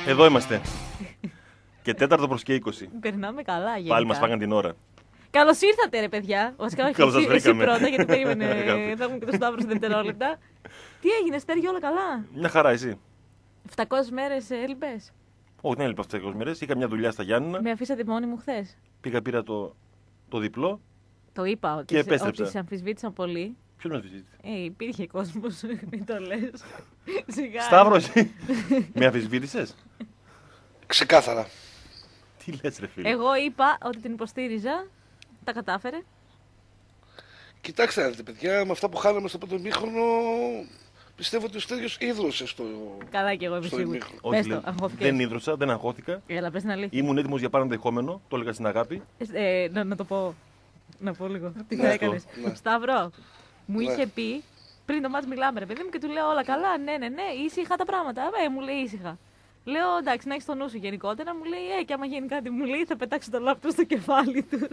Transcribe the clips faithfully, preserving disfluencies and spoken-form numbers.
Εδώ είμαστε. Και τέταρτο προς και είκοσι. Περνάμε καλά, γενικά. Πάλι μας φάγαν την ώρα. Καλώς ήρθατε, ρε παιδιά. Βασικά, όχι, Καλώς σας εσύ, εσύ βρήκαμε. πρώτα, γιατί περίμενε. Θα έχουμε και το Σταύρο σε δευτερόλεπτα. Τι έγινε, Στέργιο, όλα καλά? Μια χαρά, εσύ. επτακόσιες μέρες έλειπες. Όχι, δεν έλειπα αυτές τις μέρες. Είχα μια δουλειά στα Γιάννηνα. Με αφήσατε μόνη μου χθες. Πήγα, πήρα το, το διπλό. Το είπα Και ότι, σε, επέστρεψα. ότι σε αμφισβήτησαν πολύ. Ποιος με αμφισβήτησε? Ε, υπήρχε κόσμος, μην το λες. Σιγά. Σταύρο, εσύ. Με αμφισβήτησες? Ξεκάθαρα. Τι λες, ρε φίλε? Εγώ είπα ότι την υποστήριζα. Τα κατάφερε. Κοιτάξτε, να δείτε, παιδιά, με αυτά που χάναμε στο πρώτο ημίχρονο, πιστεύω ότι ο Στέργιος ίδρωσε στο. Καλά και εγώ είμαι στο σίγουρη. ημίχρονο. Όχι, Πες το, λέει, αγχώθηκες. δεν ίδρωσα, δεν αγχώθηκα. Έλα, πες την αλήθεια. Ήμουν έτοιμος για παραδεχόμενο, το έλεγα στην αγάπη. Ε, να, να το πω. Να πω λίγο. Τι Ναι, θα αυτό, έκανες. ναι. Σταύρο, μου Ναι. είχε πει πριν το μάτς μιλάμε, ρε παιδί μου, και του λέω όλα καλά. Ναι, ναι, ναι, ήσυχα τα πράγματα. Ε, μου λέει ήσυχα. Λέω εντάξει, να έχει το νου σου γενικότερα. Μου λέει, Ε, και άμα γίνει κάτι, μου λέει, θα πετάξει το λάπτοπ στο κεφάλι του.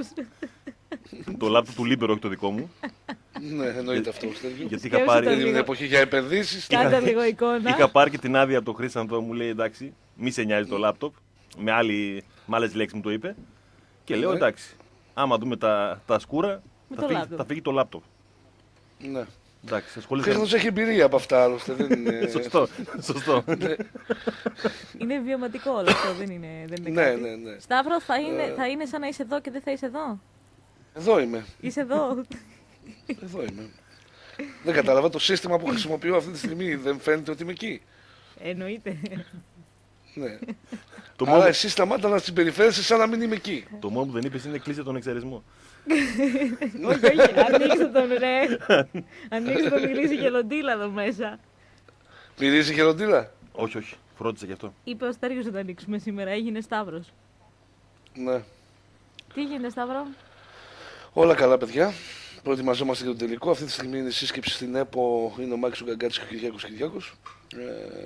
Το λάπτοπ του Λίμπερο, όχι το δικό μου. Ναι, εννοείται αυτό, Στέργιο. Γιατί είχα Σκέψου πάρει, το Είναι λίγο. μια εποχή για επενδύσεις. Κάντε λίγο εικόνα. είχα πάρει και την άδεια από τον Χρήστανθο, μου λέει εντάξει, μη σε νοιάζει το λάπτοπ. Με, άλλη, με άλλες λέξεις μου το είπε. Και λέω Ναι. εντάξει, άμα δούμε τα, τα σκούρα, Με θα το φύγει, λάπτοπ. θα φύγει το λάπτοπ. Ναι. Εντάξει, Ο ασχολήθηκα. Χρήστος έχει εμπειρία από αυτά, άλλωστε. Δεν είναι. Σωστό, σωστό. Ναι, Είναι βιωματικό όλο αυτό, δεν είναι, δεν είναι ναι, κάτι. ναι, ναι. Σταύρο, θα είναι, Ε. θα είναι σαν να είσαι εδώ και δεν θα είσαι εδώ. Εδώ είμαι. Είσαι εδώ. Εδώ είμαι. Δεν κατάλαβα το σύστημα που χρησιμοποιώ αυτή τη στιγμή. Δεν φαίνεται ότι είμαι εκεί. Εννοείται. Ναι. Το Άρα μόνο, εσύ σταμάτα να συμπεριφέρεσαι σαν να μην είμαι εκεί. το μόνο που δεν είπες είναι κλείσε τον εξαρισμό. όχι, όχι, ανοίξτε τον ρε. Ανοίξτε τον, μιλήσει γελοντήλα εδώ μέσα. Μυρίζει χειροντήλα. Όχι, όχι, φρόντισα γι' αυτό. Είπε ο Στέργιος να το ανοίξουμε σήμερα, έγινε Σταύρος. Ναι. Τι γίνεται, Σταύρο? Όλα καλά, παιδιά. Προετοιμαζόμαστε για το τελικό. Αυτή τη στιγμή είναι η σύσκεψη στην ΕΠΟ. Είναι ο Μάκης ο Γκαγκάτης και ο Κυριάκος Κυριάκος. Ε,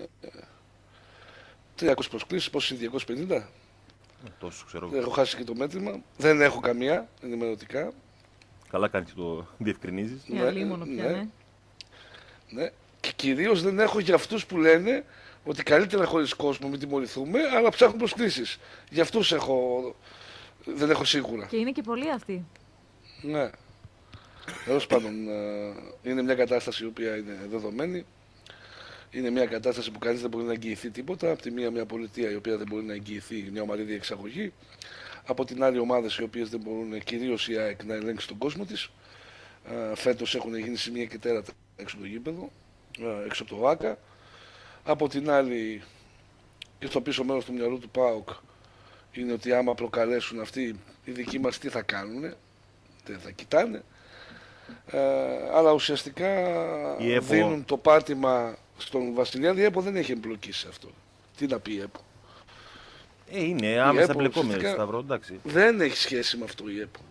τριακόσιες προσκλήσεις, πόσες είναι, διακόσιες πενήντα. Ε, Τόσο ξέρω. Έχω χάσει και το μέτρημα. Δεν έχω καμία ενημερωτικά. Καλά κάνεις και το διευκρινίζεις. Για Ναι, λίμωνο πια, ναι. ναι. Ναι. Και κυρίως δεν έχω για αυτούς που λένε ότι καλύτερα χωρίς κόσμο, μην τιμωρηθούμε, αλλά ψάχνουν προσκλήσεις. Για αυτούς έχω. Δεν έχω σίγουρα. Και είναι και πολλοί αυτοί. Ναι. Τέλος πάντων, ε, είναι μια κατάσταση η οποία είναι δεδομένη. Είναι μια κατάσταση που κανείς δεν μπορεί να εγγυηθεί τίποτα. Από τη μία, μια πολιτεία η οποία δεν μπορεί να εγγυηθεί μια ομαλή διεξαγωγή. Από την άλλη, ομάδες οι οποίες δεν μπορούν, κυρίως η ΑΕΚ, να ελέγξει τον κόσμο της. Ε, φέτος έχουν γίνει σημεία και τέρατα έξω από το γήπεδο, ε, έξω από το ΆΚΑ. Από την άλλη, και στο πίσω μέρος του μυαλού του ΠΑΟΚ, είναι ότι άμα προκαλέσουν αυτοί, οι δικοί μας τι θα κάνουν, δεν θα κοιτάνε. Ε, αλλά ουσιαστικά Η ΕΠΟ- δίνουν το πάτημα στον Βασιλιάδη. Η ΕΠΟ δεν έχει εμπλοκή σε αυτό. Τι να πει η ΕΠΟ. Ε, είναι άμεσα ΕΠΟ εμπλεκόμενοι, ουσιαστικά- Σταύρο, εντάξει. Δεν έχει σχέση με αυτό η ΕΠΟ.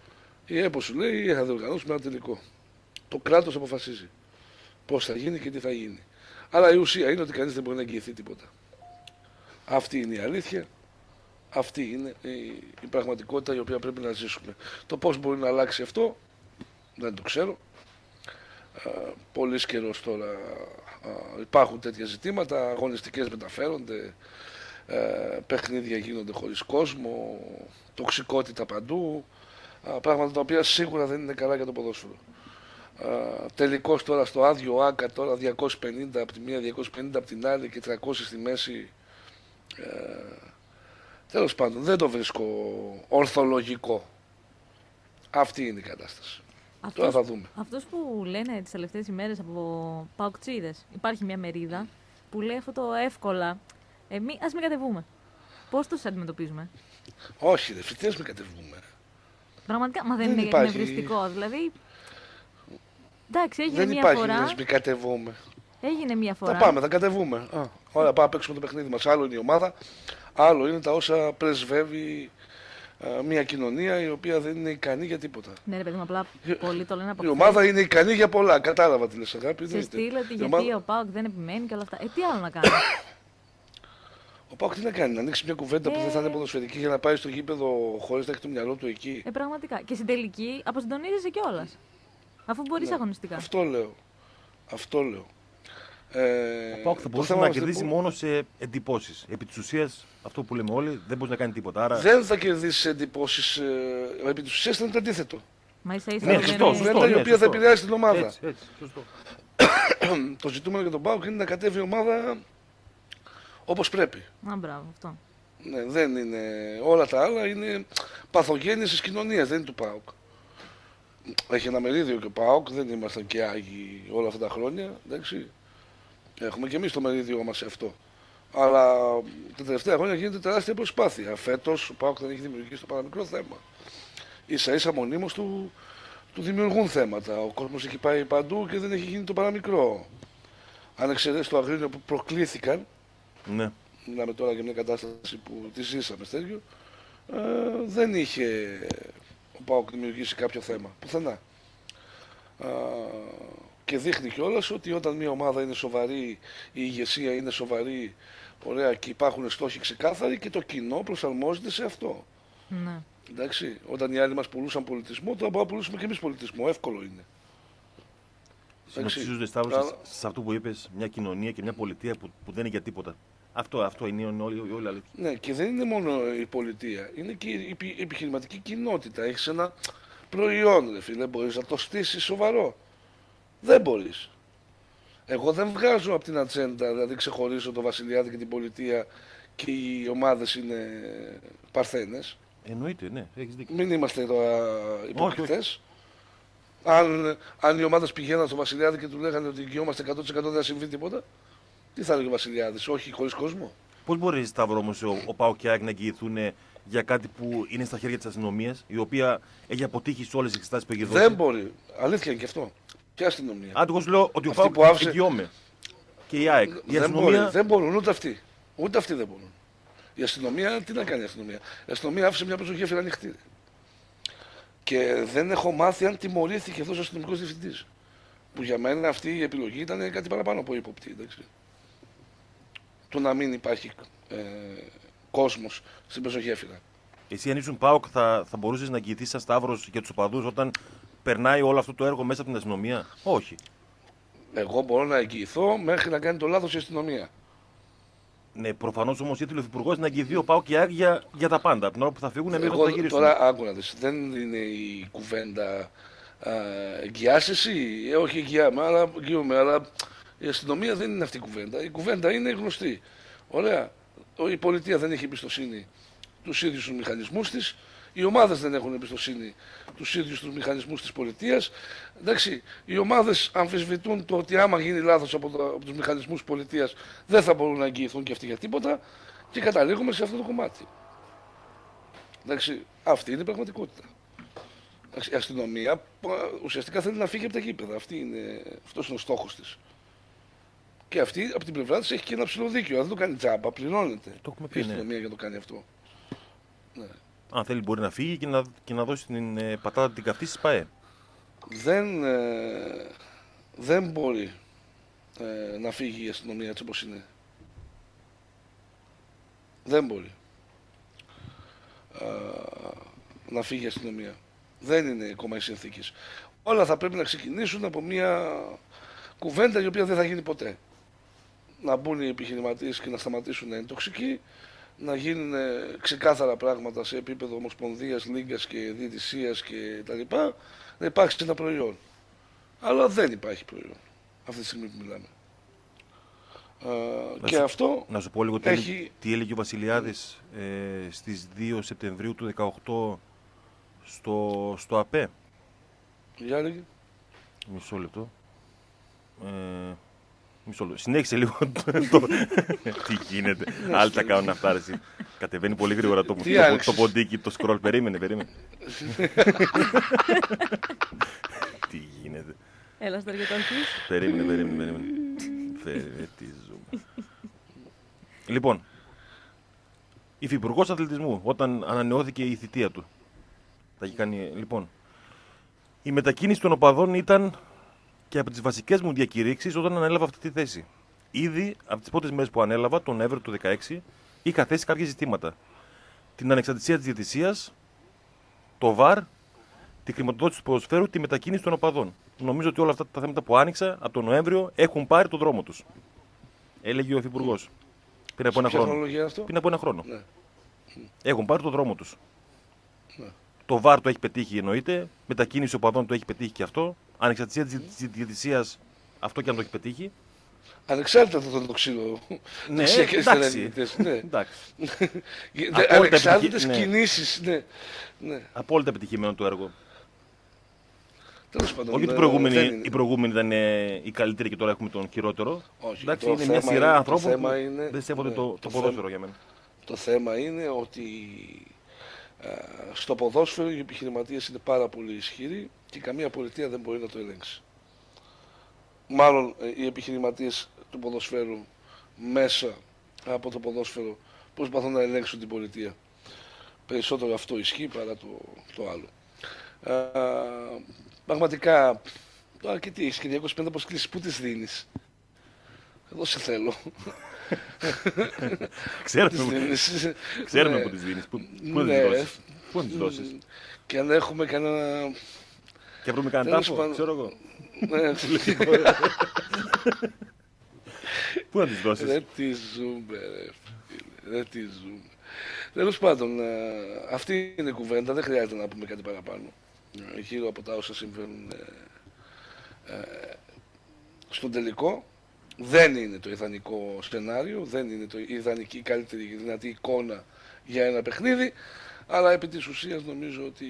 Η ΕΠΟ σου λέει θα διοργανώσουμε ένα τελικό. Το κράτος αποφασίζει πώς θα γίνει και τι θα γίνει. Αλλά η ουσία είναι ότι κανείς δεν μπορεί να εγγυηθεί τίποτα. Αυτή είναι η αλήθεια. Αυτή είναι η, η πραγματικότητα η οποία πρέπει να ζήσουμε. Το πώς μπορεί να αλλάξει αυτό δεν το ξέρω. Ε, Πολύς καιρός τώρα ε, υπάρχουν τέτοια ζητήματα, αγωνιστικές μεταφέρονται, ε, παιχνίδια γίνονται χωρίς κόσμο, τοξικότητα παντού, ε, πράγματα τα οποία σίγουρα δεν είναι καλά για το ποδόσφαιρο. Ε, τελικός τώρα στο άδειο ΆΚΑ, τώρα διακόσιες πενήντα από τη μία, διακόσιες πενήντα από την άλλη και τριακόσιες στη μέση. Ε, τέλος πάντων, δεν το βρίσκω ορθολογικό. Αυτή είναι η κατάσταση. Τώρα θα δούμε. Αυτός που λένε τις τελευταίες ημέρες από παοκτσίδες, υπάρχει μια μερίδα που λέει αυτό το εύκολα. Ε, μη, ας μην κατεβούμε. Πώς τους αντιμετωπίζουμε? Όχι, ρε, φυτές με κατεβούμε. Πραγματικά, μα δεν, Δεν είναι υπάρχει. εκνευριστικό. Δηλαδή, εντάξει, έγινε Δεν μια υπάρχει φορά. λες, μη κατεβούμε. Έγινε μια φορά. Θα πάμε, θα κατεβούμε. Α, ωραία, πάμε να παίξουμε το παιχνίδι μας. Άλλο είναι η ομάδα, άλλο είναι τα όσα πρεσβεύει α, μια κοινωνία η οποία δεν είναι ικανή για τίποτα. Ναι, ρε παιδί μου, απλά πολλοί το λένε από Η χθες. ομάδα είναι ικανή για πολλά. Κατάλαβα τι λες, αγάπη. Σε εννοείται. στείλω ότι Η γιατί ομάδα- ο Πάοκ δεν επιμένει και όλα αυτά. Ε, τι άλλο να κάνει. Ο Πάοκ τι να κάνει, να ανοίξει μια κουβέντα που δεν θα είναι ποδοσφαιρική για να πάει στο γήπεδο χωρίς να έχει το μυαλό του εκεί. Ε, πραγματικά. Και στην τελική αποσυντονίζεσαι κιόλα. Αφού μπορεί Ναι. αγωνιστικά. Αυτό λέω. Αυτό λέω. Ε, Ο ΠΑΟΚ θα μπορούσε να κερδίσει μόνο σε εντυπώσεις. Επί της ουσίας, αυτό που λέμε όλοι, δεν μπορεί να κάνει τίποτα. Άρα... Δεν θα κερδίσει εντυπώσεις. Ε, επί της ουσίας θα είναι το αντίθετο. Μα ίσα ίσα Ναι, δεν σωστό, είναι- σωστό. Η οποία ναι, θα σωστό. επηρεάσει την ομάδα. Έτσι, έτσι, σωστό. Το ζητούμενο για τον ΠΑΟΚ είναι να κατέβει η ομάδα όπως πρέπει. Α, μπράβο, αυτό. Ναι, δεν είναι. Όλα τα άλλα είναι παθογένειες της κοινωνίας, δεν είναι του ΠΑΟΚ. Έχει ένα μερίδιο και ο ΠΑΟΚ, δεν ήμασταν και άγιοι όλα αυτά τα χρόνια. Εντάξει. Έχουμε και εμείς το μερίδιό μας σε αυτό. Αλλά τα τελευταία χρόνια γίνεται τεράστια προσπάθεια. Φέτος ο ΠΑΟΚ δεν έχει δημιουργήσει το παραμικρό θέμα. Ίσα ίσα μονίμως του, του δημιουργούν θέματα. Ο κόσμος έχει πάει παντού και δεν έχει γίνει το παραμικρό. Αν εξαιρέσει το Αγρίνιο που προκλήθηκαν, Ναι. μιλάμε τώρα για μια κατάσταση που τη ζήσαμε, Στέργιο, ε, δεν είχε ο ΠΑΟΚ δημιουργήσει κάποιο θέμα. Πουθενά. Ε, και δείχνει κιόλας ότι όταν μια ομάδα είναι σοβαρή, η ηγεσία είναι σοβαρή, ωραία, και υπάρχουν στόχοι ξεκάθαροι και το κοινό προσαρμόζεται σε αυτό. Ναι. Εντάξει, όταν οι άλλοι μας πουλούσαν πολιτισμό, τώρα μπορούμε να πουλήσουμε και εμείς πολιτισμό. Εύκολο είναι. Συνοψίζονται, Σταύρο, Αλλά- σε, σε αυτό που είπες, μια κοινωνία και μια πολιτεία που, που δεν είναι για τίποτα. Αυτό, αυτό είναι όλοι, όλοι, όλοι. Ναι, και δεν είναι μόνο η πολιτεία, είναι και η επι- η επιχειρηματική κοινότητα. Έχεις ένα προϊόν, ρε φίλε, μπορείς να το στήσεις σοβαρό. Δεν μπορείς. Εγώ δεν βγάζω από την ατζέντα, δηλαδή ξεχωρίζω το Βασιλιάδη και την πολιτεία και οι ομάδες είναι παρθένες. Εννοείται, ναι, έχεις δίκιο. Μην είμαστε τώρα υποκριτές. Αν, αν οι ομάδες πηγαίναν στο Βασιλιάδη και του λέγανε ότι εγγυόμαστε εκατό τοις εκατό δεν θα συμβεί τίποτα, τι θα έλεγε ο Βασιλιάδης, όχι χωρίς κόσμο. Πώς μπορεί, Σταύρο, όμως, ο, ο ΠΑΟΚ και η ΑΕΚ να εγγυηθούν για κάτι που είναι στα χέρια της αστυνομίας, η οποία έχει αποτύχει σε όλες τις εξετάσεις που έχει δώσει? Δεν μπορεί. Αλήθεια είναι και αυτό. Και αστυνομία. Αν εγώ σου λέω ότι ο Αυτή ΠΑΟΚ που άφησε- εγγυώμαι και η ΑΕΚ, η δεν, αστυνομία. μπορεί, δεν μπορούν ούτε αυτοί. Ούτε αυτοί δεν μπορούν. Η αστυνομία, τι να κάνει η αστυνομία. Η αστυνομία άφησε μια προσοχή ανοιχτή. Και δεν έχω μάθει αν τιμωρήθηκε αυτός ο αστυνομικός διευθυντής. Που για μένα αυτή η επιλογή ήταν κάτι παραπάνω από ύποπτη. Εντάξει. Το να μην υπάρχει ε, κόσμος στην πεζογέφυρα. Εσύ, αν ήσουν ΠΑΟΚ, θα, θα μπορούσε να εγγυηθείς σαν Σταύρος για τους οπαδούς όταν περνάει όλο αυτό το έργο μέσα από την αστυνομία? Όχι. Εγώ μπορώ να εγγυηθώ μέχρι να κάνει το λάθος η αστυνομία. Ναι, προφανώς όμως ήθελε ο Υφυπουργός να εγγυηθεί ο ΠΑΟΚ και η ΑΕΚ για, για τα πάντα. Από την ώρα που θα φύγουν, μέχρι Εγώ θα γυρίσουν. τώρα άκου να δεις, δεν είναι η κουβέντα εγγυάσαι εσύ, ε, όχι εγγυάμαι, αλλά εγγυούμε, αλλά η αστυνομία δεν είναι αυτή η κουβέντα. Η κουβέντα είναι γνωστή. Ωραία. Η πολιτεία δεν έχει εμπιστοσύνη τους ίδιους τους μηχανισμούς της, οι ομάδες δεν έχουν εμπιστοσύνη τους ίδιους τους μηχανισμούς της πολιτείας. Εντάξει, οι ομάδες αμφισβητούν το ότι άμα γίνει λάθος από, το, από τους μηχανισμούς της πολιτείας δεν θα μπορούν να εγγυηθούν και αυτοί για τίποτα και καταλήγουμε σε αυτό το κομμάτι. Εντάξει, αυτή είναι η πραγματικότητα. Εντάξει, η αστυνομία α, ουσιαστικά θέλει να φύγει από τα γήπεδα. Αυτή είναι, αυτός είναι ο στόχος της. Και αυτή από την πλευρά της έχει και ένα ψηλό δίκιο. Αν δεν το κάνει τζάμπα, πληρώνεται. Το έχουμε η πει, ναι. αστυνομία για να το κάνει αυτό. Ναι. Αν θέλει, μπορεί να φύγει και να, και να δώσει την ε, πατάτα την καυτή στις ΠΑΕ. Δεν, ε, δεν μπορεί ε, να φύγει η αστυνομία έτσι όπως είναι. Δεν μπορεί ε, να φύγει η αστυνομία. Δεν είναι ακόμα οι συνθήκες. Όλα θα πρέπει να ξεκινήσουν από μια κουβέντα η οποία δεν θα γίνει ποτέ. Να μπουν οι επιχειρηματίες και να σταματήσουν να είναι τοξικοί, να γίνουν ε, ξεκάθαρα πράγματα σε επίπεδο ομοσπονδίας, λίγκας και διαιτησίας και τα λοιπά, να υπάρξει ένα προϊόν. Αλλά δεν υπάρχει προϊόν αυτή τη στιγμή που μιλάμε. Ε, και σου- αυτό Να σου πω λίγο τι, έχει- έλεγε, τι έλεγε ο Βασιλιάδης ε, στις δύο Σεπτεμβρίου του δεκαοκτώ στο, στο ΑΠΕ. για έλεγε. Μισό λεπτό. Ε, μισό λεπτό. Συνέχισε λίγο το... το- τι γίνεται. Άλλοι τα κάνουν αυτά, ρε, εσύ. Κατεβαίνει πολύ γρήγορα το, Τι το, το, άλεξες? ποντίκι, το σκρόλ. Περίμενε, περίμενε. Τι γίνεται. Έλα στο αργετώνχης. Περίμενε, περίμενε, περίμενε. Φέρε, τι ζούμε. Λοιπόν, υφυπουργός αθλητισμού, όταν ανανεώθηκε η θητεία του. Τα έχει κάνει, λοιπόν. Η μετακίνηση των οπαδών ήταν και από τις βασικές μου διακηρύξεις όταν ανέλαβα αυτή τη θέση. Ήδη από τις πρώτες μέρες που ανέλαβα, τον Νοέμβριο του δύο χιλιάδες δεκαέξι, είχα θέσει κάποια ζητήματα. Την ανεξαρτησία της διαιτησίας, το ΒΑΡ, τη χρηματοδότηση του ποδοσφαίρου, τη μετακίνηση των οπαδών. Νομίζω ότι όλα αυτά τα θέματα που άνοιξα από τον Νοέμβριο έχουν πάρει τον δρόμο τους. Έλεγε ο Υφυπουργός. Πριν από ένα Ποια χρόνο. χρονολογία αυτό? Πριν από ένα χρόνο. Ναι. Έχουν πάρει το δρόμο τους. Ναι. Το βαρ το έχει πετύχει εννοείται. Μετακίνηση οπαδών το έχει πετύχει και αυτό. Ανεξαρτησία της διαιτησίας, αυτό και αν το έχει πετύχει. Ανεξάρτητα από το ξύλο. Ναι, Δεξιακές εντάξει. θεραπευτές, ναι. Εντάξει. Δε- Ανεξάρτητες επιτυχη- ναι. κινήσεις. Ναι. Ναι. Απόλυτα επιτυχημένο το έργο. Τέλος πάντων. Όχι ότι η ε, προηγούμενη, δεν είναι. η προηγούμενη ήταν ε, η καλύτερη και τώρα έχουμε τον χειρότερο. Όχι, Εντάξει, το είναι μια θέμα σειρά είναι- το ανθρώπων θέμα που είναι- δεν σέβονται ναι, το, το το θέμα- ποδόσφαιρο για μένα. Το θέμα είναι ότι ε, στο ποδόσφαιρο οι επιχειρηματίες είναι πάρα πολύ ισχυροί και καμία πολιτεία δεν μπορεί να το ελέγξει. Μάλλον ε, οι επιχειρηματίες του ποδοσφαίρου μέσα από το ποδόσφαιρο προσπαθούν να ελέγξουν την πολιτεία. Περισσότερο αυτό ισχύει παρά το, το άλλο. Ε, πραγματικά, τώρα και τι έχεις και διακόσιες πενήντα προσκλήσεις, πού τις δίνεις? Εδώ σε θέλω. Ξέρουμε, Τις δίνεις. ξέρουμε Ναι. που τις δίνεις. Πού, πού να τις Ναι. δώσεις. Πού να τις δώσεις. Και αν έχουμε κανένα... Και βρούμε κανένα Τέλος τάφο, πάντων. ξέρω εγώ. Ναι, Πού να τις δώσεις. δεν τη ζούμε, ρε φίλε, δεν τη ζούμε. Τέλος πάντων, ε, αυτή είναι η κουβέντα, δεν χρειάζεται να πούμε κάτι παραπάνω. Ε, Γύρω από τα όσα συμβαίνουν ε, ε, στον τελικό, δεν είναι το ιδανικό σενάριο, δεν είναι το ιδανική, η καλύτερη δυνατή εικόνα για ένα παιχνίδι, αλλά επί της ουσίας νομίζω ότι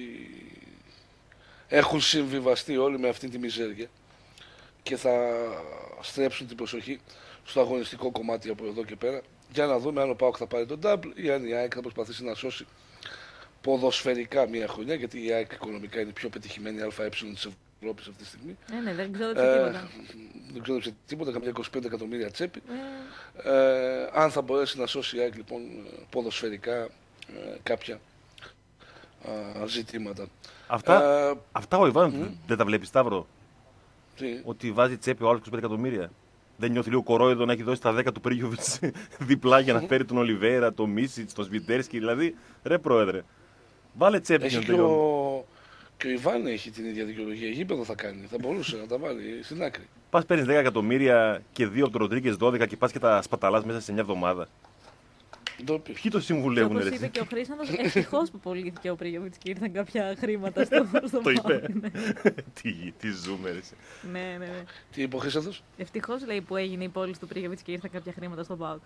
έχουν συμβιβαστεί όλοι με αυτή τη μιζέρια και θα στρέψουν την προσοχή στο αγωνιστικό κομμάτι από εδώ και πέρα για να δούμε αν ο ΠΑΟΚ θα πάρει τον double ή αν η ΑΕΚ θα προσπαθήσει να σώσει ποδοσφαιρικά μια χρονιά, γιατί η ΑΕΚ οικονομικά είναι η πιο πετυχημένη ΑΕ της Ευρώπης αυτή τη στιγμή. Ναι, ναι, δεν ξόδεψε Ε, τίποτα. δεν ξόδεψε τίποτα, καμιά είκοσι πέντε εκατομμύρια τσέπη. Ε, Ε, αν θα μπορέσει να σώσει η ΑΕΚ λοιπόν ποδοσφαιρικά ε, κάποια α, ζητήματα. Αυτά, Ε, αυτά ο Ιβάν δεν τα βλέπει, Σταύρο. τι, Ότι βάζει τσέπη ο άλλος είκοσι πέντε εκατομμύρια. Δεν νιώθει λίγο κορόιδο να έχει δώσει τα δέκα του Πρίγιοβιτς διπλά για να φέρει τον Ολιβέρα, τον Μίσιτς, τον Σβιντέρσκι. Δηλαδή, ρε πρόεδρε, βάλε τσέπη έχει για να και τελειώνει. ο, και ο Ιβάν έχει την ίδια δικαιολογία. Γήπεδο θα κάνει. Θα μπορούσε να τα βάλει στην άκρη. Πα παίρνει δέκα εκατομμύρια και δύο από τον Ροντρίγκε δώδεκα και πα και τα σπαταλά μέσα σε μια εβδομάδα. Το είπε. Ποιοι το και συμβουλεύουν, όπως ρε. είπε και ο Χρήστανος, ευτυχώς που πωλήθηκε ο Πρίγιοβιτς και ήρθαν κάποια χρήματα στο, στο Το είπε. ΠΑΟΚ, ναι. τι, τι ζούμε, ρε. Ναι, ναι, ναι. Τι είπε ο Χρήσταθος? Ευτυχώς λέει που έγινε η πώληση του Πρίγιοβιτς και ήρθαν κάποια χρήματα στο ΠΑΟΚ.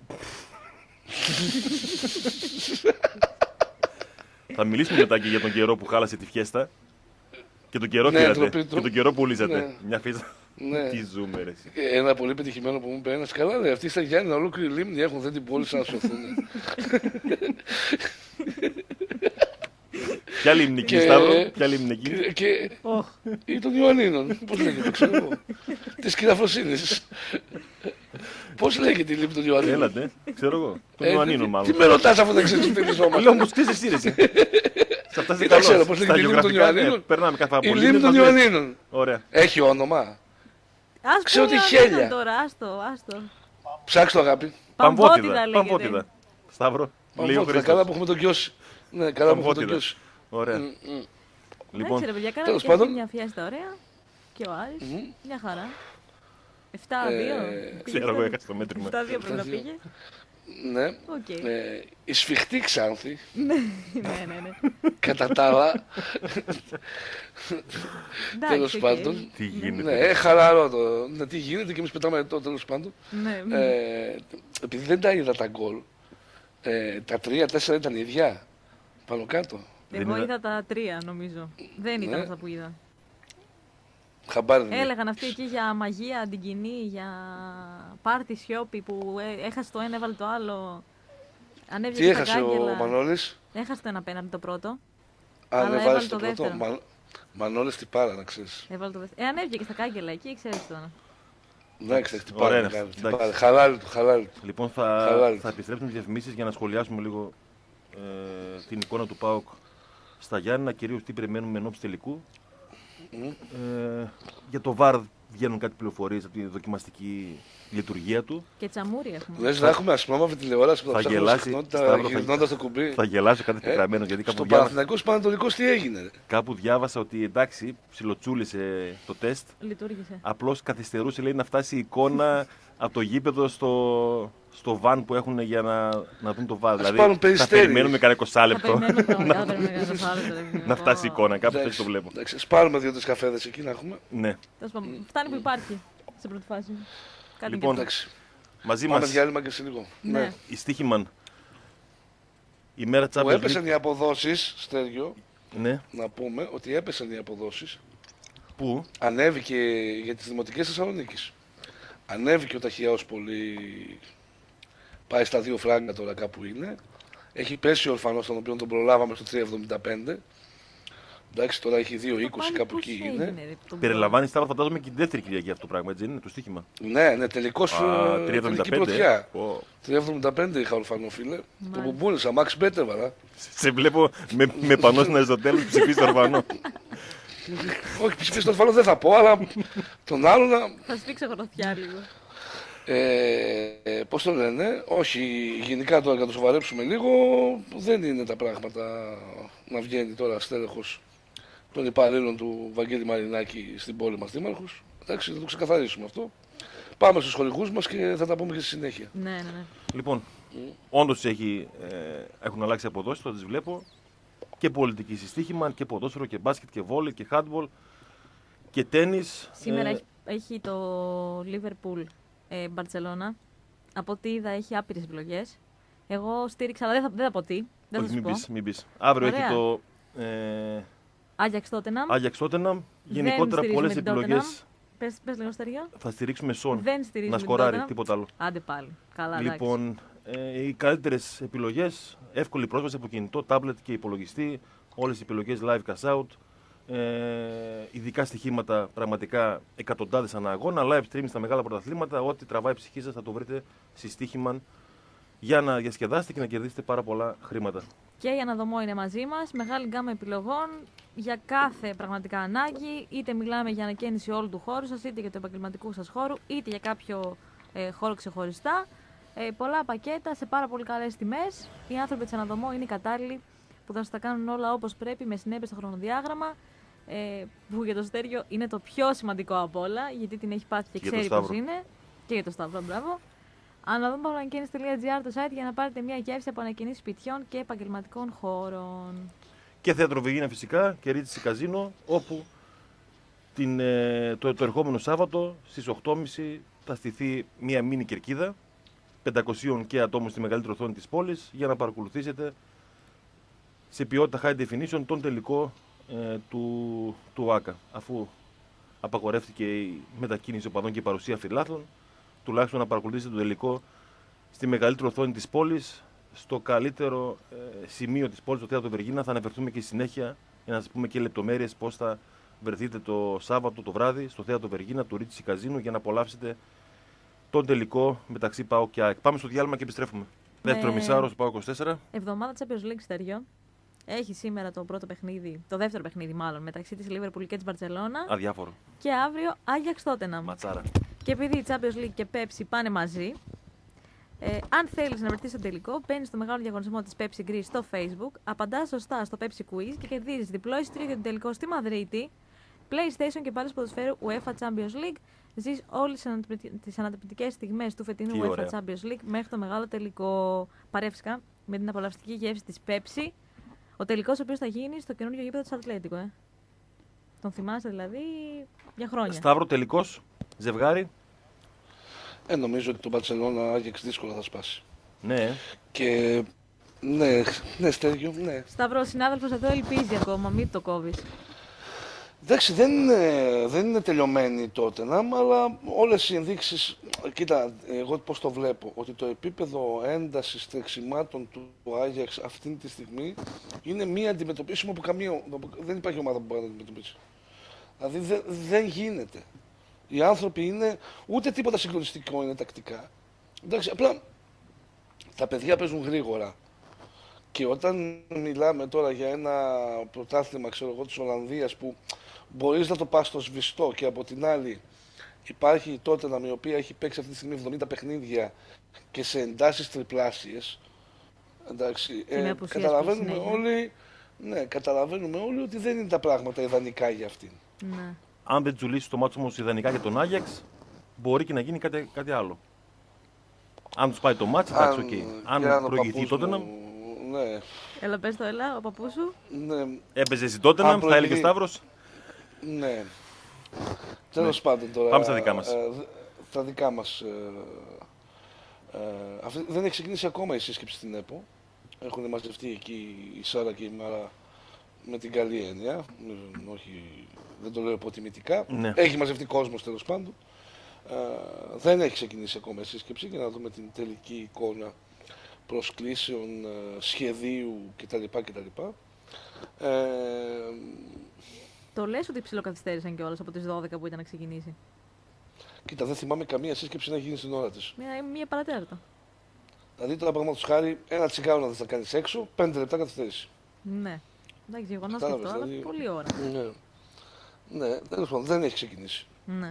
Θα μιλήσουμε μετά και για τον καιρό που χάλασε τη φιέστα. Και τον καιρό Ναι, πήρατε. ντροπή, Και ντροπή. τον καιρό πουλήσατε. Ναι. Μια φίσα. Ναι. Τι ζούμε, ρε. Ένα πολύ πετυχημένο που μου είπε ένας, καλά λέει, αυτοί στα Γιάννηνα ολόκληρη λίμνη έχουν, δεν την πώλησαν να σωθούν. Ποια λίμνη Και- Σταύρο, ποια λίμνη εκεί. και, και Οχ, ή των Ιωαννίνων, πώς λέγεται, ξέρω εγώ, της κυραφροσύνης. Πώς λέγεται η λίμνη των Ιωαννίνων? Έλατε, ξέρω εγώ. Των Ε, Ιωαννίνων τι- μάλλον. Τι με ρωτάς αφού δεν ξέρεις τι Λέω τελειζόμαστε? μου ξέρεις εσύ ρε. εσύ. Σε αυτά είσαι Τι τα ξέρω, καλός. πώς Στα λέγεται η λίμνη των γεωγραφικά, ναι, Ιωαννίνων? περνάμε κάθε Η από λίμνη των Ιωαννίνων. Ωραία. Έχει όνομα. ας Ξέρω πούμε ότι ο χέλια. Νίνον τώρα, άστο, άστο. Ψάξτε το αγάπη. Παμβότιδα Παμβότιδα. λέγεται. Παμβότιδα. Σταύρο, λέει ο Παμβότιδα, Χρήστος. καλά που έχουμε τον Κιώση. Ναι, καλά που έχουμε τον Παμβότιδα. Κιώση. Ωραία. Μμ, μμ. Εντάξει Λοιπόν, ρε παιδιά, κάναμε τέλος και αυτή πάντων. μια φιέστα ωραία. Και ο Άρης, Μμμ. μια χαρά. εφτά δύο. Ε, ξέρω εγώ έχασα το μέτρημα. εφτά δύο πρέπει να εφτά δύο. πήγε. Ναι. Οκ. Ε, η σφιχτή Ξάνθη, Ναι, ναι, ναι. κατά τα άλλα, Εντάξει, τέλος οκ. πάντων. Τι Ναι, γίνεται. ε, χαλαρό το. Ναι, τι γίνεται και εμείς πετάμε το τέλος πάντων. Ναι, ναι. Ε, επειδή δεν τα είδα τα γκολ, ε, τα τρία τέσσερα ήταν ίδια. Πάνω κάτω. δεν Εγώ είδα- είδα τα τρία νομίζω. Δεν ήταν Ναι. αυτά που είδα. Χαμπάρι δεν είναι. Έλεγαν αυτοί εκεί για μαγεία αντικοινή, για πάρτι σιώπη που ε, έχασε το ένα, έβαλε το άλλο. Ανέβηκε Τι στα έχασε ο κάγκελα. Μανώλης? Έχασε το ένα απέναντι το πρώτο. Αν Αλλά έβαλε έβαλε το το πρώτο. δεύτερο. Μα... Μανώλης τι πάρα να ξέρεις. Έβαλε το δεύτερο. Ε, ανέβηκε και στα κάγκελα εκεί, ξέρεις τώρα. Εντάξει, τι Ωραία, πάρα είναι να κάνει. αυτό. τι Εντάξει. πάρε. Χαλάλι του, χαλάλι του. Λοιπόν, θα, Χαλάλι. θα επιστρέψουμε στις διαφημίσεις για να σχολιάσουμε λίγο ε, την εικόνα του ΠΑΟΚ στα Γιάννηνα, κυρίως τι περιμένουμε εν ώψη τελικού. Ε, για το βαρ βγαίνουν κάτι πληροφορίες από τη δοκιμαστική λειτουργία του. Και τσαμούρι έχουμε. Λες να έχουμε ασπρόμαυρη τηλεόραση που θα Θα ψάχνουμε γελάσει, συχνότητα Σταύρο, θα- γυρνώντας το κουμπί. Θα γελάσω κάτι Ε, πικραμένος γιατί κάπου Στο διάβασα, Παναθηναϊκός Πανατολικός τι έγινε? ρε? κάπου διάβασα ότι εντάξει, ψιλοτσούλησε το τεστ. Λειτουργήσε. Απλώς καθυστερούσε λέει να φτάσει η εικόνα από το γήπεδο στο, στο βαν που έχουν για να, να δουν το βάζ. Δηλαδή πάρουν θα Περιστέρι. περιμένουμε κανένα εικοσάλεπτο Θα περιμένουμε πραγματικά, θα περιμένουμε κανένα εικοσάλεπτο. να φτάσει η εικόνα. Κάπως Εντάξει, έτσι το βλέπω. εντάξει, σπάρουμε δύο-τρεις καφέδες εκεί να έχουμε. Ναι. Τέλος πάντων, φτάνει που υπάρχει σε πρώτη φάση. Κάτι Λοιπόν, και Εντάξει. Μαζί Πάμε μας διάλειμμα και σε λίγο. Ναι. η Στίχημαν. Η μέρα Που Champions έπεσαν League. οι αποδόσεις, Στέργιο, Ναι. να πούμε ότι έπεσαν οι αποδόσεις. Πού? Ανέβηκε για τις δημοτικές Θεσσαλονίκης. Ανέβηκε ο Ταχιάος πολύ. Πάει στα δύο φράγκα τώρα κάπου είναι. Έχει πέσει ο Ορφανός, τον οποίο τον προλάβαμε στο τρία εβδομήντα πέντε. Εντάξει, τώρα έχει δύο είκοσι κάπου εκεί είναι. Περιλαμβάνει Σταύρο, φαντάζομαι και τη δεύτερη Κυριακή αυτό το πράγμα, έτσι δεν είναι, το στοίχημα. Ναι, ναι, τελικώς Α, ε, τρία εβδομήντα τελική πέντε, πρωτιά. ε. Ω. τρία εβδομήντα πέντε είχα Ορφανό, φίλε. Το μπουμπούνισα, Μαξ Μπέτεβαρα. Σε βλέπω με, με πανό στην Αριστοτέλου ψηφίσει το Ορφανό. Όχι, ψηφίσει τον Ορφανό δεν θα πω, αλλά τον άλλο να. Θα σφίξω γροθιά λίγο. Ε, ε, πώς το λένε, όχι, γενικά τώρα να το σοβαρέψουμε λίγο, δεν είναι τα πράγματα να βγαίνει τώρα στέλεχος των υπαλλήλων του Βαγγέλη Μαρινάκη στην πόλη μας δήμαρχος. Εντάξει, θα το ξεκαθαρίσουμε αυτό. Πάμε στους χωρικούς μας και θα τα πούμε και στη συνέχεια. Ναι, ναι, ναι. Λοιπόν, όντως έχει, ε, έχουν αλλάξει αποδόσεις, θα τις βλέπω. Και πολιτική συστήχημα και ποδόσφαιρο και μπάσκετ και βόλεϊ και handball και τένις. Σήμερα ε, έχει, έχει το Liverpool ε, Μπαρτσελώνα. Από ό,τι είδα έχει άπειρες επιλογές. Εγώ στήριξα, αλλά δεν θα, δεν θα πω τι. Δεν όχι, θα σου μην πω. πεις, μην πεις. Αύριο Ωραία. έχει το ε, Άγιαξ Τότεναμ. Άγιαξ Τότεναμ. Γενικότερα στηρίζουμε πολλές την επιλογές. Πες, πες λίγο Στεριό. Θα στηρίξουμε Σον. Δεν στηρίζουμε Να την σκοράρει, Tottenham. τίποτα άλλο. Άντε πάλι. Καλά, εντάξει. Λοιπόν, ε, οι καλύτερες επιλογές, εύκολη πρόσβαση από κινητό, tablet και υπολογιστή, όλες οι επιλογές live cash out, ε, ειδικά στοιχήματα πραγματικά εκατοντάδες ανά αγώνα, live streaming στα μεγάλα πρωταθλήματα, ό,τι τραβάει η ψυχή σας θα το βρείτε στη Στίχημαν για να διασκεδάσετε και να κερδίσετε πάρα πολλά χρήματα. Και η Αναδομό είναι μαζί μας. Μεγάλη γκάμα επιλογών για κάθε πραγματικά ανάγκη. Είτε μιλάμε για ανακαίνιση όλου του χώρου σας, είτε για το επαγγελματικό σας χώρο, είτε για κάποιο ε, χώρο ξεχωριστά. Ε, πολλά πακέτα σε πάρα πολύ καλές τιμές. Οι άνθρωποι της Αναδομό είναι οι κατάλληλοι που θα σας τα κάνουν όλα όπως πρέπει, με συνέπεια στο χρονοδιάγραμμα. Ε, που για το Στέργιο είναι το πιο σημαντικό από όλα, γιατί την έχει πάθει και, Και ξέρει το πώς είναι. Και για το Σταύρο, μπράβο. αναδομό.ανακαίνιση τελεία τζι άρ το site για να πάρετε μια γεύση από ανακαινήσεις σπιτιών και επαγγελματικών χώρων. Και Θέατρο Βεγίνα φυσικά και Ρίτσι Καζίνο, όπου την, ε, το, το ερχόμενο Σάββατο στις οκτώ και μισή θα στηθεί μια μίνι κερκίδα πεντακόσιων και ατόμων στη μεγαλύτερη οθόνη της πόλης για να παρακολουθήσετε σε ποιότητα high definition τον τελικό ε, του, του ΆΚΑ. Αφού απαγορεύτηκε η μετακίνηση οπαδών και η παρουσία φιλάθλων, τουλάχιστον να παρακολουθήσετε τον τελικό στη μεγαλύτερη οθόνη της πόλης, στο καλύτερο ε, σημείο της πόλης, το Θέατρο Βεργίνα. Θα αναφερθούμε και στη συνέχεια για να σας πούμε και λεπτομέρειες πώς θα βρεθείτε το Σάββατο το βράδυ στο Θέατρο Βεργίνα του Ρίτσι Καζίνου για να απολαύσετε τον τελικό μεταξύ ΠΑΟΚ και ΑΕΚ. Πάμε στο διάλειμμα και επιστρέφουμε. Ναι. Δεύτερο μισάωρο στο ΠΑΟΚ είκοσι τέσσερα. Εβδομάδα Champions League, Στέργιο. Έχει σήμερα το πρώτο παιχνίδι, το δεύτερο παιχνίδι μάλλον, μεταξύ της Liverpool και της Μπαρτσελώνα. Αδιάφορο. Και αύριο Άγιαξ Τότεναμ. Ματσάρα. Και επειδή η Champions League και Pepsi πάνε μαζί, ε, αν θέλεις να βρεθείς στο τελικό, μπαίνεις στο μεγάλο διαγωνισμό της Pepsi Greece στο Facebook, απαντάς σωστά στο Pepsi Quiz και κερδίζεις διπλό εισιτήριο για τον τελικό στη Μαδρίτη, PlayStation και πάλι ποδοσφαίρου UEFA Champions League. Ζεις όλες τις ανατρεπτικές στιγμές του φετινού Τι UEFA ωραία. Champions League μέχρι το μεγάλο τελικό. Παρεύσκα με την απολαυστική γεύση της Pepsi. Ο τελικός ο οποίος θα γίνει στο καινούργιο γήπεδο της Ατλέτικο. Ε. Τον θυμάσαι δηλαδή για χρόνια. Σταύρο, τελικός. Ζευγάρι. Ε, νομίζω ότι το Μπαρτσελώνα Άγιαξ δύσκολα θα σπάσει. Ναι. Και ναι, ναι, Στέργιο, ναι. Σταύρο, ο συνάδελφος εδώ ελπίζει ακόμα, μην το κόβεις. Εντάξει, δεν είναι, δεν είναι τελειωμένη τότε, αλλά όλες οι ενδείξεις, κοίτα, εγώ πώς το βλέπω, ότι το επίπεδο έντασης τρεξιμάτων του Άγιαξ αυτή τη στιγμή είναι μη αντιμετωπίσιμο από καμία, δεν υπάρχει ομάδα που μπορεί να αντιμετωπίσει. Δηλαδή δεν, δεν γίνεται. Οι άνθρωποι είναι, ούτε τίποτα συγκλονιστικό είναι τακτικά. Εντάξει, απλά τα παιδιά παίζουν γρήγορα. Και όταν μιλάμε τώρα για ένα πρωτάθλημα, ξέρω εγώ, της Ολλανδίας που μπορείς να το πας στο σβηστό και από την άλλη υπάρχει η Tottenham η οποία έχει παίξει αυτή τη στιγμή εβδομήντα παιχνίδια και σε εντάσεις τριπλάσιες. Εντάξει, ε, καταλαβαίνουμε όλοι, ναι, καταλαβαίνουμε όλοι ότι δεν είναι τα πράγματα ιδανικά για αυτήν. Ναι. Αν δεν τζουλήσει το μάτσο όμως ιδανικά για τον Άγιαξ, μπορεί και να γίνει κάτι, κάτι άλλο. Αν του πάει το μάτς, εντάξει, οκ. και Αν αν ο προηγηθεί παππούς τότε να. μου- Ναι, Έλα, πες το, έλα, ο παππούς σου. ναι, Έπαιζε εσύ τότε Αν να, θα έλεγε προηγηθεί- Σταύρος. ναι. Τέλος πάντων τώρα. Πάμε στα δικά μας. ε, δε- τα δικά μας. ε, ε, αυτή, δεν έχει ξεκινήσει ακόμα η σύσκεψη στην ΕΠΟ. Έχουν μαζευτεί εκεί η Σάρα και η Μάρα με την καλή έννοια. ε, Όχι, δεν το λέω υποτιμητικά. Ναι. Έχει μαζευτεί κόσμος τέλος πάντων. Ε, δεν έχει ξεκινήσει ακόμα η σύσκεψη για να δούμε την τελική εικόνα προσκλήσεων, ε, σχεδίου κτλ. κτλ. Ε, Το λες ότι ψιλοκαθυστέρησαν κιόλας από τις δώδεκα που ήταν να ξεκινήσει. Κοίτα, δεν θυμάμαι καμία σύσκεψη να γίνει στην ώρα της. Μία, μία παρατέταρτο. Δηλαδή τώρα παραδείγματος χάρη ένα τσιγάρο να θες να κάνεις έξω, πέντε λεπτά καθυστέρηση. Ναι. Εντάξει, εγώ να Κατάλαβες, σκεφτώ, αλλά δηλαδή. πολλή ώρα. Ναι. Ναι, τέλος πάντων, δεν έχει ξεκινήσει. Ναι.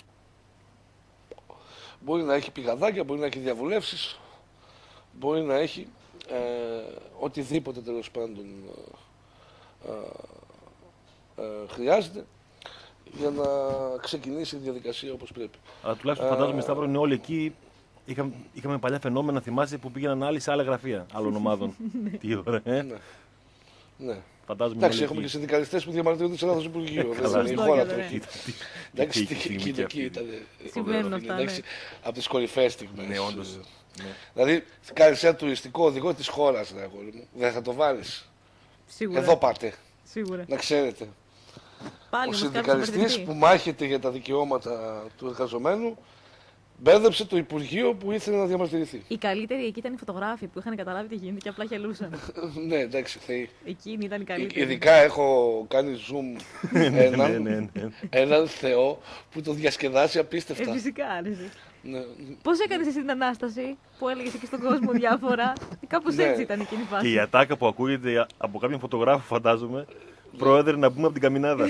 Μπορεί να έχει πηγαδάκια, μπορεί να έχει διαβουλεύσεις, μπορεί να έχει ε, οτιδήποτε τέλος πάντων ε, ε, ε, χρειάζεται για να ξεκινήσει η διαδικασία όπως πρέπει. Αλλά τουλάχιστον φαντάζομαι, Σταύρο, είναι όλοι εκεί. Είχαμε, είχαμε παλιά φαινόμενα, θυμάσαι, που πήγαιναν άλλοι σε άλλα γραφεία άλλων ομάδων. Τι ωραία, ε. Ναι. Ναι. Φαντάζομαι. Εντάξει, όλοι έχουμε και εκεί. συνδικαλιστές που διαμαρτύρονται σε λάθος Υπουργείο. Καλά, Δεν είναι η σωστό χώρα και του. ωραία. Κοίτα, τι- Εντάξει, τι- τι- εκεί τι- και τι- εκεί ήταν. Συμβαίνουν αυτά, ναι. Από τις κορυφαίες στιγμές. Ναι, όντως. Ναι. Δηλαδή, κάνεις ένα τουριστικό οδηγό της χώρας, ρε αγόρι μου. Δεν θα το βάλεις. Σίγουρα. Εδώ πάτε, Σίγουρα. να ξέρετε. Πάλι Ο όμως κάποιος συνδικαλιστής μπερδευτεί. που μάχεται για τα δικαιώματα του εργαζομένου μπέρδεψε το Υπουργείο που ήθελε να διαμαρτυρηθεί. Οι καλύτεροι εκεί ήταν οι φωτογράφοι που είχαν καταλάβει τι γίνεται και απλά χελούσαν. Ναι, εντάξει, θεοί. Εκείνοι ήταν οι καλύτεροι. Ειδικά έχω κάνει zoom Ναι, έναν, ναι, ναι. έναν θεό που το διασκεδάσει Ε, απίστευτα. φυσικά άρεσε. Ναι. Πώς έκανες εσύ την Ανάσταση που έλεγες εκεί στον κόσμο διάφορα. Κάπως Ναι. έτσι ήταν εκείνη η Και φάση. η ατάκα που ακούγεται από κάποιον φωτογράφο, φαντάζομαι. Πρόεδρε, να μπούμε από την καμινάδα.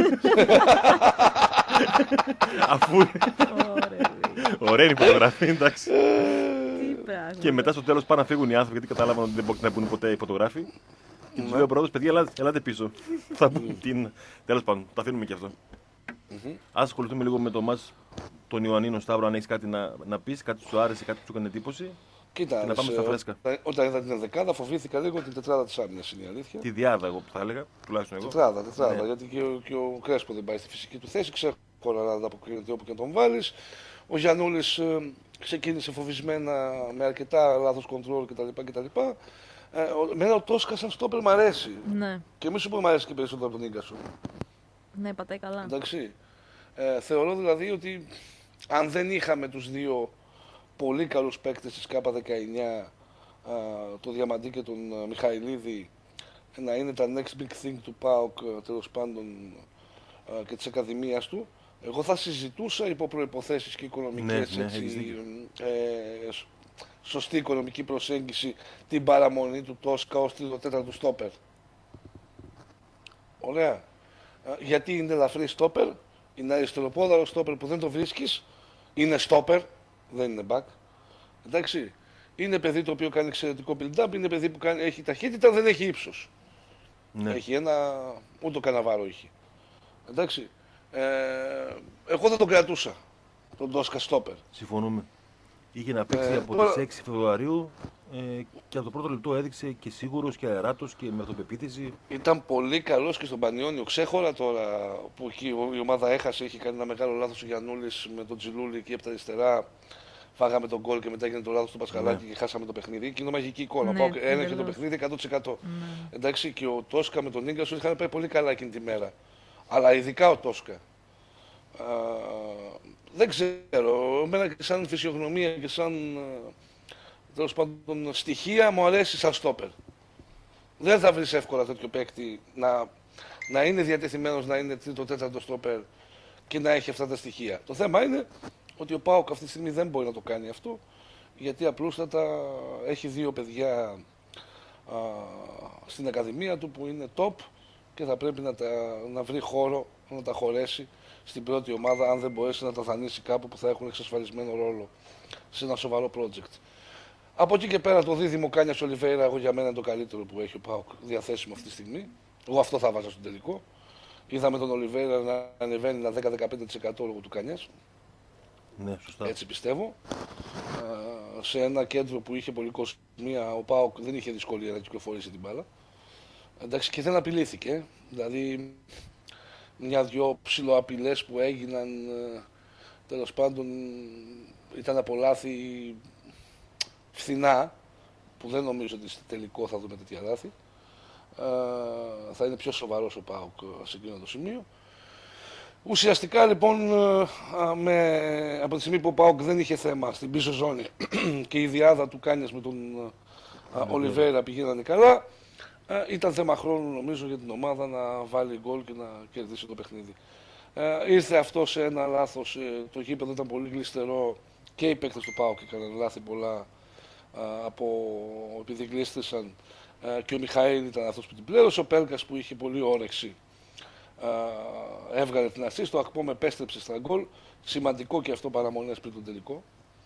Αφού. Ωραία. Ωραία είναι η φωτογραφία, εντάξει. Τι πράγμα. Και μετά στο τέλο πάνε να φύγουν οι άνθρωποι γιατί κατάλαβαν ότι δεν πρόκειται να μπουν ποτέ οι φωτογράφοι. Και του λέει ο πρόεδρο, παιδιά, ελάτε, ελάτε πίσω. Θα πούμε τι είναι. Τέλο πάντων, το αφήνουμε και αυτό. Α ασχοληθούμε λίγο με το μα τον Ιωαννίνο Σταύρο, αν έχει κάτι να, να πει, κάτι που σου άρεσε, κάτι που σου έκανε εντύπωση. Κοίτα, Και να πάμε σε- στα φρέσκα. όταν- όταν είδα την ενδεκάδα φοβήθηκα λίγο την τετράδα της άμυνας, είναι η αλήθεια. Τη διάδα, εγώ που θα έλεγα, τουλάχιστον εγώ. Τετράδα, τετράδα. Ναι. Γιατί και ο, και ο Κρέσπο δεν πάει στη φυσική του θέση, ξέχωρα να ανταποκρίνεται όπου και να τον βάλει. Ο Γιαννούλης ε, ξεκίνησε φοβισμένα με αρκετά λάθος κοντρόλ κτλ. κτλ. Ε, ο- εμένα ο Τόσκα σαν στόπερ μ' αρέσει. Ναι, Και μη σου πω μ' αρέσει και περισσότερο από τον Ίγκασο. ναι, πατάει καλά. Εντάξει. Ε, θεωρώ δηλαδή ότι αν δεν είχαμε τους δύο πολύ καλούς παίκτες της ΚΑΠΑ δεκαεννιά, α, το Διαμαντή και τον α, Μιχαηλίδη, να είναι τα next big thing του ΠΑΟΚ, α, τέλος πάντων, α, και της Ακαδημίας του, εγώ θα συζητούσα υπό προϋποθέσεις και οικονομικές, Ναι, ναι, έτσι, έχεις δίκιο. ε, σ- σωστή οικονομική προσέγγιση, την παραμονή του Τόσκα ως το τέταρτο στόπερ. Ωραία. Α, Γιατί είναι ελαφρύ στόπερ, είναι αριστεροπόδαρο στόπερ που δεν το βρίσκεις, είναι στόπερ, δεν είναι back. Εντάξει. Είναι παιδί το οποίο κάνει εξαιρετικό build-up, είναι παιδί που κάνει, έχει ταχύτητα, δεν έχει ύψος. Ναι. Έχει ένα, ούτε ο Καναβάρο είχε. Εντάξει. Ε, εγώ θα τον κρατούσα, τον Τόσκα στόπερ. Συμφωνούμε. Είχε να παίξει Ε, από τώρα- τις έξι Φεβρουαρίου ε, και από το πρώτο λεπτό έδειξε και σίγουρος και αεράτος και με αυτοπεποίθηση. Ήταν πολύ καλός και στον Πανιόνιο. Ξέχωρα τώρα που εκεί η ομάδα έχασε, είχε κάνει ένα μεγάλο λάθος ο Γιαννούλης με τον Τζιλούλη εκεί από τα αριστερά. Φάγαμε τον γκολ και μετά έγινε το λάθος του Πασχαλάκη Ναι. και χάσαμε το παιχνίδι. Και είναι μαγική εικόνα. Ναι, Πάω και έλεγχε το εντελώς. παιχνίδι εκατό τοις εκατό. Ναι. Εντάξει, και ο Τόσκα με τον Ίγκασο είχαν πάει πολύ καλά εκείνη τη μέρα. Αλλά ειδικά ο Τόσκα. Α, δεν ξέρω. Εμένα και σαν φυσιογνωμία και σαν ε, τέλος πάντων στοιχεία μου αρέσει σαν στόπερ. Δεν θα βρεις εύκολα τέτοιο παίκτη να, να είναι διατεθειμένος να είναι τρίτο τέταρτο στόπερ και να έχει αυτά τα στοιχεία. Το θέμα είναι ότι ο ΠΑΟΚ αυτή τη στιγμή δεν μπορεί να το κάνει αυτό, γιατί απλούστατα έχει δύο παιδιά α, στην ακαδημία του που είναι top και θα πρέπει να, τα, να βρει χώρο να τα χωρέσει στην πρώτη ομάδα, αν δεν μπορέσει να τα δανείσει κάπου που θα έχουν εξασφαλισμένο ρόλο σε ένα σοβαρό project. Από εκεί και πέρα το δίδυμο Κάνιας Ολιβέηρα, εγώ για μένα είναι το καλύτερο που έχει ο ΠΑΟΚ διαθέσιμο αυτή τη στιγμή. Εγώ αυτό θα βάζα στον τελικό. Είδαμε τον Ολιβέηρα να ανεβαίνει ένα δέκα με δεκαπέντε τοις εκατό λόγω του Κάνιας. Ναι, σωστά. Έτσι πιστεύω. Α, σε ένα κέντρο που είχε πολύ κοσμία, ο ΠΑΟΚ δεν είχε δυσκολία να κυκλοφορήσει την μπάλα. Εντάξει, και δεν απειλήθηκε. Δηλαδή, μια-δυο ψιλοαπειλές που έγιναν, τέλος πάντων, ήταν από λάθη φθηνά, που δεν νομίζω ότι τελικό θα δούμε τέτοια λάθη. Θα είναι πιο σοβαρός ο ΠΑΟΚ σε εκείνο το σημείο. Ουσιαστικά λοιπόν, με, από τη στιγμή που ο ΠΑΟΚ δεν είχε θέμα στην πίσω ζώνη και η διάδα του Κάνιας με τον Ολιβέρα πηγαίνανε καλά, ήταν θέμα χρόνου νομίζω για την ομάδα να βάλει γκολ και να κερδίσει το παιχνίδι. Ήρθε αυτό σε ένα λάθος, το γήπεδο ήταν πολύ γλιστερό και οι παίκτες του ΠΑΟΚ έκαναν λάθη πολλά από, επειδή γλίστησαν, και ο Μιχαήλ ήταν αυτός που την πλήρωσε, ο Πέλκας που είχε πολύ όρεξη έβγαλε την ασίστ, το Ακπόμ επέστρεψε στα γκολ, σημαντικό και αυτό παραμονές πριν τον τελικό.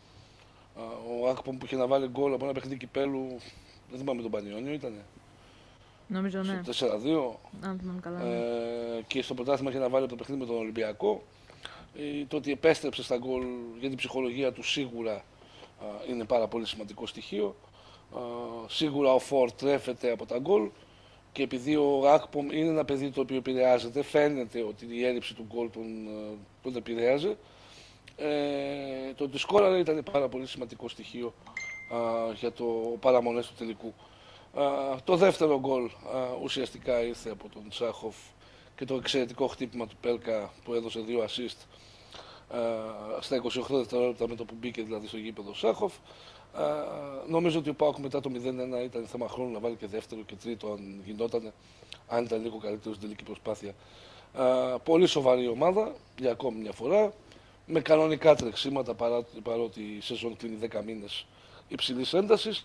Ο Ακπόμ που είχε να βάλει γκολ από ένα παιχνίδι κυπέλου, δεν θυμάμαι τον Πανιόνιο ήτανε. Νομίζω ναι. τέσσερα δύο. Αν θυμάμαι καλά. Ναι. Ε, και στο πρωτάθλημα είχε να βάλει από το παιχνίδι με τον Ολυμπιακό. Ε, το ότι επέστρεψε στα γκολ για την ψυχολογία του σίγουρα α, είναι πάρα πολύ σημαντικό στοιχείο. Α, σίγουρα ο Φορ τρέφεται από τα γκολ και επειδή ο Ακπομ είναι ένα παιδί το οποίο επηρεάζεται, φαίνεται ότι η έλλειψη του γκολ τον, τον επηρέαζε. Ε, το ότι σκόραρε ήταν πάρα πολύ σημαντικό στοιχείο α, για το παραμονές του τελικού. Uh, το δεύτερο γκολ uh, ουσιαστικά ήρθε από τον Τσάχοφ και το εξαιρετικό χτύπημα του Πέλκα που έδωσε δύο assist uh, στα είκοσι οκτώ δευτερόλεπτα με το που μπήκε δηλαδή στο γήπεδο Τσάχοφ. Uh, νομίζω ότι ο ΠΑΟΚ μετά το μηδέν ένα ήταν θέμα χρόνου να βάλει και δεύτερο και τρίτο αν γινόταν, αν ήταν λίγο καλύτερο στην τελική προσπάθεια. Uh, πολύ σοβαρή ομάδα για ακόμη μια φορά, με κανονικά τρεξίματα παρά, παρότι η σεζόν κλείνει δέκα μήνες υψηλής έντασης.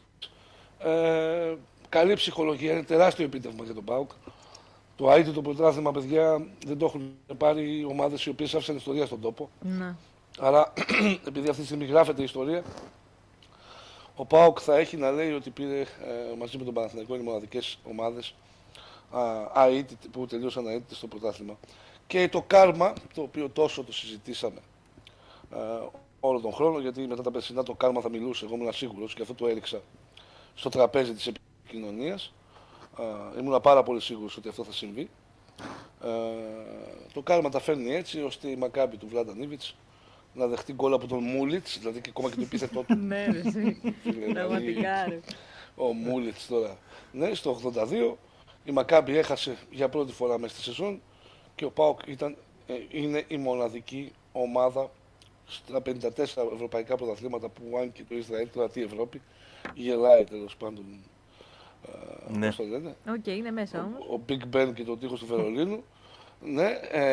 Uh, Καλή ψυχολογία, είναι τεράστιο επίτευγμα για τον ΠΑΟΚ. Το αίτητο πρωτάθλημα, παιδιά, δεν το έχουν πάρει ομάδες οι οποίες άφησαν ιστορία στον τόπο. Ναι. Άρα, επειδή αυτή τη στιγμή γράφεται η ιστορία, ο ΠΑΟΚ θα έχει να λέει ότι πήρε ε, μαζί με τον Παναθηναϊκό, είναι μοναδικές ομάδες που τελείωσαν αίτητες στο πρωτάθλημα. Και το κάρμα, το οποίο τόσο το συζητήσαμε ε, όλο τον χρόνο, γιατί μετά τα περσινά το κάρμα θα μιλούσε, εγώ ήμουν σίγουρος και αυτό το έριξα στο τραπέζι της επικοινωνίας. Uh, ήμουν πάρα πολύ σίγουρος ότι αυτό θα συμβεί. Uh, το κάρμα τα φέρνει έτσι ώστε η Μακάμπι του Βλάντα Νίβιτς να δεχτεί γκολ από τον Μούλιτς, δηλαδή και ακόμα και το επίθετό του. Ναι, ρε, εσύ. Πραγματικά, ρε. Ο Μούλιτς τώρα. Ναι, στο ογδόντα δύο η Μακάμπι έχασε για πρώτη φορά μέσα στη σεζόν και ο ΠΑΟΚ ήταν, ε, είναι η μοναδική ομάδα στα πενήντα τέσσερα ευρωπαϊκά πρωταθλήματα που αν και το Ισραήλ, τώρα τι Ευρώπη, γελάει τέλος πάντων. Ναι. Πώς το λένε. Οκ, okay, είναι μέσα όμως. Ο, ο Big Ben και το τείχος του Βερολίνου. Ναι,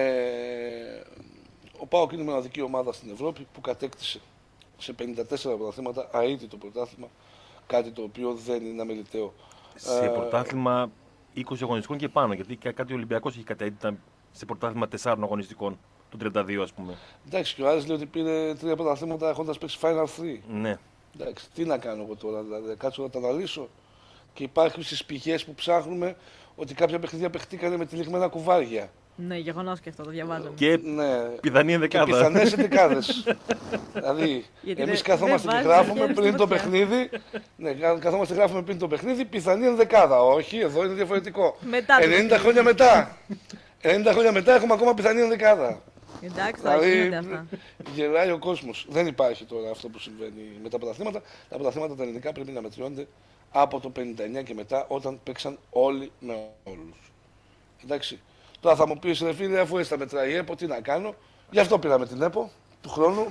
ε, ο ΠΑΟΚ είναι η μοναδική ομάδα στην Ευρώπη που κατέκτησε σε πενήντα τέσσερα πρωταθλήματα αίτητο πρωτάθλημα, κάτι το οποίο δεν είναι αμεληταίο. Σε ε, πρωτάθλημα είκοσι αγωνιστικών και πάνω, γιατί κάτι ο Ολυμπιακός έχει καταίτητα σε πρωτάθλημα τεσσάρων αγωνιστικών, του τριάντα δύο ας πούμε. Εντάξει, και ο Άρης λέει ότι πήρε τρία πρωταθλήματα έχοντας παίξει Final τρία. Ναι. Εντάξει, τι να κάνω εγώ τώρα, δηλαδή, κάτσω να τα αναλύσω. Και υπάρχουν στις πηγές που ψάχνουμε ότι κάποια παιχνίδια παιχτήκανε με τυλιγμένα κουβάρια. Ναι, γεγονός και αυτό, το διαβάζαμε. Και ναι. πιθανή ενδεκάδα. Και πιθανές ενδεκάδες. Δηλαδή, εμείς καθόμαστε και γράφουμε πριν το παιχνίδι. Ναι, καθόμαστε και γράφουμε πριν το παιχνίδι, πιθανή ενδεκάδα. Όχι, εδώ είναι διαφορετικό. Μετά ενενήντα χρόνια μετά. ενενήντα χρόνια μετά έχουμε ακόμα πιθανή ενδεκάδα. Εντάξει, θα γίνονται αυτά. Γελάει ο κόσμος. Δεν υπάρχει τώρα αυτό που συμβαίνει με τα πρωταθλήματα. Τα πρωταθλήματα τα ελληνικά πρέπει να μετριώνται από το πενήντα εννιά και μετά, όταν παίξαν όλοι με όλους. Εντάξει. Τώρα θα μου πεις, ρε φίλε, αφού έτσι τα μετράει η ΕΠΟ, τι να κάνω. Γι' αυτό πήραμε την ΕΠΟ του χρόνου.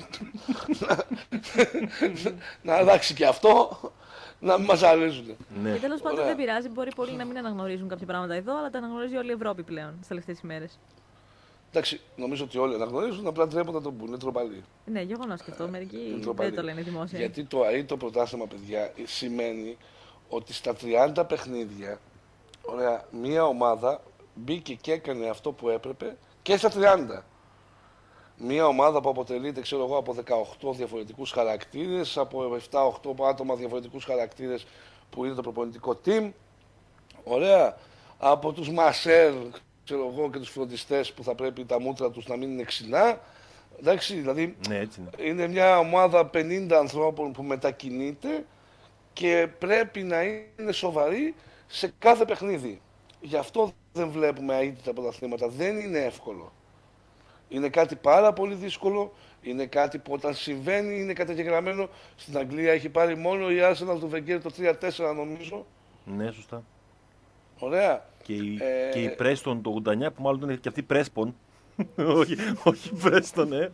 Να αλλάξει και αυτό, να μην μας αρέσουν. Ναι. Και τέλος πάντων δεν πειράζει, μπορεί πολλοί να μην αναγνωρίζουν κάποια πράγματα εδώ, αλλά τα αναγνωρίζει όλη η Ευρώπη πλέον τις τελευταίες ημέρες. Εντάξει, νομίζω ότι όλοι αναγνωρίζουν, απλά ντρέπονται να το πούνε, είναι τροπαλή. Ναι, γεγονός και αυτό. Μερικοί δεν το λένε δημόσια. Γιατί το αίτητο πρωτάθλημα, παιδιά, σημαίνει ότι στα τριάντα παιχνίδια, ωραία, μία ομάδα μπήκε και έκανε αυτό που έπρεπε και στα τριάντα. Μία ομάδα που αποτελείται, ξέρω εγώ, από δεκαοκτώ διαφορετικούς χαρακτήρες, από επτά οχτώ άτομα διαφορετικούς χαρακτήρες που είναι το προπονητικό team, ωραία, από τους μασέρ, ξέρω εγώ, και τους φροντιστές που θα πρέπει τα μούτρα τους να μην είναι ξινά, Εντάξει, δηλαδή Ναι, έτσι είναι. είναι μια ομάδα πενήντα ανθρώπων που μετακινείται και πρέπει να είναι σοβαροί σε κάθε παιχνίδι. Γι' αυτό δεν βλέπουμε αίτητα πρωταθλήματα. Δεν είναι εύκολο. Είναι κάτι πάρα πολύ δύσκολο. Είναι κάτι που όταν συμβαίνει είναι καταγεγραμμένο. Στην Αγγλία έχει πάρει μόνο η Arsenal του Wenger το τρία τέσσερα νομίζω. Ναι, σωστά. Ωραία. Και η, Ε, και η Πρέστον το ογδόντα εννιά που μάλλον είναι και αυτή Πρέσπον. όχι, όχι Πρέστον, ε.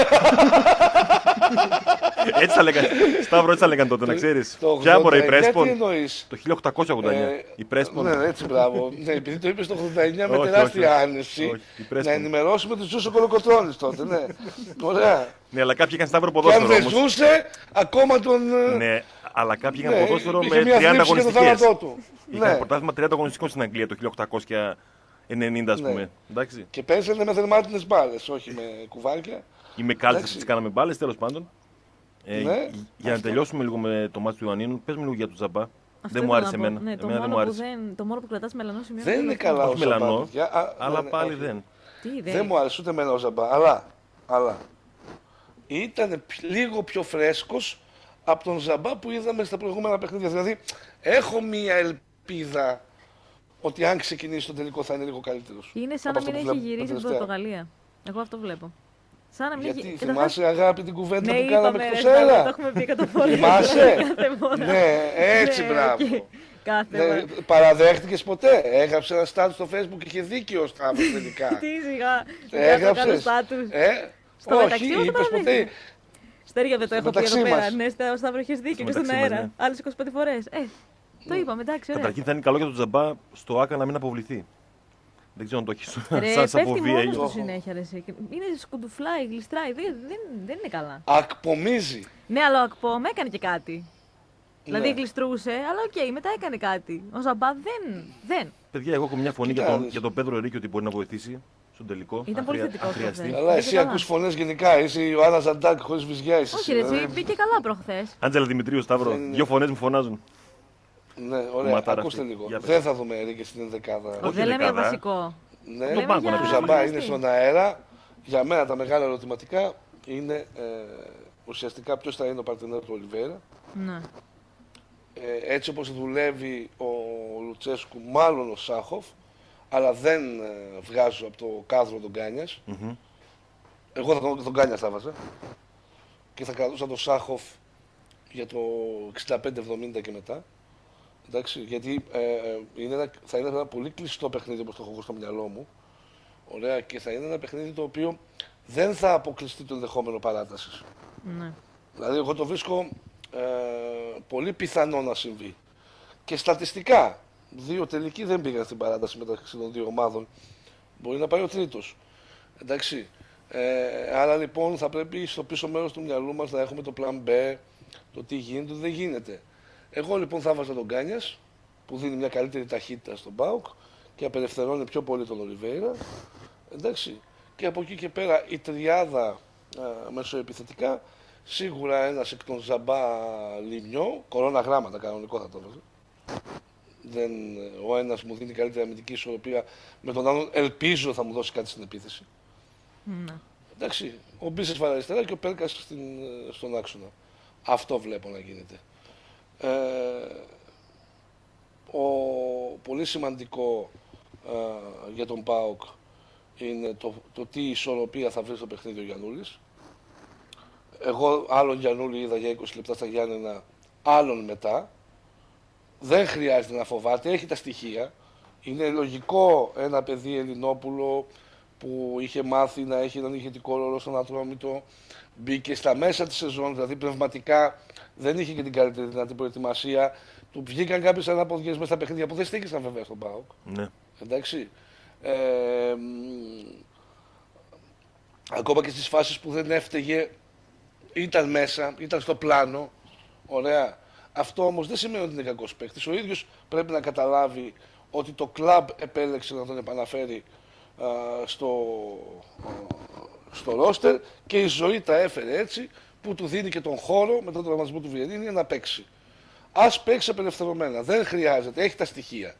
έτσι θα λέγανε. Σταύρο, έτσι θα λέγανε τότε, να ξέρεις. Το Ποια μωρέ η ογδόντα εννιά Πρέσπον. τι εννοείς? Το χίλια οκτακόσια ογδόντα εννιά. Ε, Η Πρέσπον. Ναι, έτσι μπράβο. Ναι, επειδή το είπες το ογδόντα εννιά με Όχι, τεράστια όχι, όχι. άνεση. Όχι, η Πρέσπον. Να ενημερώσουμε ότι ζούσε ο Κολοκοτρώνης τότε, ναι. Ωραία. Ναι, αλλά κάποιοι είχαν Σταύρο Και αν ποδόσφαιρο δεν όμως. ζούσε, ακόμα τον. ε, Ναι, αλλά κάποιοι ναι, είχαν ποδόσφαιρο είχε με μια τριάντα θλίψη για το αγωνιστικές. θάνατό του. Είχαν Ναι. πρωτάθλημα τριάντα αγωνιστικών στην Αγγλία το χίλια οκτακόσια ενενήντα, ας Ναι. πούμε. Εντάξει. Και παίζανε με θερμάτινες μπάλες, όχι με κουβάρια. Ή με κάλτσες Εντάξει. τις κάναμε μπάλες, τέλος πάντων. Ε, Ναι, για να αυτό. τελειώσουμε λίγο με το μάτι του Ιωαννίνου, πες μου λίγο για τον Τζαμπά. Αυτό δεν μου ήθελα άρεσε να πω. εμένα. Ναι, το, εμένα δεν μόνο μου που άρεσε. δεν, το μόνο που κρατάς μελανό σημείο Δεν είναι καλά Όχι ο Ζαμπά, μελανό, παιδιά. Α, αλλά ναι, ναι, πάλι όχι. δεν. Τι Δεν μου άρεσε ούτε εμένα ο Ζαμπά, αλλά, αλλά ήταν λίγο πιο φρέσκος από τον Ζαμπά που είδαμε στα προηγούμενα παιχνίδια. Δηλαδή, έχω μία ελπίδα ότι αν ξεκινήσει το τελικό θα είναι λίγο καλύτερος. Είναι σαν από να αυτό μην που έχει βλέπω γυρίσει τα στην τελευταία. Πορτογαλία. Εγώ αυτό βλέπω. Σαν να μην Γιατί έχει. θυμάσαι αγάπη την κουβέντα Ναι, που κάναμε είπαμε, εκτός ρε, Σταύρο, το αέρα. έχουμε πει κατά φορά. Θυμάσαι? Κάθε φορά. Ναι, έτσι Ναι, μπράβο. εκεί. Κάθε Ναι, φορά. παραδέχτηκες ποτέ? Έγραψε ένα στάτους στο Facebook και είχε δίκιο ο Σταύρος τελικά. Τι σιγά. Έγραψες? Στάτους. Ε, Στο όχι, μεταξύ, εγώ το είπες ποτέ. παραδέχτηκα. Στέρια δεν το έχω πει μεταξύ εδώ πέρα. μας. Ναι, Σταύρο, Σταύρο, έχεις δίκιο Στο και στον μεταξύ μας, αέρα. ναι. Άλλες είκοσι πέντε φορές. Ε, το είπαμε, εντάξει, ωραία. Καταρχήν θα είναι καλό για τον Τζαμπά στο Άκα να μην αποβληθεί. Δεν ξέρω αν το έχει Ρε, σαν σαν πέφτει φοβία. μόνος ή- του έχω. συνέχεια, ρε, εσύ. Είναι σκουντουφλάει, γλιστράει, δεν, δεν, δεν είναι καλά. Ακπομίζει. Ναι, αλλά ο Ακπόμ έκανε και κάτι. Δηλαδή Ναι. γλιστρούσε, αλλά οκ, μετά έκανε κάτι. Ο Ζαμπά δεν. δεν. Παιδιά, εγώ έχω μια φωνή για Κοίτα, τον, δεις. για τον Πέδρο Ερίκη ότι μπορεί να βοηθήσει στον τελικό. Ήταν αν πολύ χρεια- θετικός αν χρειαστεί. προχθές. Αλλά Μπήκε εσύ καλά. ακούς φωνές γενικά. Είσαι η Ιωάννα Ζαντάκ χωρίς βυζιά. Είσαι Όχι, εσύ, ρε, δηλαδή. εσύ μπήκε καλά προχθές. Άντζελα Δημητρίου, Σταύρο, Δεν είναι. δύο φωνές μου φωνάζουν. Ναι, ωραία. Ματάρα Ακούστε αυτή. λίγο. Για πες. Δεν θα δούμε Ερίκη στην ενδεκάδα. Όχι Δεν λέμε για δεκάδα. βασικό. Ναι, Λέμε πάγκο για να του τους Ζαμπά αγωνιστή. είναι στον αέρα. Για μένα τα μεγάλα ερωτηματικά είναι ε, ουσιαστικά ποιος θα είναι ο παρτενέρ του Ολιβέρα. Ναι. Ε, έτσι όπως δουλεύει ο Λουτσέσκου, μάλλον ο Σάχοφ, αλλά δεν ε, βγάζω από το κάδρο τον Κάνιας. Μμμ. Εγώ θα τον, τον Κάνια θα βάζα. Και θα κρατούσα τον Σάχοφ για το εξήντα πέντε εβδομήντα και μετά. Εντάξει, γιατί ε, ε, είναι ένα, θα είναι ένα πολύ κλειστό παιχνίδι όπως το έχω εγώ στο μυαλό μου. Ωραία, και θα είναι ένα παιχνίδι το οποίο δεν θα αποκλειστεί το ενδεχόμενο παράτασης. Ναι. Δηλαδή, εγώ το βρίσκω ε, πολύ πιθανό να συμβεί. Και στατιστικά, δύο τελικοί δεν πήγαν στην παράταση μεταξύ των δύο ομάδων. Μπορεί να πάει ο τρίτος. Εντάξει. Ε, άρα λοιπόν θα πρέπει στο πίσω μέρος του μυαλού μας να έχουμε το plan B, το τι γίνεται, δεν γίνεται. Εγώ λοιπόν θα βάζα τον Κάνιας, που δίνει μια καλύτερη ταχύτητα στον ΠΑΟΚ και απελευθερώνει πιο πολύ τον Ολιβέηρα. Εντάξει. Και από εκεί και πέρα η τριάδα ε, μεσοεπιθετικά, σίγουρα ένας εκ των Ζαμπά Λιμιό, κορώνα γράμματα κανονικό θα το βάζω. Δεν, ο ένας μου δίνει καλύτερη αμυντική ισορροπία, με τον άλλον ελπίζω θα μου δώσει κάτι στην επίθεση. Ναι. Εντάξει, ο Μπίσες αριστερά και ο Πέρκας στην, στον άξονα. Αυτό βλέπω να γίνεται. Ε, ο, πολύ σημαντικό ε, για τον ΠΑΟΚ είναι το, το τι ισορροπία θα βρει στο παιχνίδι ο Γιαννούλης. Εγώ άλλον Γιαννούλη είδα για είκοσι λεπτά στα Γιάννενα, άλλον μετά. Δεν χρειάζεται να φοβάται, έχει τα στοιχεία. Είναι λογικό ένα παιδί Ελληνόπουλο που είχε μάθει να έχει έναν ηγετικό ρόλο στον Ατρόμητο, μπήκε στα μέσα της σεζόν, δηλαδή πνευματικά δεν είχε και την καλύτερη δυνατή προετοιμασία. Του βγήκαν κάποιες αναποδιές μέσα στα παιχνίδια που δεν στήκησαν βέβαια στον ΠΑΟΚ. Ναι. Εντάξει. Ε, μ, ακόμα και στις φάσεις που δεν έφταιγε ήταν μέσα, ήταν στο πλάνο. Ωραία. Αυτό όμως δεν σημαίνει ότι είναι κακός παίκτης. Ο ίδιος πρέπει να καταλάβει ότι το κλαμπ επέλεξε να τον επαναφέρει α, στο, α, στο ρόστερ και η ζωή τα έφερε έτσι που του δίνει και τον χώρο με τον τραυματισμό του Βιερίνη να παίξει. Ας παίξει απελευθερωμένα. Δεν χρειάζεται. Έχει τα στοιχεία.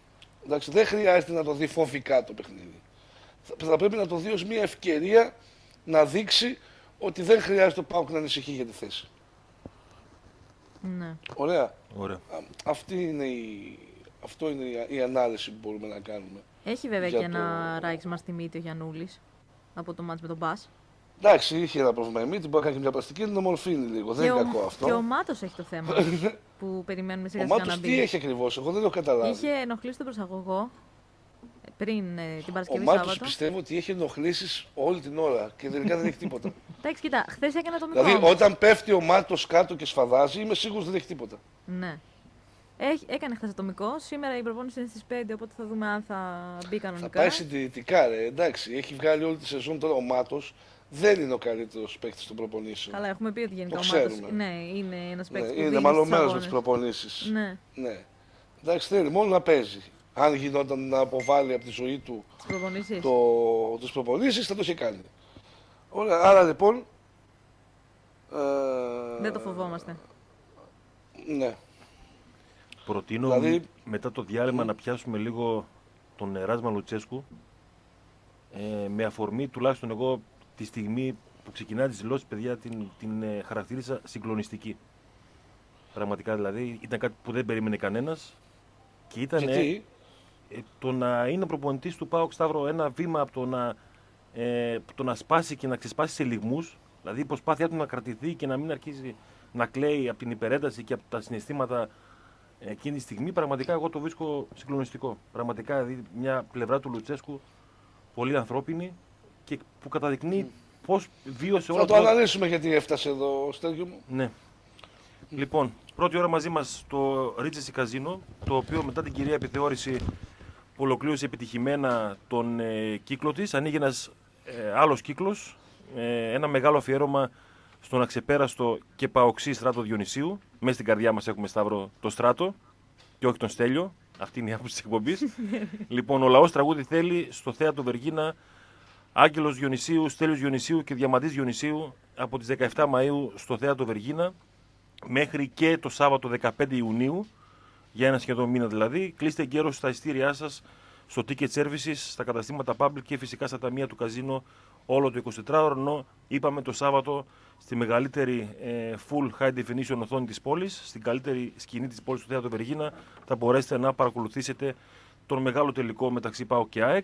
Εντάξει, δεν χρειάζεται να το δει φοβικά το παιχνίδι. Θα, θα πρέπει να το δει ως μια ευκαιρία να δείξει ότι δεν χρειάζεται ο ΠΑΟΚ να ανησυχεί για τη θέση. Ναι. Ωραία. Ωραία. Α, αυτή είναι η, αυτό είναι η, η ανάλυση που μπορούμε να κάνουμε. Έχει βέβαια Για και το- ένα ράγισμα στη μύτη ο Γιαννούλης από το μάτς με τον Μπας. Εντάξει, είχε ένα πρόβλημα η μύτη, μπορεί να κάνει και μια πλαστική, την ομορφύνει λίγο. Δεν Και είναι ο, κακό αυτό. και ο Μάτος έχει το θέμα που περιμένουμε Ο σιγά σιγά να Μάτος μπει. τι έχει ακριβώς, εγώ δεν το καταλάβει. Είχε ενοχλήσει τον προσαγωγό ε, πριν ε, την Ο Παρασκευή Μάτος Σάββατο. πιστεύω ότι έχει ενοχλήσεις όλη την ώρα και τελικά δεν έχει τίποτα. Εντάξει, κοίτα, χθες έκανε το μικρό. Δηλαδή, όταν πέφτει ο Μάτος κάτω και σφαδάζει, είμαι σίγουρος δεν έχει τίποτα. Ναι. Έχει, έκανε χθες ατομικό. Σήμερα η προπόνηση είναι στις πέντε, οπότε θα δούμε αν θα μπει Θα κανονικά. πάει συντηρητικά, ρε. Εντάξει, έχει βγάλει όλη τη σεζόν τώρα ο Μάτος. Δεν είναι ο καλύτερος παίκτης των προπονήσεων. Καλά, έχουμε πει ότι γενικά Το ο Μάτος ξέρουμε. ναι, είναι ένας Ναι, παίκτης που είναι δίνει μαλωμένος στους με τις αγώνες. προπονήσεις. Ναι, Ναι. Εντάξει, θέλει μόνο να παίζει. Αν γινόταν να αποβάλει από τη ζωή του τις προπονήσεις. το, τις προπονήσεις, θα το είχε κάνει. Ωραία, άρα λοιπόν. Ε, Δεν το φοβόμαστε. Ναι. Προτείνω Δηλαδή- μετά το διάλειμμα να πιάσουμε λίγο τον Εράσμα Λουτσέσκου ε, με αφορμή τουλάχιστον εγώ τη στιγμή που ξεκινάει τις δηλώσεις, παιδιά, την, την ε, χαρακτήρισα συγκλονιστική. Πραγματικά δηλαδή ήταν κάτι που δεν περίμενε κανένας και ήταν Γιατί ε, το να είναι προπονητής του ΠΑΟΚ, Σταύρο, ένα βήμα από το να, ε, το να σπάσει και να ξεσπάσει σε λιγμούς, δηλαδή η προσπάθειά του να κρατηθεί και να μην αρχίσει να κλαίει από την υπερένταση και από τα συναισθήματα εκείνη τη στιγμή, πραγματικά εγώ το βρίσκω συγκλονιστικό. Πραγματικά δηλαδή μια πλευρά του Λουτσέσκου πολύ ανθρώπινη και που καταδεικνύει πώς βίωσε όλα θα το αναλύσουμε γιατί έφτασε εδώ, Στέλιο μου. Ναι. Λοιπόν, πρώτη ώρα μαζί μας το Ρίτσεση Καζίνο, το οποίο μετά την κυρία επιθεώρηση που ολοκλήρωσε επιτυχημένα τον ε, κύκλο της, ανοίγει ένας ε, άλλος κύκλος, ε, ένα μεγάλο αφιέρωμα στον αξεπέραστο και παοξή Στράτο Διονυσίου. Μέσα στην καρδιά μας έχουμε, Σταύρο, το Στράτο και όχι τον Στέλιο. Αυτή είναι η άποψη της εκπομπής. Λοιπόν, ο λαός τραγούδι θέλει στο Θέατρο Βεργίνα Άγγελος Διονυσίου, Στέλιος Διονυσίου και Διαμαντής Διονυσίου από τις δεκαεφτά Μαΐου στο Θέατρο Βεργίνα μέχρι και το Σάββατο δεκαπέντε Ιουνίου, για ένα σχεδόν μήνα δηλαδή. Κλείστε εγκαίρως στα ειστήριά σας, στο ticket services, στα καταστήματα public και φυσικά στα ταμεία του καζίνο όλο το εικοσιτετράωρο, ενώ είπαμε το Σάββατο στη μεγαλύτερη ε, full high definition οθόνη της πόλης, στην καλύτερη σκηνή της πόλης του Θέατρο Βεργίνα, θα μπορέσετε να παρακολουθήσετε τον μεγάλο τελικό μεταξύ ΠΑΟΚ και ΑΕΚ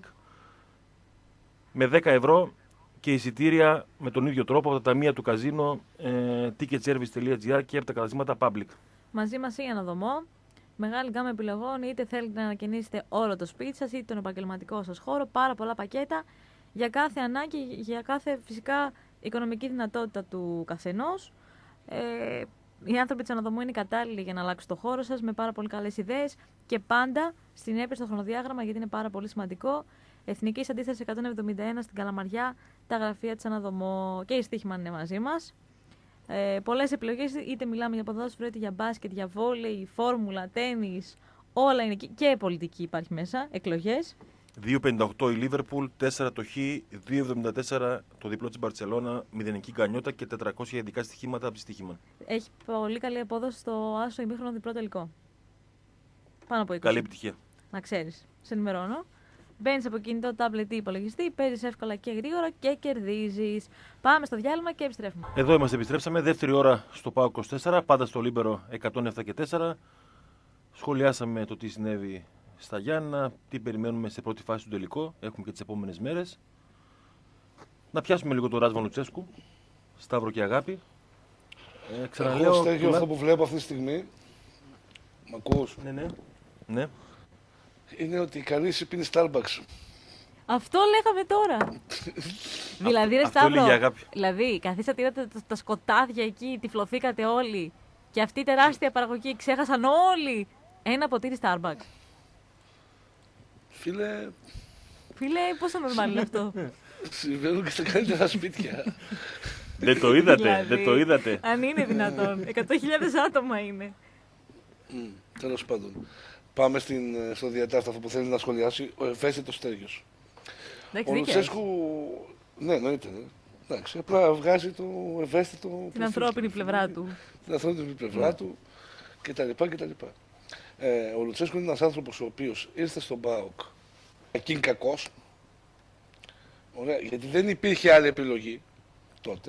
με δέκα ευρώ και εισιτήρια με τον ίδιο τρόπο από τα ταμεία του καζίνο, ε, ticketservice τελεία gr και από τα καταστήματα public. Μαζί μας η Αναδομό. Μεγάλη γκάμα επιλογών, είτε θέλετε να ανακαινήσετε όλο το σπίτι σας, είτε τον επαγγελματικό σας χώρο. Πάρα πολλά πακέτα για κάθε ανάγκη, για κάθε φυσικά οικονομική δυνατότητα του καθενός. Ε, οι άνθρωποι της Αναδομού είναι κατάλληλοι για να αλλάξουν το χώρο σας με πάρα πολύ καλές ιδέες και πάντα στην έπειτα στο χρονοδιάγραμμα, γιατί είναι πάρα πολύ σημαντικό. Εθνική Αντίσταση εκατόν εβδομήντα ένα στην Καλαμαριά, τα γραφεία της Αναδομό και η Στίχημαν είναι μαζί μας. Ε, πολλές επιλογές, είτε μιλάμε για ποδόσφαιρο, είτε για μπάσκετ, για βόλεϊ, φόρμουλα, τένις, όλα είναι εκεί. Και πολιτική υπάρχει μέσα, εκλογές. δύο πενήντα οκτώ η Λίβερπουλ, τέσσερα το Χ, δύο εβδομήντα τέσσερα το διπλό της Μπαρτσελώνα, μηδενική γκανιότα και τετρακόσια ειδικά στοιχήματα από τη Στίχημαν. Έχει πολύ καλή απόδοση στο άσο ημίχρονο διπλό τελικό. Πάνω από είκοσι. Καλή επιτυχία. Να ξέρεις. Σε ενημερώνω. Μπαίνεις από κινητό, τάμπλετ ή υπολογιστή, παίζεις εύκολα και γρήγορα και κερδίζεις. Πάμε στο διάλειμμα και επιστρέφουμε. Εδώ είμαστε, επιστρέψαμε. Δεύτερη ώρα στο ΠΑΟΚ είκοσι τέσσερα, πάντα στο Λίμπερο εκατόν επτά και τέσσερα. Σχολιάσαμε το τι συνέβη στα Γιάννα, τι περιμένουμε σε πρώτη φάση του τελικό. Έχουμε και τις επόμενες μέρες. Να πιάσουμε λίγο το Ράσβαν Λουτσέσκου. Σταύρο και αγάπη. Ε, ξαναλέω. Εγώ, Στέλιο, τουλά- αυτό που βλέπω αυτή τη στιγμή, μ' ακούς, Ναι, ναι. Ναι. είναι ότι η Καλύση πίνει Starbucks. Αυτό λέγαμε τώρα. δηλαδή, ρε αυτό Σταύρο, έλεγε η αγάπη. δηλαδή, καθίσατε, είδατε τα, τα σκοτάδια εκεί, τυφλωθήκατε όλοι. Και αυτή η τεράστια παραγωγή ξέχασαν όλοι ένα ποτήρι Starbucks. Φίλε, Φίλε, πόσο normal είναι αυτό. συμβαίνουν και στα καλύτερα σπίτια. Δεν το είδατε, Δηλαδή, δεν το είδατε. Αν είναι δυνατόν. εκατό χιλιάδες άτομα είναι. Μμ, τέλος πάντων. Πάμε στην, στο διατάφτα αυτό που θέλει να σχολιάσει ο ευαίσθητος Στέλιος. Εντάξει, Ο δίκαιος. Λουτσέσκου, ναι, εννοείται. Ναι. Εντάξει, απλά βγάζει το ευαίσθητο. Την προφίλ ανθρώπινη του. πλευρά του. Την ανθρώπινη πλευρά του κτλ. κτλ. Ε, ο Λουτσέσκου είναι ένας άνθρωπος ο οποίος ήρθε στον ΠΑΟΚ εκείν κακός, Ωραία, γιατί δεν υπήρχε άλλη επιλογή τότε.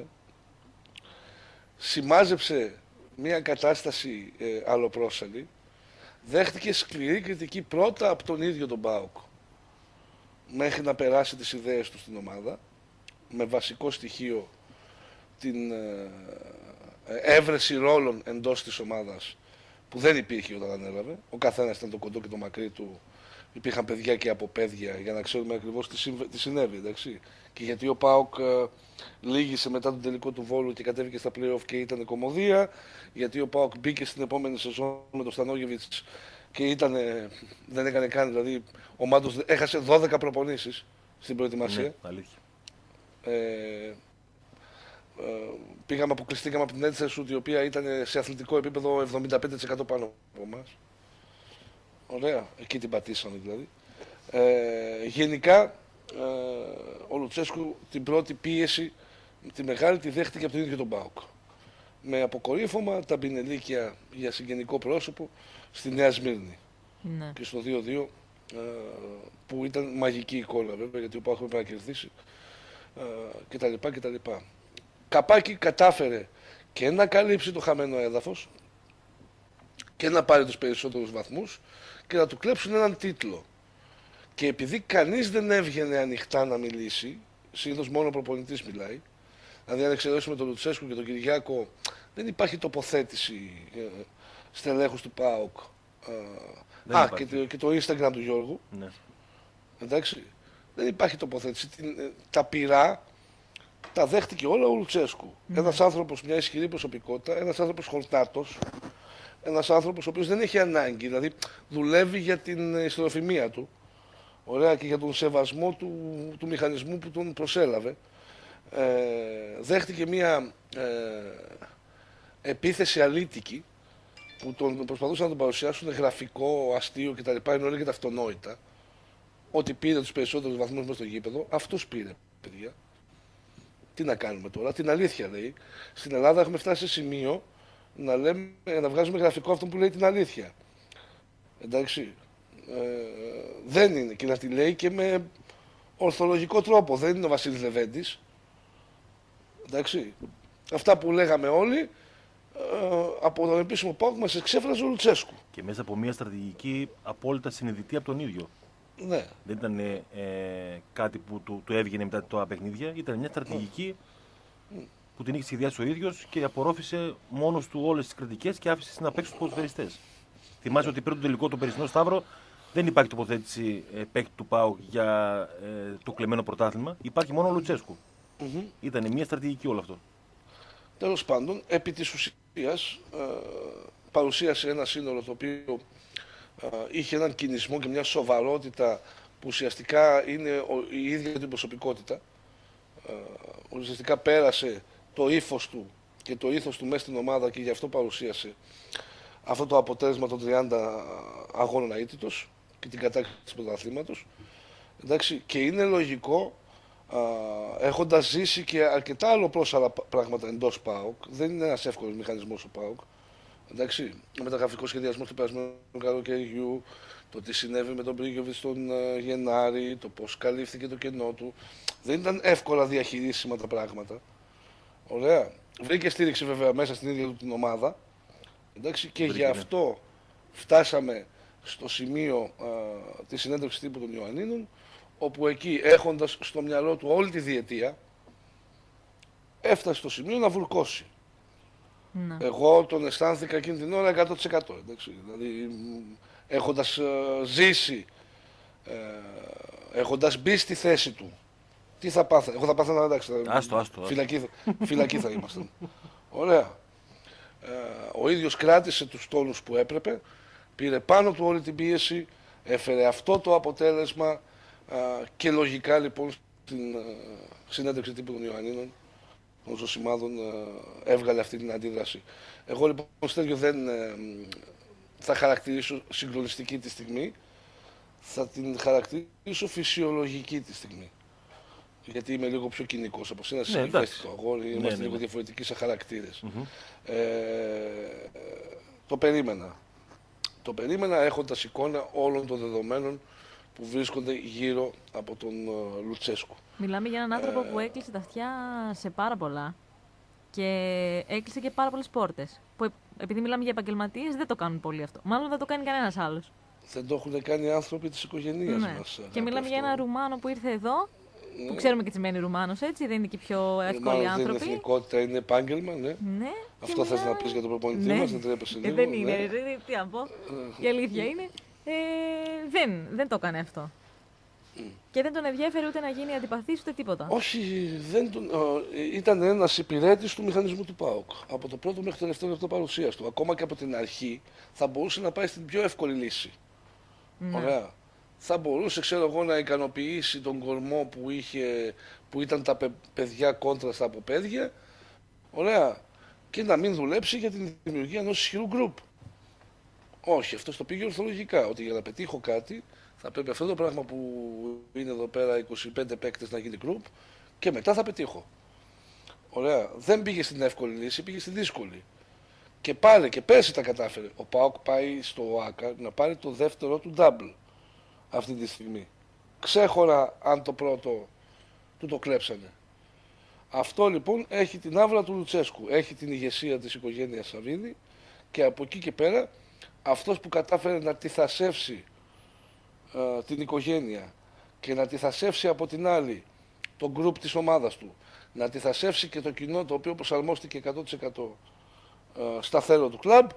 Σημάζεψε μια κατάσταση ε, αλλοπρόσαλη. Δέχτηκε σκληρή κριτική πρώτα από τον ίδιο τον ΠΑΟΚ μέχρι να περάσει τις ιδέες του στην ομάδα, με βασικό στοιχείο την ε, έβρεση ρόλων εντός της ομάδας που δεν υπήρχε όταν ανέλαβε. Ο καθένας ήταν το κοντό και το μακρύ του. Υπήρχαν παιδιά και από παιδιά για να ξέρουμε ακριβώς τι, συμβε... τι συνέβη. Εντάξει. Και γιατί ο ΠΑΟΚ ε, λύγησε μετά τον τελικό του Βόλου και κατέβηκε στα play-off και ήταν κομμωδία. Γιατί ο ΠΑΟΚ μπήκε στην επόμενη σεζόν με τον Στανόγεβιτς και ήταν, δεν έκανε καν. Δηλαδή ο Μάντος έχασε δώδεκα προπονήσεις στην προετοιμασία. Ναι, αλήθεια. Ε, ε, πήγαμε, αποκλειστήκαμε από την Έντσεσουτ, η οποία ήταν σε αθλητικό επίπεδο εβδομήντα πέντε τοις εκατό πάνω από εμάς. Ωραία, εκεί την πατήσαμε δηλαδή. Ε, γενικά, ε, ο Λουτσέσκου την πρώτη πίεση, τη μεγάλη, τη δέχτηκε από τον ίδιο τον ΠΑΟΚ. Με αποκορύφωμα τα πινελίκια για συγγενικό πρόσωπο στη Νέα Σμύρνη. Ναι. Και στο δύο δύο, ε, που ήταν μαγική εικόνα βέβαια, γιατί ο ΠΑΟΚ έπρεπε να κερδίσει. κτλ. κτλ. Καπάκι κατάφερε και να καλύψει το χαμένο έδαφος και να πάρει τους περισσότερους βαθμούς και να του κλέψουν έναν τίτλο. Και επειδή κανείς δεν έβγαινε ανοιχτά να μιλήσει, συνήθως μόνο ο προπονητής μιλάει, δηλαδή αν εξαιρέσουμε τον Λουτσέσκου και τον Κυριάκο, δεν υπάρχει τοποθέτηση ε, στελέχους του ΠΑΟΚ. Ε, α, και το, και το Instagram του Γιώργου. Ναι. Εντάξει. Δεν υπάρχει τοποθέτηση. Τα πειρά τα δέχτηκε όλα ο Λουτσέσκου. Mm. Ένας άνθρωπος, μια ισχυρή προσωπικότητα, ένας άνθρωπος χορτάτος, ένας άνθρωπος ο οποίος δεν έχει ανάγκη, δηλαδή δουλεύει για την ιστεροφημία του, ωραία, και για τον σεβασμό του, του μηχανισμού που τον προσέλαβε. Ε, δέχτηκε μια ε, επίθεση αλήτικη που τον προσπαθούσαν να τον παρουσιάσουν γραφικό, αστείο κτλ. Ενώ έλεγε τα αυτονόητα. Ότι πήρε τους περισσότερους βαθμούς μέσα στο γήπεδο, αυτούς πήρε, παιδιά. Τι να κάνουμε τώρα, την αλήθεια λέει. Στην Ελλάδα έχουμε φτάσει σε σημείο να, λέμε, να βγάζουμε γραφικό αυτό που λέει την αλήθεια. Εντάξει. Ε, δεν είναι και να τη λέει και με ορθολογικό τρόπο. Δεν είναι ο Βασίλης Λεβέντης. Εντάξει. Αυτά που λέγαμε όλοι, ε, από τον επίσημο ΠΑΟΚ μας εξέφραζε ο Λουτσέσκου. Και μέσα από μια στρατηγική απόλυτα συνειδητή από τον ίδιο. Ναι. Δεν ήταν ε, κάτι που του, του έβγαινε μετά τα παιχνίδια. Ήταν μια στρατηγική mm. που την είχε σχεδιάσει ο ίδιος και απορρόφησε μόνος του όλες τις κριτικές και άφησε να παίξουν τους ποδοσφαιριστές. Θυμάσαι ότι πριν το τελικό του περσινό Σταύρο δεν υπάρχει τοποθέτηση ε, παίκτη του ΠΑΟΚ για ε, το κλεμμένο πρωτάθλημα. Υπάρχει μόνο ο Λουτσέσκου. Mm-hmm. Ήταν μια στρατηγική όλο αυτό. Τέλος πάντων, επί της ουσίας ε, παρουσίασε ένα σύνολο το οποίο Uh, είχε έναν κινησμό και μια σοβαρότητα που ουσιαστικά είναι ο, η ίδια την προσωπικότητα. Uh, ουσιαστικά πέρασε το ύφος του και το ήθος του μέσα στην ομάδα και γι' αυτό παρουσίασε αυτό το αποτέλεσμα των τριάντα αγώνων αίτητος και την κατάκτηση του πρωταθλήματος. Εντάξει, και είναι λογικό, uh, έχοντας ζήσει και αρκετά αλλοπρόσαλα πράγματα εντός ΠΑΟΚ, δεν είναι ένας εύκολος μηχανισμός ο ΠΑΟΚ. Εντάξει, ο μεταγραφικός σχεδιασμός του περασμένου καλοκαιριού, το τι συνέβη με τον Μπρίγκοβιτς τον uh, Γενάρη, το πώς καλύφθηκε το κενό του. Δεν ήταν εύκολα διαχειρίσιμα τα πράγματα. Ωραία. Βρήκε στήριξη βέβαια μέσα στην ίδια του την ομάδα. Εντάξει, και Βρήκε, γι' ναι. αυτό φτάσαμε στο σημείο uh, της συνέντευξης τύπου των Ιωαννίνων, όπου εκεί έχοντας στο μυαλό του όλη τη διετία, έφτασε στο σημείο να βουρκώσει. Να. Εγώ τον αισθάνθηκα εκείνη την ώρα εκατό τοις εκατό. Εντάξει. Δηλαδή, έχοντας ε, ζήσει, ε, έχοντας μπει στη θέση του, τι θα πάθα, εγώ θα πάθαινα, εντάξει, άστο, άστο, φυλακή, φυλακή θα ήμασταν. Ωραία. Ε, ο ίδιος κράτησε τους τόνους που έπρεπε, πήρε πάνω του όλη την πίεση, έφερε αυτό το αποτέλεσμα ε, και λογικά λοιπόν στην ε, συνέντευξη τύπου των Ιωαννίνων των Ζωσιμάδων έβγαλε αυτή την αντίδραση. Εγώ λοιπόν Στέργιο δεν ε, θα χαρακτηρίσω συγκλονιστική τη στιγμή, θα την χαρακτηρίσω φυσιολογική τη στιγμή. Γιατί είμαι λίγο πιο κοινικός από σένα, ναι, ευαίσθητο αγόρι, είμαστε ναι, ναι, λίγο ναι. διαφορετικοί σε χαρακτήρες. Mm-hmm. ε, το περίμενα. Το περίμενα έχοντας εικόνα όλων των δεδομένων που βρίσκονται γύρω από τον uh, Λουτσέσκου. Μιλάμε για έναν άνθρωπο που έκλεισε τα αυτιά σε πάρα πολλά και έκλεισε και πάρα πολλές πόρτες. Που επειδή μιλάμε για επαγγελματίες δεν το κάνουν πολύ αυτό. Μάλλον δεν το κάνει κανένας άλλος. Δεν το έχουν κάνει άνθρωποι της οικογένειας ναι. μας. Και μιλάμε αυτό. για ένα Ρουμάνο που ήρθε εδώ, ναι. που ξέρουμε και τι σημαίνει Ρουμάνος, έτσι, δεν είναι και οι πιο εύκολοι Μάλλον άνθρωποι. Δεν είναι εθνικότητα, είναι επάγγελμα, ναι. ναι. Αυτό θες μιλά... να πεις για τον προπονητή ναι. μας, δεν τρέπεσαι λίγο. Ε, δεν είναι, ναι. ρε, τι να πω. Η αλήθεια είναι. Ε, δεν, δεν το έκανε αυτό. Mm. Και δεν τον ενδιέφερε ούτε να γίνει αντιπαθής ούτε τίποτα. Όχι, δεν τον, ε, ήταν ένας υπηρέτης του μηχανισμού του ΠΑΟΚ. Από το πρώτο μέχρι το τελευταίο λεπτό παρουσίας του. Ακόμα και από την αρχή θα μπορούσε να πάει στην πιο εύκολη λύση. Ναι. Ωραία. Θα μπορούσε, ξέρω εγώ, να ικανοποιήσει τον κορμό που, είχε, που ήταν τα παι, παιδιά κόντρα στα αποπαίδια. Ωραία. Και να μην δουλέψει για την δημιουργία ενός ισχυρού γκρουπ. Όχι, αυτό το πήγε ορθολογικά. Ότι για να πετύχω κάτι θα πρέπει αυτό το πράγμα που είναι εδώ πέρα είκοσι πέντε παίκτες να γίνει group και μετά θα πετύχω. Ωραία. Δεν πήγε στην εύκολη λύση, πήγε στη δύσκολη. Και πάλι και πέρσι τα κατάφερε. Ο ΠΑΟΚ πάει στο ΟΑΚΑ να πάρει το δεύτερο του double αυτή τη στιγμή. Ξέχωρα αν το πρώτο του το κλέψανε. Αυτό λοιπόν έχει την άβρα του Λουτσέσκου. Έχει την ηγεσία της οικογένειας Σαββίδη και από εκεί και πέρα αυτός που κατάφερε να τυθασεύσει ε, την οικογένεια και να τυθασεύσει από την άλλη το γκρουπ της ομάδας του, να τυθασεύσει και το κοινό το οποίο προσαρμόστηκε εκατό τοις εκατό ε, στα θέλω του κλαμπ,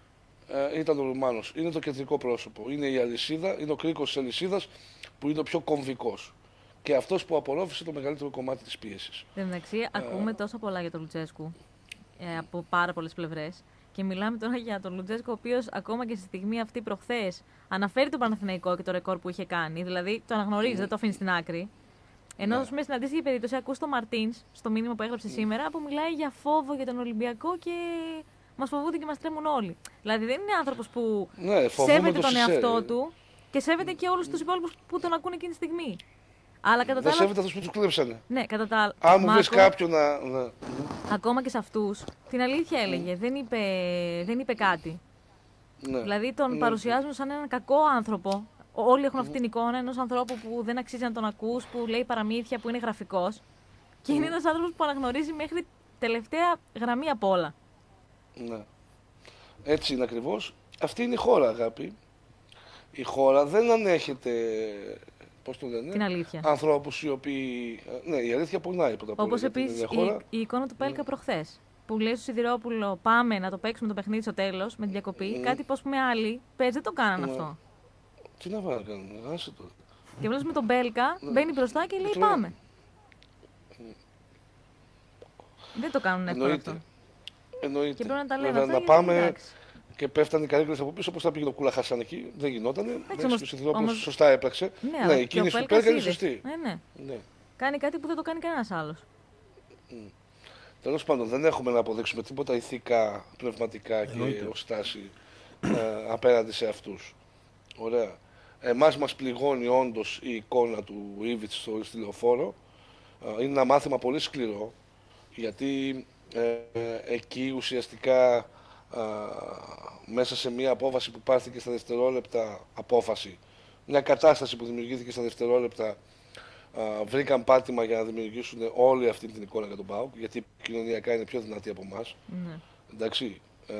ε, ήταν ο Ρουμάνος. Είναι το κεντρικό πρόσωπο. Είναι η αλυσίδα, είναι ο κρίκος της αλυσίδας που είναι ο πιο κομβικός. Και αυτός που απορρόφησε το μεγαλύτερο κομμάτι της πίεσης. Εν τω μεταξύ, ακούμε τόσα πολλά για τον Λουτσέσκου ε, από πάρα πολλές πλευρές. Και μιλάμε τώρα για τον Λουτσέσκο, ο οποίος ακόμα και στη στιγμή αυτή προχθές αναφέρει τον Παναθηναϊκό και το ρεκόρ που είχε κάνει. Δηλαδή το αναγνωρίζει, mm. δεν το αφήνει στην άκρη. Ενώ yeah. στην αντίστοιχη περίπτωση ακούς τον Μαρτίνς στο μήνυμα που έγραψε mm. σήμερα που μιλάει για φόβο για τον Ολυμπιακό και μας φοβούνται και μας τρέμουν όλοι. Δηλαδή δεν είναι άνθρωπος που ναι, σέβεται το τον εαυτό ε. του και σέβεται και όλους τους υπόλοιπους που τον ακούνε εκείνη τη στιγμή. Αλλά κατά δεν τα σέβεται αυτούς που τους κλέψανε. Ναι, κατά τα άλλα. Αν μου βρεις κάποιον να... να... Ακόμα και σε αυτούς, την αλήθεια έλεγε, mm. δεν, είπε, δεν είπε κάτι. Ναι. Δηλαδή τον ναι. παρουσιάζουν σαν έναν κακό άνθρωπο. Όλοι έχουν αυτή την εικόνα ενός ανθρώπου που δεν αξίζει να τον ακούς, που λέει παραμύθια, που είναι γραφικός. Και είναι ένας άνθρωπος που αναγνωρίζει μέχρι τελευταία γραμμή απ' όλα. Ναι. Έτσι είναι ακριβώς. Αυτή είναι η χώρα, αγάπη. Η χώρα δεν ανέχεται... Πώς το λένε, την αλήθεια. Ανθρώπους οι οποίοι. Ναι, η αλήθεια πονάει πρώτα απ' όλα. Όπως επίσης η, η εικόνα του Πέλκα mm. προχθές. Που λέει στο Σιδηρόπουλο: πάμε να το παίξουμε το παιχνίδι στο τέλος με την διακοπή. Mm. Κάτι που ας πούμε άλλοι παίζει δεν το κάνανε mm. αυτό. Τι να πάμε να κάνουμε, άσε το. Και βλέπουμε τον Πέλκα, mm. μπαίνει μπροστά και λέει: πάμε. Mm. Δεν το κάνουν εύκολα αυτό. Εννοείται. Και πρέπει να τα λένε Βέβαια, αυτά. Να πάμε. Εντάξει. Και πέφτανε οι καρέκλες από πίσω, όπως θα πήγε το Κούλαχασαν εκεί. Δεν γινότανε. Ο Σιδηρόπουλος σωστά έπραξε. Ναι, ναι η κίνηση του Πέλκα είναι σωστή. Ναι, ναι. ναι. Κάνει κάτι που δεν το κάνει κανένας άλλος. Mm. Τέλος πάντων, δεν έχουμε να αποδείξουμε τίποτα ηθικά, πνευματικά και ως στάση ε, απέναντι σε αυτούς. Ωραία. Εμάς μας πληγώνει όντως η εικόνα του Ήβιτς στο λεωφόρο. Ε, είναι ένα μάθημα πολύ σκληρό, γιατί ε, ε, εκεί ουσιαστικά Uh, μέσα σε μια απόφαση που πάρθηκε στα δευτερόλεπτα απόφαση, μια κατάσταση που δημιουργήθηκε στα δευτερόλεπτα, uh, βρήκαν πάτημα για να δημιουργήσουν όλη αυτή την εικόνα για τον ΠΑΟΚ, γιατί κοινωνιακά είναι πιο δυνατή από εμάς. Mm. Εντάξει, ε,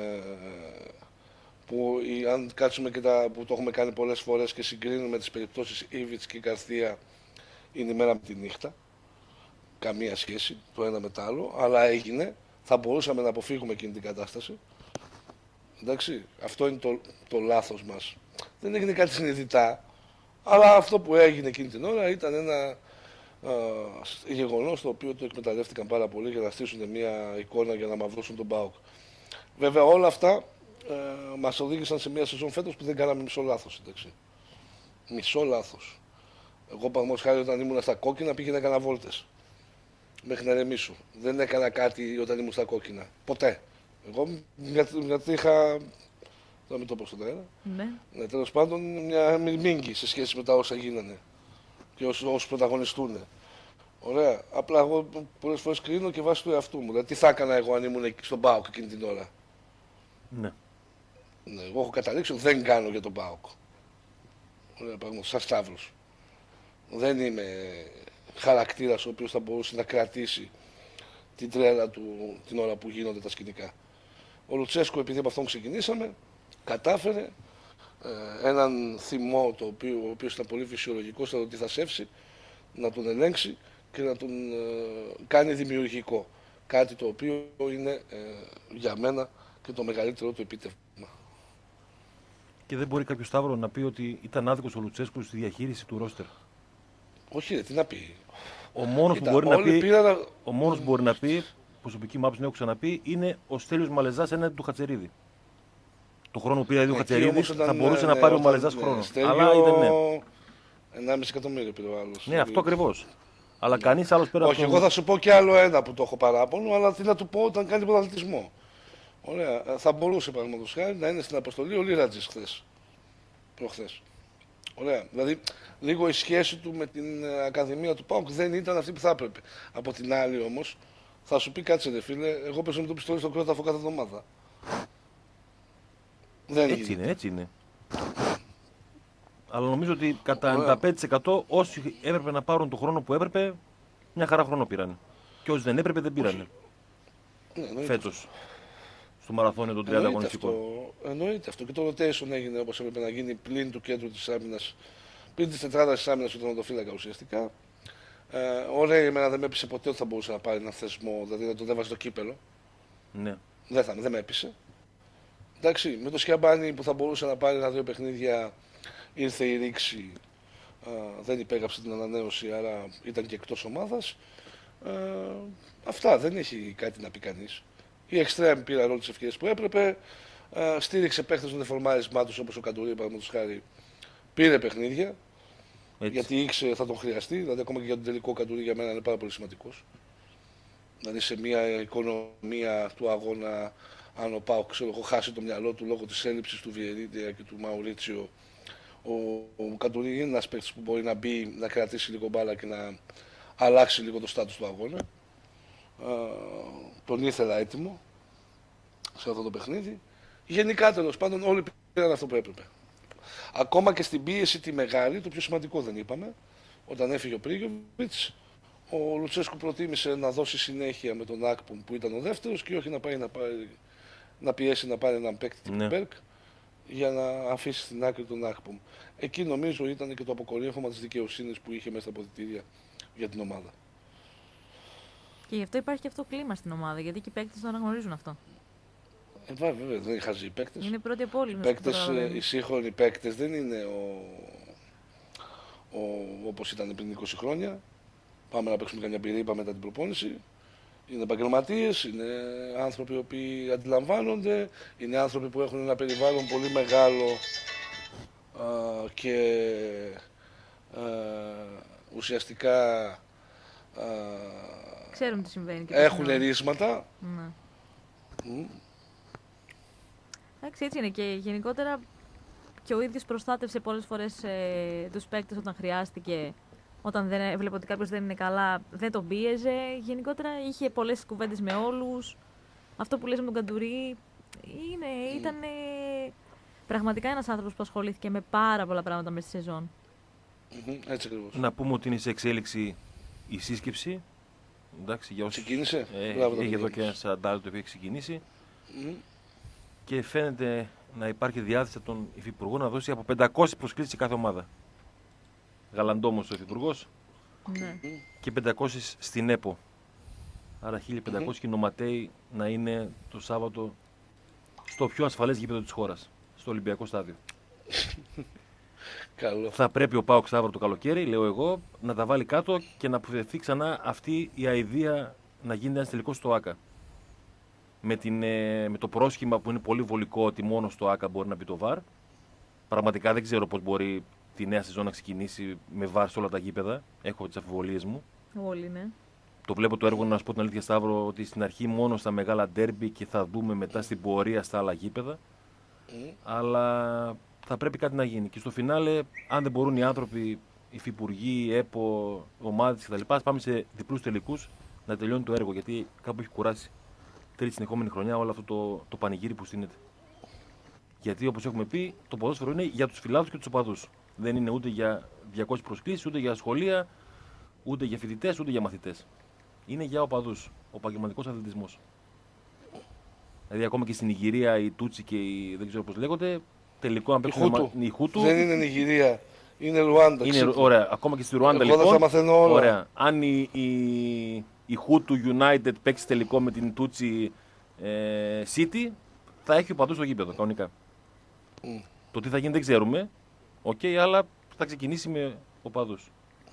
που αν κάτσουμε και τα, που το έχουμε κάνει πολλές φορές και συγκρίνουμε τις περιπτώσεις Ήβιτς και Γκαρθία, είναι η μέρα με τη νύχτα, καμία σχέση το ένα με το άλλο, αλλά έγινε, θα μπορούσαμε να αποφύγουμε εκείνη την κατάσταση. Εντάξει, αυτό είναι το, το λάθος μας. Δεν έγινε κάτι συνειδητά, αλλά αυτό που έγινε εκείνη την ώρα ήταν ένα α, γεγονός το οποίο το εκμεταλλεύτηκαν πάρα πολύ για να στήσουν μια εικόνα για να μαυρώσουν τον ΠΑΟΚ. Βέβαια όλα αυτά ε, μας οδήγησαν σε μια σεζόν φέτος που δεν κάναμε μισό λάθος. Εντάξει. Μισό λάθος. Εγώ παραδείγματος χάρη όταν ήμουν στα κόκκινα πήγαινα να έκανα βόλτες. Μέχρι να ρεμίσω. Δεν έκανα κάτι όταν ήμουν στα κόκκινα. Ποτέ. Εγώ γιατί είχα. Θα μην το πω στον αέρα. Ναι. ναι Τέλος πάντων, μια μυρμήγκη σε σχέση με τα όσα γίνανε και όσους πρωταγωνιστούν. Ωραία. Απλά εγώ πολλές φορές κρίνω και βάσει του εαυτού μου. Δηλαδή, τι θα έκανα εγώ αν ήμουν στον ΠΑΟΚ εκείνη την ώρα. Ναι. ναι εγώ έχω καταλήξει ότι δεν κάνω για τον ΠΑΟΚ. Ωραία, πράγμα, σαν Σταύρος. Δεν είμαι χαρακτήρας ο οποίος θα μπορούσε να κρατήσει την τρέλα του την ώρα που γίνονται τα σκηνικά. Ο Λουτσέσκο, επειδή από αυτόν ξεκινήσαμε, κατάφερε ε, έναν θυμό το οποίο, ο οποίος ήταν πολύ φυσιολογικός, να τον τυθασεύσει, να τον ελέγξει και να τον ε, κάνει δημιουργικό. Κάτι το οποίο είναι ε, για μένα και το μεγαλύτερο του επίτευγμα. Και δεν μπορεί κάποιο Σταύρο να πει ότι ήταν άδικος ο Λουτσέσκου στη διαχείριση του ρόστερ. Όχι, ρε, τι να πει. Ο μόνος που, Κοίτα, μπορεί να όλοι πει, πήραν... ο μόνος που μπορεί να πει, προσωπική μου άποψη δεν έχω ξαναπεί, είναι ο Στέλιος Μαλεζάς έναντι του Χατσερίδη. Το χρόνο που πήρε ο Χατσερίδης θα μπορούσε ναι, να πάρει ναι, ο Μαλεζάς ναι, χρόνο. Στέλιο, Αλλά είδε ναι. ενάμιση εκατομμύριο πήρε ο άλλος. Ναι, αυτό ακριβώς. Αλλά ναι. Κανείς άλλος πέρα. Όχι, εγώ θα σου πω κι άλλο ένα που το έχω παράπονο, αλλά τι να του πω όταν κάνει πρωταθλητισμό. Ωραία. Θα μπορούσε παραδείγματος χάρη να είναι στην αποστολή ο Λίρατζης χθες. Προχθές. Ωραία. Δηλαδή, λίγο η σχέση του με την Ακαδημία του ΠΑΟΚ δεν ήταν αυτή που θα έπρεπε. Από την άλλη όμως, θα σου πει κάτσε ρε φίλε, εγώ παίζω με το πιστόλι στον κρόταφο κάθε εβδομάδα. Δεν έτσι γίνεται. είναι, έτσι είναι. Αλλά νομίζω ότι κατά ενενήντα πέντε τοις εκατό όσοι έπρεπε να πάρουν το χρόνο που έπρεπε, μια χαρά χρόνο πήραν. Και όσοι δεν έπρεπε, δεν πήραν. Ναι, φέτος. Στο μαραθώνιο των τριάντα αγωνιστικών. Εννοείται αυτό. Και το rotation έγινε όπως έπρεπε να γίνει πλην του κέντρου της άμυνας, πλην της τετράδας της άμυνας του τερματοφύλακα ουσιαστικά. Ε, ωραία, εμένα δεν με έπεισε ποτέ ότι θα μπορούσε να πάρει ένα θεσμό, δηλαδή να τον έβαζε στο κύπελο. Ναι. Δεν, θα, δεν με έπεισε. Εντάξει, με το Σιαμπάνι που θα μπορούσε να πάρει ένα-δύο παιχνίδια, ήρθε η ρήξη, α, δεν υπέγραψε την ανανέωση, άρα ήταν και εκτός ομάδας. Ε, αυτά, δεν έχει κάτι να πει κανείς. Οι Extreme πήραν όλες τις ευκαιρίες που έπρεπε, ε, στήριξε παίχτες στο δεφορμάρισμά τους όπως ο Καντουρί, παραδείγματος χάρη, πήρε παιχνίδια. Έτσι. Γιατί ήξερε θα τον χρειαστεί, δηλαδή ακόμα και για τον τελικό Καντουρί για μένα είναι πάρα πολύ σημαντικός. Δηλαδή σε μια οικονομία του αγώνα, αν ο ΠΑΟΚ ξέρω, χάσει το μυαλό του λόγω της έλλειψης του Βιερίνια και του Μαουρίτσιο, ο, ο Καντουρί είναι ένας παίκτης που μπορεί να μπει, να κρατήσει λίγο μπάλα και να αλλάξει λίγο το στάτους του αγώνα. Uh, τον ήθελα έτοιμο σε αυτό το παιχνίδι. Γενικά τέλος πάντων όλοι πήραν αυτό που έπρεπε. Ακόμα και στην πίεση τη μεγάλη, το πιο σημαντικό δεν είπαμε, όταν έφυγε ο Πρίγιοβιτς, ο Λουτσέσκου προτίμησε να δώσει συνέχεια με τον Ακπομ που ήταν ο δεύτερος και όχι να, πάει να, πάρει, να πιέσει να πάρει έναν παίκτη τύπου Μπέρκ για να αφήσει στην άκρη τον Ακπομ. Εκεί νομίζω ήταν και το αποκορύφωμα της δικαιοσύνης που είχε μέσα στα αποδυτήρια για την ομάδα. Και γι' αυτό υπάρχει και αυτό κλίμα στην ομάδα, γιατί και οι παίκτες το αναγνωρίζουν αυτό. Ε, βέβαια, δεν χάζει οι παίκτες. Είναι πρώτοι από όλοι. Οι σύγχρονοι παίκτες δεν είναι ο, ο, όπως ήταν πριν είκοσι χρόνια. Πάμε να παίξουμε καμιά πυρήπα μετά την προπόνηση. Είναι επαγγελματίες, είναι άνθρωποι οι οποίοι αντιλαμβάνονται, είναι άνθρωποι που έχουν ένα περιβάλλον πολύ μεγάλο α, και α, ουσιαστικά α, ξέρουν τι συμβαίνει. Και έχουν ρίσματα. Ναι. Mm. Εντάξει, έτσι είναι και γενικότερα και ο ίδιος προστάτευσε πολλές φορές ε, τους παίκτες όταν χρειάστηκε. Όταν δεν έβλεπε ότι κάποιος δεν είναι καλά, δεν τον πίεζε. Γενικότερα είχε πολλές κουβέντες με όλους. Αυτό που λες με τον Καντουρί είναι, mm. ήταν ε, πραγματικά ένας άνθρωπος που ασχολήθηκε με πάρα πολλά πράγματα μέσα στη σεζόν. Mm-hmm, έτσι ακριβώς. Να πούμε ότι είναι σε εξέλιξη η σύσκεψη. Εντάξει, για όσους... Ξεκίνησε. Ε, Μπράβο, έχει εδώ και ένα σαράντα λεπτό που έχει ξεκινήσει. Mm. Και φαίνεται να υπάρχει διάθεση από τον Υφυπουργό να δώσει από πεντακόσιες προσκλήσεις σε κάθε ομάδα. Γαλαντόμος ο Υφυπουργός. Ναι. Και πεντακόσιες στην ΕΠΟ. Άρα χίλια πεντακόσιοι Mm-hmm. κινηματέοι να είναι το Σάββατο στο πιο ασφαλές γήπεδο της χώρας. Στο Ολυμπιακό Στάδιο. Καλό. Θα πρέπει ο ΠΑΟΚ Σταύρο το καλοκαίρι, λέω εγώ, να τα βάλει κάτω και να αποφευθεί ξανά αυτή η αηδία να γίνει ένας τελικός στο ΆΚΑ. Με, την, με το πρόσχημα που είναι πολύ βολικό ότι μόνο στο ΆΚΑ μπορεί να μπει το ΒΑΡ. Πραγματικά δεν ξέρω πώς μπορεί τη νέα σεζόν να ξεκινήσει με ΒΑΡ σε όλα τα γήπεδα. Έχω τις αμφιβολίες μου. Όλοι, ναι. Το βλέπω το έργο, να σου πω την αλήθεια, Σταύρο, ότι στην αρχή μόνο στα μεγάλα ντέρμπι και θα δούμε μετά στην πορεία στα άλλα γήπεδα. Mm. Αλλά θα πρέπει κάτι να γίνει. Και στο φινάλε, αν δεν μπορούν οι άνθρωποι, οι υφυπουργοί, ΕΠΟ, ομάδες κτλ., πάμε σε διπλούς τελικούς να τελειώνει το έργο. Γιατί κάπου έχει κουράσει τρίτη συνεχόμενη χρονιά όλο αυτό το, το πανηγύρι που στείνεται. Γιατί όπως έχουμε πει, το ποδόσφαιρο είναι για τους φιλάθλους και τους οπαδούς. Δεν είναι ούτε για διακόσιες προσκλήσεις, ούτε για σχολεία, ούτε για φοιτητές, ούτε για μαθητές. Είναι για οπαδούς. Ο επαγγελματικός αθλητισμός. Δηλαδή, ακόμα και στην Νιγηρία, οι Τούτσι και οι δεν ξέρω πώς λέγονται, τελικό αν παίξουν Χούτου. η Χούτου. Δεν είναι Νιγηρία, είναι Ρουάντα. Είναι, ξέρω. ωραία, ακόμα και στη Ρουάντα Εγώ λοιπόν. δεν θα μαθαίνω όλα. Ωραία. Αν η, η, η Χούτου United παίξει τελικό με την Τούτσι ε, City, θα έχει οπαδούς στο γήπεδο κανονικά. Mm. Το τι θα γίνει δεν ξέρουμε. Οκ, okay, αλλά θα ξεκινήσει με οπαδούς.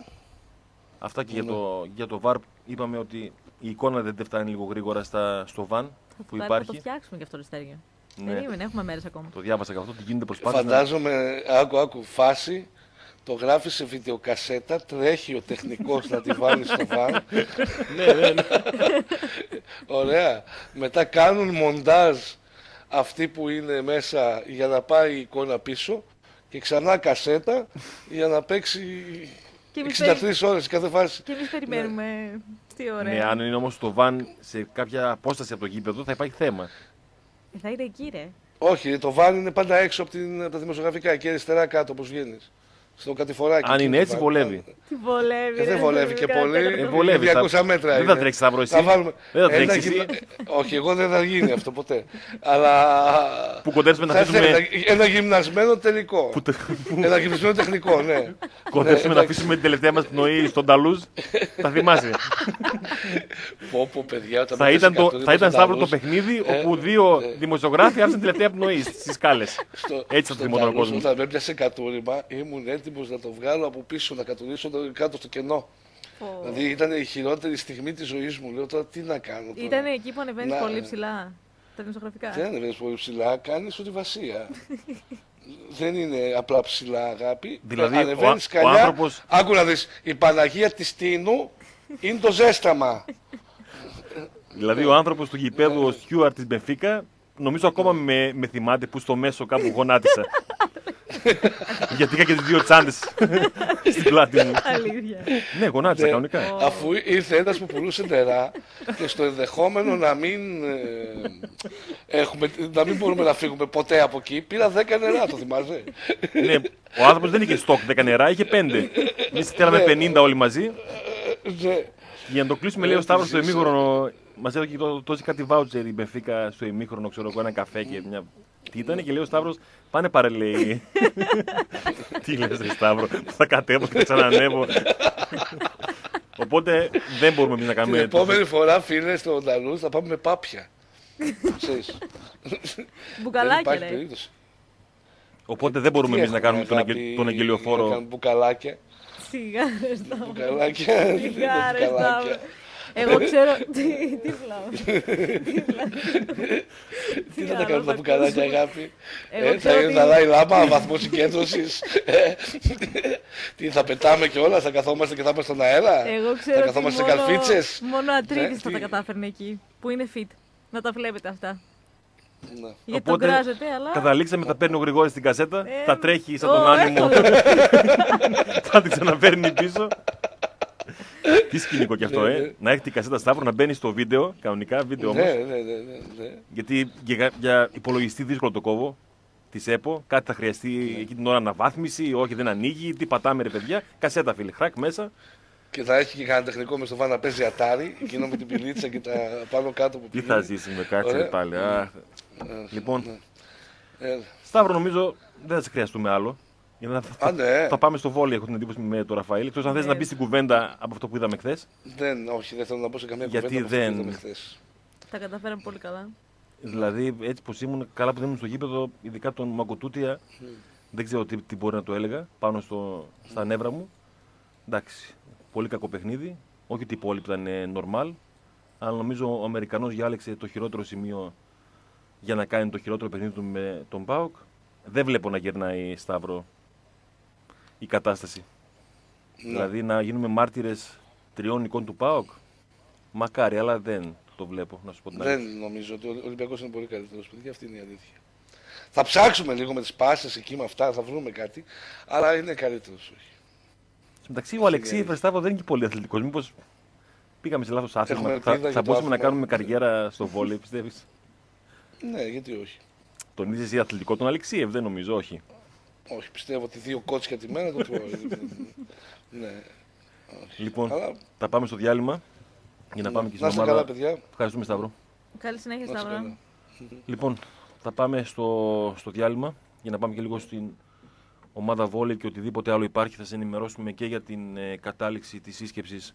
Αυτά και Mm. για, το, για το βαρ είπαμε ότι η εικόνα δεν φτάνει λίγο γρήγορα στα, στο βαν που Θα υπάρχει. το φτιάξουμε και αυτό το Λευτέριο. Ναι. Περίμενε, έχουμε μέρες ακόμα. Το διάβασα και αυτό, ότι γίνεται προσπάθεια. Φαντάζομαι, άκου, άκου, φάση, το γράφει σε βιντεοκασέτα, τρέχει ο τεχνικός να τη βάλει στο βαν. Ναι, ναι, ναι. Ωραία. Μετά κάνουν μοντάζ αυτοί που είναι μέσα για να πάει η εικόνα πίσω και ξανά κασέτα για να παίξει Και εμείς εξήντα τρεις ώρες κάθε φάση. Και εμείς περιμένουμε. Τι ωραία. Ναι, αν είναι όμως το βαν σε κάποια απόσταση από το γήπεδο θα υπάρχει θέμα. Ε, θα είναι εκεί, ρε. Όχι, το βαν είναι πάντα έξω από, την, από τα δημοσιογραφικά και αριστερά κάτω όπως βγαίνεις. Στο κατηφοράκι. Αν εκεί είναι το έτσι, βαν. βολεύει. Τι βολεύει, Ε, ρε. δεν βολεύει και πολύ. Ε, βολεύει, διακόσια θα- μέτρα δεν είναι. θα τρέξει Σταύρο εσύ. Θα βάλουμε... Δεν θα ένα τρέξεις εσύ. γυμνα- Όχι, εγώ δεν θα γίνει αυτό ποτέ. Αλλά. Που κοντέψουμε να θα αφήσουμε, ήθελα ένα γυμνασμένο τελικό. που τε- Ένα γυμνασμένο τεχνικό, ναι. κοντέψουμε Ναι, να αφήσουμε την τελευταία μας πνοή στον Ταλούζ. Θα θυμάσαι. Πω, πω, παιδιά, όταν θα με ήταν, το, τέσσερα θα ήταν στον Σταύρο το Ταλούς, παιχνίδι ε, όπου δύο ε. δημοσιογράφοι άφησαν την τελευταία πνοή στις σκάλες. στο- Έτσι θα στον θυμόταν ο Ταλούς, κόσμος. Όταν με έπιασε κατούριμα, ήμουν έτοιμος να το βγάλω από πίσω, να κατουρίσω το κάτω στο κενό. Πω. Δηλαδή ήταν η χειρότερη στιγμή της ζωής μου. Λέω τώρα τι να κάνω. Τώρα. Ήταν εκεί που ανεβαίνει Να- πολύ ψηλά. Τα δημοσιογραφικά. Δεν ανεβαίνεις πολύ ψηλά, κάνεις ό,τι βασία. Δεν είναι απλά ψηλά, αγάπη. Δηλαδή, ανεβαίνεις ο- ο καλιά. άνθρωπος- Άκου να δεις, η Παναγία της Τίνου είναι το ζέσταμα. Δηλαδή ο άνθρωπος του γηπέδου, ο Στιούαρτ της Μπενφίκα, νομίζω ακόμα με, με θυμάται που στο μέσο κάπου γονάτισα. Γιατί είχα και τις δύο τσάντες στην πλάτη μου. Αλήθεια. Ναι, γονάτισα Ναι. κανονικά. Αφού ήρθε ένας που πουλούσε νερά και στο ενδεχόμενο να μην, ε, έχουμε, να μην μπορούμε να φύγουμε ποτέ από εκεί, πήρα δέκα νερά, το θυμάσαι. Ναι, ο άνθρωπος δεν είχε στόκ δέκα νερά, είχε πέντε. Εμείς θέλαμε Ναι. πενήντα όλοι μαζί. Ναι. Για να το κλείσουμε, λέει ο Σταύρος στο ημίχρονο. Μας έδωσε το- τόση κάτι βάουτσερ η Μπενφίκα στο ημίχρονο, ξέρω εγώ, ένα καφέ και μια. Τι ήταν και λέει ο Σταύρος, πάνε πάρε λέει. Τι λες ρε Σταύρο, που θα κατέβω και θα ξανανεύω. Οπότε δεν μπορούμε εμείς να Την κάνουμε. επόμενη φορά, φίλε, στο Νταλούς θα πάμε με πάπια. Ξέρεις. Δεν Μπουκαλάκια, υπάρχει ρε. περίπτωση. Οπότε δεν μπορούμε Τι εμείς να έχουμε, κάνουμε τον, αγάπη, αγγε- τον να αγγελιοφόρο. κάνουμε μπουκαλάκια. Σιγά, ρε Σταύρο. Μπουκαλάκια. δεν είναι Σιγά, ρε Σταύρο. μπουκαλάκια. Εγώ ξέρω. Τι τι πλάω. Τι θα τα κάνουμε τα μπουκαλάκια, αγάπη. Εγώ Ε, ξέρω θα είναι ότι- Δαλάι Λάμα, βαθμό συγκέντρωσης. Ε, Τι θα πετάμε κιόλας, θα καθόμαστε και θα είμαστε στον αέρα. Εγώ Θα ξέρω ότι καθόμαστε σε μόνο, καλφίτσες. μόνο Ατρίδης Ναι, θα τι- τα κατάφερνε εκεί. Που είναι fit. Να τα βλέπετε αυτά. Ναι. Γιατί τον Οπότε, κράζετε, αλλά. Καταλήξαμε, τα παίρνει ο Γρηγόρης στην κασέτα, Ε, τα τρέχει σαν ω, τον άνεμο, εύκολο. θα την ξαναφέρνει πίσω. Τι σκηνικό κι αυτό, Ναι, ε. ναι. Να έχει την κασέτα Σταύρου, να μπαίνει στο βίντεο, κανονικά βίντεο όμως. Ναι, ναι, ναι, ναι, ναι. Γιατί για, για υπολογιστή δύσκολο το κόβω τη ΕΠΟ, κάτι θα χρειαστεί Ναι. εκεί την ώρα αναβάθμιση, όχι δεν ανοίγει, τι πατάμε ρε παιδιά. Κασέτα φίλε, χρακ μέσα. Και θα έχει και κανένα τεχνικό με στο βάν να παίζει ατάρι, εκείνο με την πιλίτσα και τα πάνω κάτω που Τι πηγαίνει. θα ζήσουμε, κάτσε ρε Ωραία. πάλι. Αχ. Ε, Λοιπόν, ε, Σταύρο νομίζω δεν θα σε χρειαστούμε άλλο. Για να θα, Α, ναι. θα πάμε στο βόλιο, έχω την εντύπωση με τον Ραφαήλ. Εκτός αν θες Ναι. να μπει στην κουβέντα από αυτό που είδαμε χθε. Δεν, όχι, δεν θέλω να πω σε καμία Γιατί κουβέντα από αυτό που δεν- είδαμε χθες. Τα καταφέραμε πολύ καλά. Δηλαδή, έτσι πως ήμουν, καλά που δεν ήμουν στο γήπεδο, ειδικά τον Μακοτούτια, δεν ξέρω τι, τι μπορεί να το έλεγα πάνω στο, στα νεύρα μου. Εντάξει, πολύ κακό παιχνίδι. Όχι ότι οι υπόλοιποι ήταν ε, normal, αλλά νομίζω ο Αμερικανός διάλεξε το χειρότερο σημείο για να κάνει το χειρότερο παιχνίδι του με τον ΠΑΟΚ. Δεν βλέπω να γερνάει Σταύρο η κατάσταση. Ναι. Δηλαδή να γίνουμε μάρτυρες τριών εικόν του ΠΑΟΚ. Μακάρι, αλλά δεν το βλέπω, να σου πω την αλήθεια. Δεν νομίζω ότι ο Ολυμπιακός είναι πολύ καλύτερος, παιδιά, αυτή είναι η αλήθεια. Θα ψάξουμε λίγο με τις πάσες εκεί με αυτά, θα βρούμε κάτι, αλλά είναι καλύτερος, όχι. Εντάξει, ο Αλεξή Φεστάβο δεν είναι και πολύ αθλητικός. Μήπως πήγαμε σε λάθος άθλημα. Έχουμε Θα, ελπίδα θα για το μπορούσαμε να άθλημα. κάνουμε καριέρα στο βόλεϊ, πιστεύεις. Ναι, γιατί όχι. Τον είδες εσύ αθλητικό τον Αλεξίευ, δεν νομίζω, όχι. Όχι, πιστεύω ότι δύο κότσια τη μέρα το τρώω. Ναι. Όχι. Λοιπόν, Αλλά... θα πάμε στο διάλειμμα για να πάμε και στην να είστε ομάδα. καλά, παιδιά. Ευχαριστούμε, Σταύρο. Καλή συνέχεια, Να είστε Σταύρο. καλά. Λοιπόν, θα πάμε στο, στο διάλειμμα για να πάμε και λίγο στην ομάδα βόλεϊ και οτιδήποτε άλλο υπάρχει. Θα σε ενημερώσουμε και για την ε, κατάληξη της σύσκεψης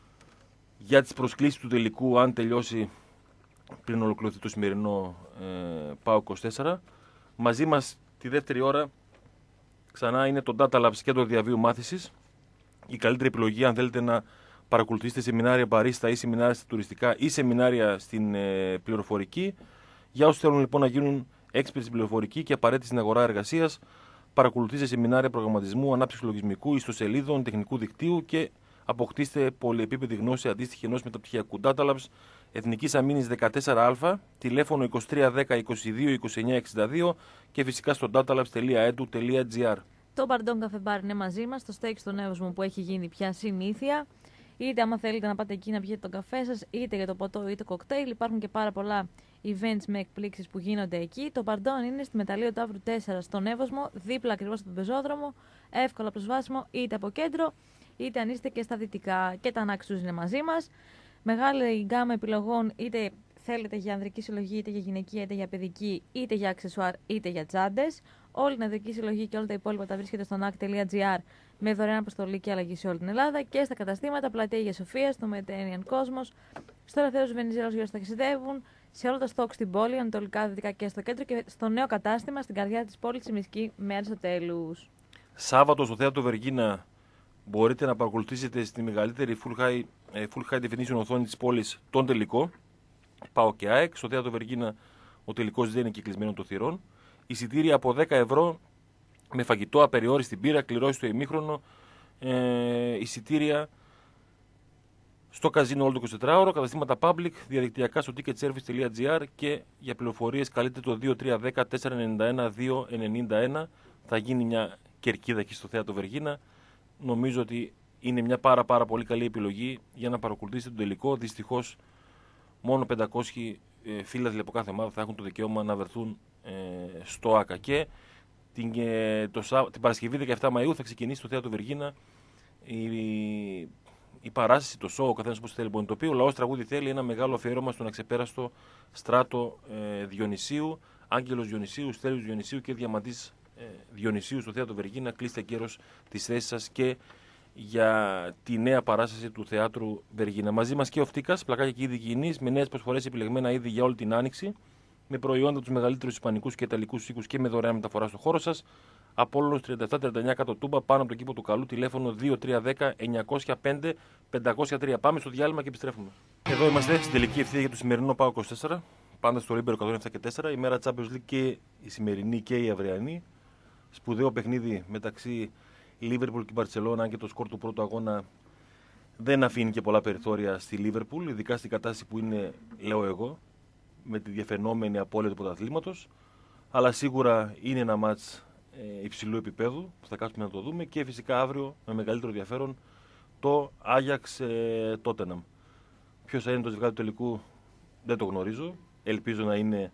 για τις προσκλήσεις του τελικού, αν τελειώσει πριν ολοκληρωθεί το σημερινό ε, ΠΑΟΚ είκοσι τέσσερα. Μαζί μας τη δεύτερη ώρα ξανά είναι το Data Labs και το διαβίου μάθησης. Η καλύτερη επιλογή αν θέλετε να παρακολουθήσετε σεμινάρια μπαρίστα ή σεμινάρια στα τουριστικά ή σεμινάρια στην ε, πληροφορική. Για όσους θέλουν λοιπόν να γίνουν έξυπνοι στην πληροφορική και απαραίτητοι στην αγορά εργασίας, παρακολουθήστε σεμινάρια προγραμματισμού, ανάπτυξη λογισμικού, ιστοσελίδων, τεχνικού δικτύου και αποκτήστε πολυεπίπεδη γνώση αντίστοιχη ενός μεταπτυχιακού. Data Labs, Εθνικής Αμήνης δεκατέσσερα Α, τηλέφωνο είκοσι τρία δέκα είκοσι δύο είκοσι εννιά εξήντα δύο και φυσικά στο datalabs τελεία edu τελεία gr. Το Bardon Cafe Bar είναι μαζί μας, το steak στον Εύωσμο που έχει γίνει πια συνήθεια. Είτε άμα θέλετε να πάτε εκεί να πιείτε τον καφέ σας, είτε για το ποτό είτε κοκτέιλ. Υπάρχουν και πάρα πολλά events με εκπλήξεις που γίνονται εκεί. Το Bardon είναι στη Μεταλλείο Ταύρου τέσσερα στον Εύωσμο, δίπλα ακριβώς στον πεζόδρομο, εύκολα προσβάσιμο είτε από κέντρο, είτε αν είστε και στα δυτικά. Και τα Naxos είναι μαζί μας. Μεγάλη γκάμα επιλογών, είτε θέλετε για ανδρική συλλογή, είτε για γυναική, είτε για παιδική, είτε για αξεσουάρ, είτε για τσάντες. Όλη την ανδρική συλλογή και όλα τα υπόλοιπα τα βρίσκεται στο νακ τελεία τζι άρ με δωρεάν αποστολή και αλλαγή σε όλη την Ελλάδα και στα καταστήματα Πλατεία Αγίας Σοφίας, στο Mediterranean Cosmos, στο Ελευθέρος Βενιζέλος για όσους ταξιδεύουν, σε όλα τα στόκ στην πόλη, ανατολικά, δυτικά και στο κέντρο και στο νέο κατάστημα στην καρδιά της πόλης Τσιμισκή με Αριστοτέλους. Σάββατο στο Θέατρο Βεργίνα μπορείτε να παρακολουθήσετε στη μεγαλύτερη full high, full high definition οθόνη της πόλης τον τελικό. ΠΑΟΚ και ΑΕΚ. Στο Θέατρο Βεργίνα ο τελικός δεν είναι κυκλισμένο των θυρών. Εισιτήρια από δέκα ευρώ με φαγητό, απεριόριστη μπύρα, κληρώσει το ημίχρονο. Ε, εισιτήρια στο καζίνο όλο το εικοσιτετράωρο, καταστήματα public, διαδικτυακά στο ticketservice τελεία gr και για πληροφορίες καλείτε το δύο τρία ένα μηδέν τέσσερα εννιά ένα δύο εννιά ένα. Θα γίνει μια κερκίδα εκεί στο Θέατρο Βεργίνα. Νομίζω ότι είναι μια πάρα, πάρα πολύ καλή επιλογή για να παρακολουθήσετε τον τελικό. Δυστυχώς μόνο πεντακόσιοι ε, φίλαθλοι από κάθε ομάδα θα έχουν το δικαίωμα να βρεθούν ε, στο ΆΚΑ. Και την, ε, το, την Παρασκευή δεκαεφτά Μαΐου θα ξεκινήσει στο Θέατρο Βεργίνα η, η παράσταση, το σοου, ο καθένας πώς θέλει. Το οποίο ο λαός τραγούδι θέλει ένα μεγάλο αφιέρωμα στον αξεπέραστο Στράτο ε, Διονυσίου, Άγγελος Διονυσίου, Στέλιος Διονυσίου και Διαμαντής ε, Διονυσίου στο Θέατρο Βεργίνα. Κλείστε καιρός τις θέσεις σας και για τη νέα παράσταση του Θεάτρου Βεργίνα. Μαζί μας και ο Φτίκας, πλακάκια και είδη υγιεινής, με νέες προσφορές επιλεγμένα είδη για όλη την άνοιξη, με προϊόντα τους μεγαλύτερους ισπανικούς και ιταλικούς οίκους και με δωρεάν μεταφορά στο χώρο σας. Απόλλωνος τριάντα επτά τριάντα εννιά κάτω Τούμπα, πάνω από τον κήπο του Καλού, τηλέφωνο δύο τρία ένα μηδέν εννιά μηδέν πέντε πεντακόσια τρία. Πάμε στο διάλειμμα και επιστρέφουμε. Εδώ είμαστε στην τελική ευθεία για το σημερινό ΠΑΟΚ είκοσι τέσσερα. Πάντα στο Ρίμπερο εκατόν επτά και τέσσερα. Η μέρα Champions League και η σημερινή και η αυριανή. Σπουδαίο παιχνίδι μεταξύ Λίβερπουλ και Μπαρτσελόνα, αν και το σκορ του πρώτου αγώνα δεν αφήνει και πολλά περιθώρια στη Λίβερπουλ, ειδικά στην κατάσταση που είναι, λέω εγώ, με τη διαφαινόμενη απώλεια του πρωταθλήματος. Αλλά σίγουρα είναι ένα μάτς ε, υψηλού επίπεδου που θα κάτσουμε να το δούμε και φυσικά αύριο με μεγαλύτερο ενδιαφέρον το Άγιαξ ε, Τότεναμ. Ποιος θα είναι το ζευγάρι του τελικού δεν το γνωρίζω. Ελπίζω να είναι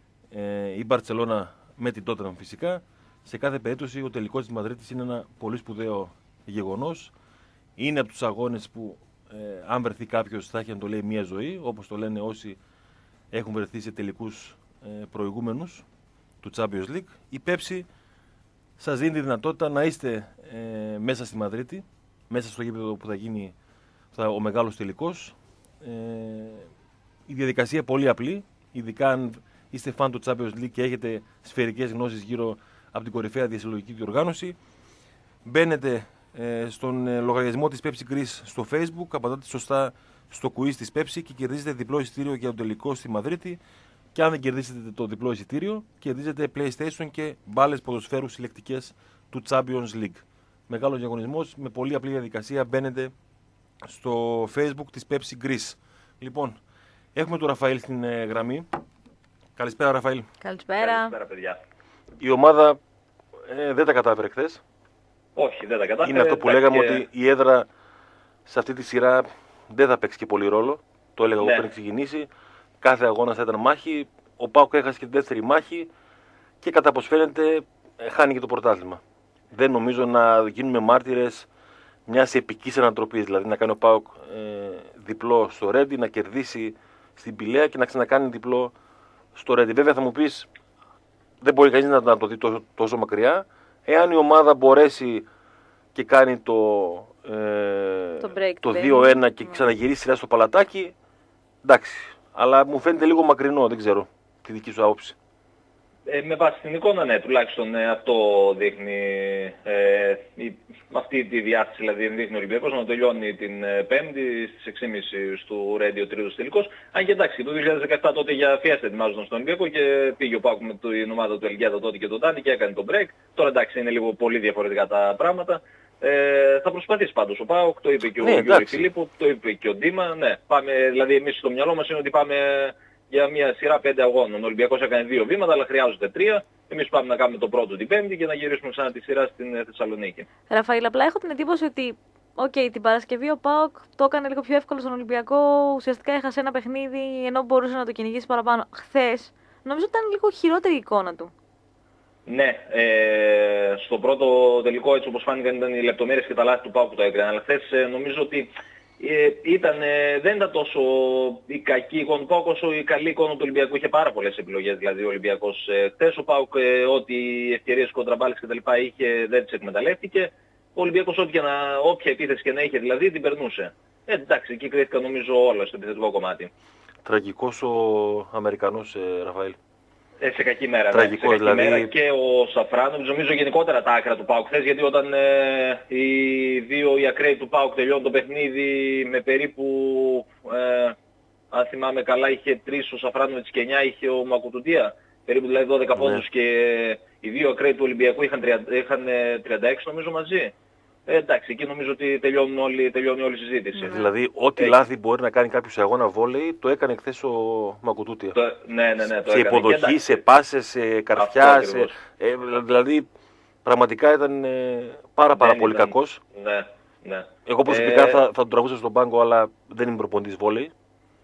ε, η Μπαρτσελόνα με την Τότεναμ φυσικά. Σε κάθε περίπτωση ο τελικός της Μαδρίτης είναι ένα πολύ σπουδαίο γεγονός. Είναι από τους αγώνες που ε, αν βρεθεί κάποιος θα έχει να το λέει μια ζωή, όπως το λένε όσοι έχουν βρεθεί σε τελικούς ε, προηγούμενους του Champions League. Η Πέψη σας δίνει τη δυνατότητα να είστε ε, μέσα στη Μαδρίτη, μέσα στο γήπεδο που θα γίνει θα, ο μεγάλος τελικός. Ε, η διαδικασία πολύ απλή, ειδικά αν είστε φαν του Champions League και έχετε σφαιρικές γνώσεις γύρω από την κορυφαία διασυλλογική διοργάνωση. Μπαίνετε ε, στον ε, λογαριασμό της Pepsi Greece στο Facebook, απαντάτε σωστά στο quiz της Pepsi και κερδίζετε διπλό εισιτήριο για τον τελικό στη Μαδρίτη. Και αν δεν κερδίσετε το διπλό εισιτήριο, κερδίζετε PlayStation και μπάλες ποδοσφαίρου συλλεκτικές του Champions League. Μεγάλος διαγωνισμός με πολύ απλή διαδικασία. Μπαίνετε στο Facebook της Pepsi Greece. Λοιπόν, έχουμε τον Ραφαήλ στην ε, γραμμή. Καλησπέρα, Ραφαήλ. Καλησπέρα. Καλησπέρα, παιδιά. Η ομάδα ε, δεν τα κατάφερε χθες. Όχι, δεν τα κατάφερε. Είναι αυτό που τα λέγαμε και... ότι η έδρα σε αυτή τη σειρά δεν θα παίξει και πολύ ρόλο. Το έλεγα ναι. εγώ πριν ξεκινήσει. Κάθε αγώνα θα ήταν μάχη. Ο ΠΑΟΚ έχασε και τη δεύτερη μάχη. Και κατά πως φαίνεται ε, χάνει και το πρωτάθλημα. Δεν νομίζω να γίνουμε μάρτυρες μιας επικής ανατροπής. Δηλαδή να κάνει ο ΠΑΟΚ ε, διπλό στο Ρέντι, να κερδίσει στην Πηλαία και να ξανακάνει διπλό στο Ρέντι. Βέβαια θα μου πεις, δεν μπορεί κανείς να, να το δει τόσο, τόσο μακριά. Εάν η ομάδα μπορέσει και κάνει το, ε, το, break, το δύο ένα και ξαναγυρίσει σειρά στο παλατάκι, εντάξει. Αλλά μου φαίνεται λίγο μακρινό, δεν ξέρω τη δική σου άποψη. Ε, με βάση την εικόνα, ναι, τουλάχιστον ε, αυτό δείχνει, ε, η, αυτή τη διάθεση δηλαδή δείχνει ο Ολυμπιακός να τελειώνει την ε, Πέμπτη στις έξι και μισή στο Ρέντι ο τρίτος τελικός. Αν και εντάξει, το δύο χιλιάδες δεκαεπτά τότε για φιέστα ετοιμάζονταν στον Ολυμπιακό και πήγε ο Πάκου με την ομάδα του Ελγιάδο τότε και τον Τάνη και έκανε τον break. Τώρα εντάξει είναι λίγο πολύ διαφορετικά τα πράγματα. Ε, θα προσπαθήσει πάντως ο ΠΑΟΚ, το είπε και ο ναι, Γιώργος Φιλίππου, το είπε και ο Ντίμα. Ναι, πάμε, δηλαδή εμείς στο μυαλό μας είναι ότι πάμε για μια σειρά πέντε αγώνων. Ο Ολυμπιακός έκανε δύο βήματα, αλλά χρειάζονται τρία. Εμείς πάμε να κάνουμε το πρώτο την Πέμπτη και να γυρίσουμε ξανά τη σειρά στην Θεσσαλονίκη. Ραφαήλ, απλά έχω την εντύπωση ότι okay, την Παρασκευή ο ΠΑΟΚ το έκανε λίγο πιο εύκολο στον Ολυμπιακό. Ουσιαστικά έχασε ένα παιχνίδι ενώ μπορούσε να το κυνηγήσει παραπάνω. Χθες νομίζω ότι ήταν λίγο χειρότερη η εικόνα του. Ναι, ε, στο πρώτο τελικό έτσι όπως φάνηκαν ήταν οι λεπτομέρειες και τα λάθη του ΠΑΟΚ που το έκαναν. Αλλά χθες ε, νομίζω ότι ε, ήταν, ε, δεν ήταν τόσο η κακή εικόνα του ΠΑΟΚ όσο η καλή εικόνα του Ολυμπιακού. Είχε πάρα πολλές επιλογές δηλαδή ο Ολυμπιακός. Ε, χθες ο ΠΑΟΚ ε, ό,τι ευκαιρίες κοντραμπάλες και τα λοιπά είχε δεν τις εκμεταλλεύτηκε. Ο Ολυμπιακός ό,τι και να, όποια επίθεση και να είχε δηλαδή την περνούσε. Ε, εντάξει, εκεί κρίθηκαν νομίζω όλα στο επιθετικό κομμάτι. Τραγικός ο Αμερικανός ε, Ραφαήλ. Ε, σε κακή μέρα, Τραγικό, ναι. Σε κακή δηλαδή... μέρα και ο Σαφράνοβιτς, νομίζω γενικότερα τα άκρα του ΠΑΟΚ χθες, γιατί όταν ε, οι δύο οι ακραίοι του ΠΑΟΚ τελειώνουν το παιχνίδι με περίπου, ε, αν θυμάμαι καλά, είχε τρεις ο Σαφράνοβιτς και εννιά είχε ο Μακουτουτία, περίπου δηλαδή δώδεκα ναι. πόντους και οι δύο ακραίοι του Ολυμπιακού είχαν, είχαν τριάντα έξι νομίζω μαζί. Ε, εντάξει, εκεί νομίζω ότι τελειώνει όλη, τελειώνει όλη η συζήτηση. Mm. Δηλαδή, ό,τι Έχει. λάθη μπορεί να κάνει κάποιος σε αγώνα βόλεϊ, το έκανε χθες ο Μακουτούτια. Το, ναι, ναι, ναι, το σε έκανε. υποδοχή, σε πάσες, σε καρφιά. Σε, ε, δηλαδή, πραγματικά ήταν ε, πάρα πάρα πολύ ήταν, κακός. Ναι, ναι. Εγώ προσωπικά ε, θα, θα τον τραβούσα στον πάγκο, αλλά δεν είμαι προπονητής βόλεϊ.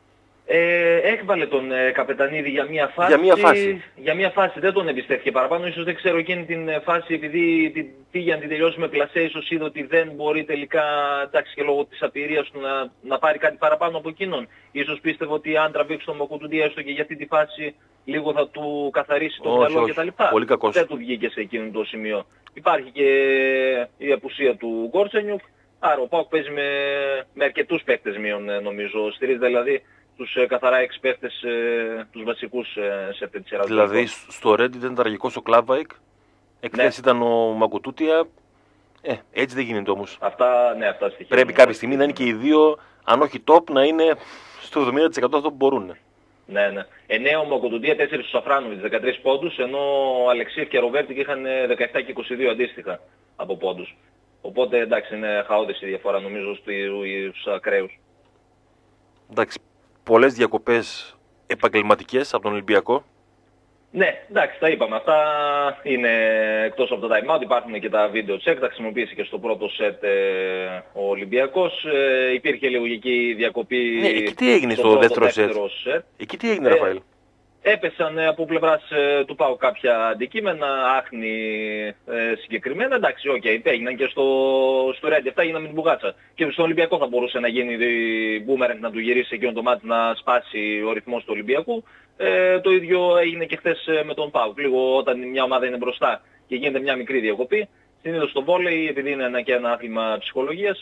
Ε, έκβαλε τον ε, Καπετανίδη για μια φάση. Για μια φάση. Για μια φάση. Δεν τον εμπιστεύτηκε παραπάνω. Ίσως δεν ξέρω εκείνη την φάση επειδή την, πήγε να την τελειώσει με πλασέ. Ίσως είδε ότι δεν μπορεί τελικά, εντάξει και λόγω της απειρίας του να, να πάρει κάτι παραπάνω από εκείνον. Ίσως πίστευε ότι αν τραβήξει τον Μακουτουτία έστω και για αυτή τη φάση λίγο θα του καθαρίσει το μυαλό κτλ. Πολύ κακός. Δεν του βγήκε σε εκείνο το σημείο. Υπάρχει και η απουσία του Γκόρτσενιουκ. Άρα ο ΠΑΟΚ παίζει με, με αρκετούς παίκτες μείον νομίζω. Στηρίζει δηλαδή τους ε, καθαρά έξι παίχτες, ε, τους βασικούς ε, σε αυτή τη σειρά. Δηλαδή στο Reddit ήταν τραγικός ο Κλάβαϊκ, εκθέσεις ναι. ήταν ο Μακουτούτια, ε, έτσι δεν γίνεται όμως. Αυτά, ναι, αυτά στοιχεία. Πρέπει κάποια στιγμή να είναι και οι δύο, αν όχι top, να είναι στο εβδομήντα τοις εκατό αυτό που μπορούν. Ναι, ναι. εννέα ο Μακουτούτια, τέσσερα ο Σαφράνοβιτς, δεκατρείς πόντους, ενώ ο Αλεξίεφ και ο Ροβέρτικ είχαν δεκαεπτά και είκοσι δύο αντίστοιχα από πόντους. Οπότε εντάξει είναι χαόδης η διαφορά νομίζω στους ακραίους. Εντάξει. Πολλές διακοπές επαγγελματικές από τον Ολυμπιακό. Ναι, εντάξει, τα είπαμε. Αυτά είναι εκτός από τα time out. Υπάρχουν και τα video check. Τα χρησιμοποίησε και στο πρώτο set ε, ο Ολυμπιακός. Ε, υπήρχε λογική διακοπή. Ναι, εκεί τι έγινε στο, στο δεύτερο set. set. Εκεί τι έγινε, ε, Ραφαήλ. Έπεσαν από πλευράς ε, του ΠΑΟΚ κάποια αντικείμενα, άχνη ε, συγκεκριμένα. Εντάξει, οκ, okay, έγιναν και στο, στο Ρέντι. Αυτά έγιναν με την Μπουγάτσα. Και στον Ολυμπιακό θα μπορούσε να γίνει η Μπούμερανγκ να του γυρίσει εκείνο το μάτι να σπάσει ο ρυθμός του Ολυμπιακού. Ε, το ίδιο έγινε και χθες με τον ΠΑΟΚ. Λίγο όταν μια ομάδα είναι μπροστά και γίνεται μια μικρή διακοπή. Συνήθως στο βόλεϊ, επειδή είναι ένα και ένα άθλημα ψυχολογίας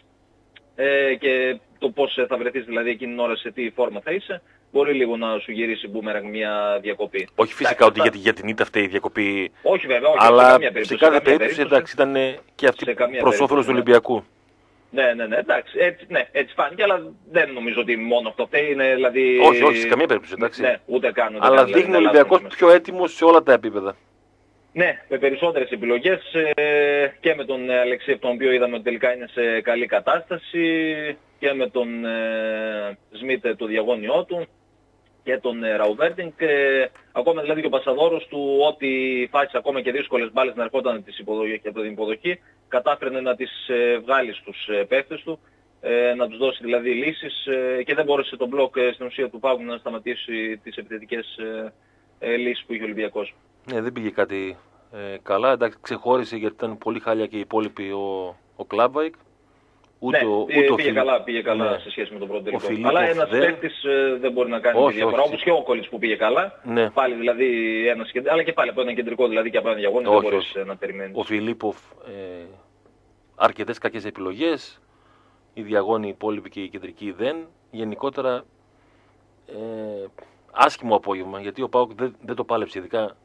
ε, και το πώς θα βρεθείς δηλαδή εκείνη την ώρα σε τι φόρμα θα είσαι, μπορεί λίγο να σου γυρίσει μπούμεραγκ μια διακοπή. Όχι φυσικά ότι για, για την ήττα αυτή η διακοπή. Όχι βέβαια, όχι, αλλά σε, καμία περίπτωση, σε κάθε σε περίπτωση εντάξει ήταν και αυτή προς όφελος του Ολυμπιακού. Ναι, ναι, ναι, εντάξει, έτσι, ναι, έτσι φάνηκε, αλλά δεν νομίζω ότι μόνο αυτό φταίει, είναι δηλαδή... Όχι, όχι, σε καμία περίπτωση, εντάξει. Ναι, ούτε καν, ούτε αλλά καν, δείχνει δηλαδή, ο Ολυμπιακός πιο έτοιμος σε όλα τα επίπεδα. Ναι, με περισσότερες επιλογές ε, και με τον Αλεξίεφ, τον οποίο είδαμε ότι τελικά είναι σε καλή κατάσταση, και με τον ε, Σμίτ το διαγώνιό του, και τον ε, Ραουβέρτινγκ, ε, ακόμα δηλαδή και ο Πασαδόρος του, ό,τι φάσεις ακόμα και δύσκολες μπάλες να ερχόταν από την υποδοχή, κατάφερε να τις ε, βγάλει στους ε, παίχτες του, ε, να τους δώσει δηλαδή λύσεις ε, και δεν μπόρεσε τον μπλοκ ε, στην ουσία του Πάγου να σταματήσει τις επιθετικές ε, ε, λύσεις που είχε ο Ολυμπιακός. Ναι, δεν πήγε κάτι Ε, καλά, εντάξει, ξεχώρισε γιατί ήταν πολύ χάλια και οι υπόλοιποι ο, ο Κλάμπαϊκ. Ούτε ναι, ο, ούτε πήγε, ο πήγε Φιλ... καλά, πήγε καλά ναι. σε σχέση με τον πρώτο τελικό. Φιλίπποφ Αλλά ένας δεν... παίκτης ε, δεν μπορεί να κάνει όχι, τη διαφορά, όχι. όπως και ο Κόλιτς που πήγε καλά. Ναι. Πάλι δηλαδή ένας, αλλά και πάλι από ένα κεντρικό δηλαδή και από ένα διαγώνιο δεν μπορείς να περιμένεις. Ο Φιλίπποφ ε, αρκετές κακές επιλογές, οι διαγώνιοι υπόλοιποι και οι κεντρικοί δεν. Γενικότερα ε, άσχημο απόγευμα, γιατί ο ΠΑΟΚ δεν, δεν το πάλεψε, ειδικά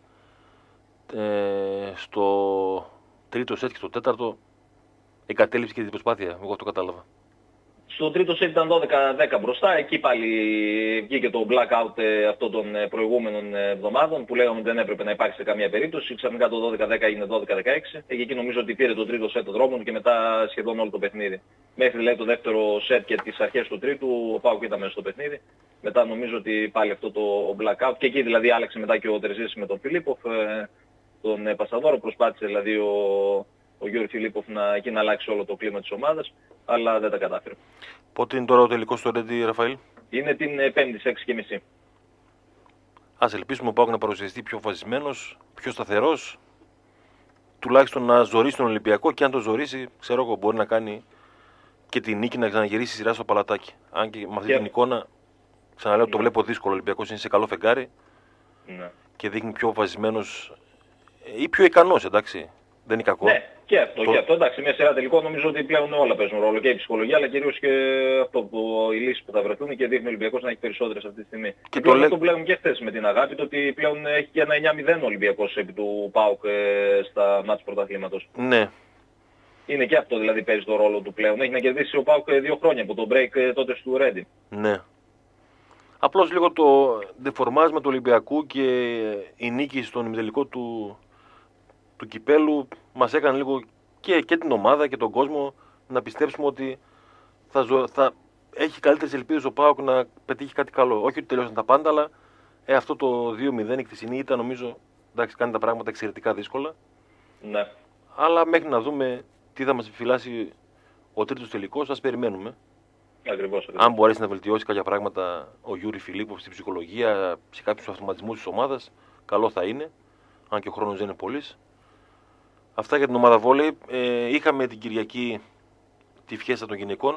ε, στο τρίτο σετ και στο τέταρτο εγκατέλειψε και την προσπάθεια, εγώ αυτό κατάλαβα. Στο τρίτο σετ ήταν δώδεκα δέκα μπροστά, εκεί πάλι βγήκε το blackout ε, αυτών των ε, προηγούμενων εβδομάδων που λέγαμε ότι δεν έπρεπε να υπάρξει σε καμία περίπτωση. Ξαφνικά το δώδεκα δέκα έγινε δώδεκα δεκαέξι. Εκεί νομίζω ότι πήρε το τρίτο σετ το δρόμο και μετά σχεδόν όλο το παιχνίδι. Μέχρι δηλαδή το δεύτερο σετ και τις αρχές του τρίτου ο ΠΑΟΚ ήταν μέσα στο παιχνίδι. Μετά νομίζω ότι πάλι αυτό το blackout και εκεί δηλαδή άλλαξε μετά και ο Τερζής με τον Φιλίπποφ, ε, τον ε, Πασαδόρο. Προσπάθησε δηλαδή ο, ο Γιώργη Φιλίπποφ να, εκεί να αλλάξει όλο το κλίμα της ομάδας, αλλά δεν τα κατάφερε. Πότε είναι τώρα ο τελικός στο Ρέντι, Ραφαήλ? Είναι την ε, Πέμπτη σε έξι και μισή. Ας ελπίσουμε ο ΠΑΟΚ να παρουσιαστεί πιο φασισμένος, πιο σταθερός, τουλάχιστον να ζωρίσει τον Ολυμπιακό, και αν το ζωρίσει, ξέρω εγώ, μπορεί να κάνει και τη νίκη, να ξαναγυρίσει σειρά στο παλατάκι. Αν και με αυτή Και... την εικόνα, ξαναλέω, το βλέπω δύσκολο. Ο Ολυμπιακός είναι σε καλό φεγγάρι, ναι, και δείχνει πιο βασισμένος ή πιο ικανός, εντάξει. Δεν είναι κακό. Ναι, και αυτό, το... και αυτό. Εντάξει, μια σειρά τελικό νομίζω ότι πλέον όλα παίζουν ρόλο, και η ψυχολογία, αλλά κυρίως και αυτό που, οι λύσεις που θα βρεθούν, και δείχνει ο Ολυμπιακός να έχει περισσότερες αυτή τη στιγμή. Και, και πλέον το αυτό που λέγαμε και χθες με την Αγάπη, το ότι πλέον έχει και ένα εννιά μηδέν ο Ολυμπιακός επί του ΠΑΟΚ ε, στα μάτς πρωταθλήματος. Ναι. Είναι και αυτό δηλαδή παίζει το ρόλο του πλέον. Έχει να κερδίσει ο ΠΑΟΚ δύο χρόνια από το break ε, τότε του Ρέντι. Ναι. Απλώς λίγο το δεφορμάσμα του Ολυμπιακού και η νίκη στον ημιτελικό του, του κυπέλου μας έκανε λίγο και, και την ομάδα και τον κόσμο να πιστέψουμε ότι θα, ζω, θα έχει καλύτερες ελπίδες ο ΠΑΟΚ να πετύχει κάτι καλό. Όχι ότι τελειώσαν τα πάντα, αλλά ε, αυτό το δύο μηδέν η χθεσινή ήταν, νομίζω, εντάξει, κάνει τα πράγματα εξαιρετικά δύσκολα. Ναι. Αλλά μέχρι να δούμε τι θα μας επιφυλάσει ο τρίτος τελικός, ας περιμένουμε. Ακριβώς, ακριβώς. Αν μπορέσει να βελτιώσει κάποια πράγματα ο Γιούρι Φιλίπποφ στην ψυχολογία, σε κάποιους αυτοματισμούς της ομάδας, καλό θα είναι, αν και ο χρόνος δεν είναι πολύς. Αυτά για την ομάδα βόλεϊ. Ε, είχαμε την Κυριακή τη φιέστα των γυναικών.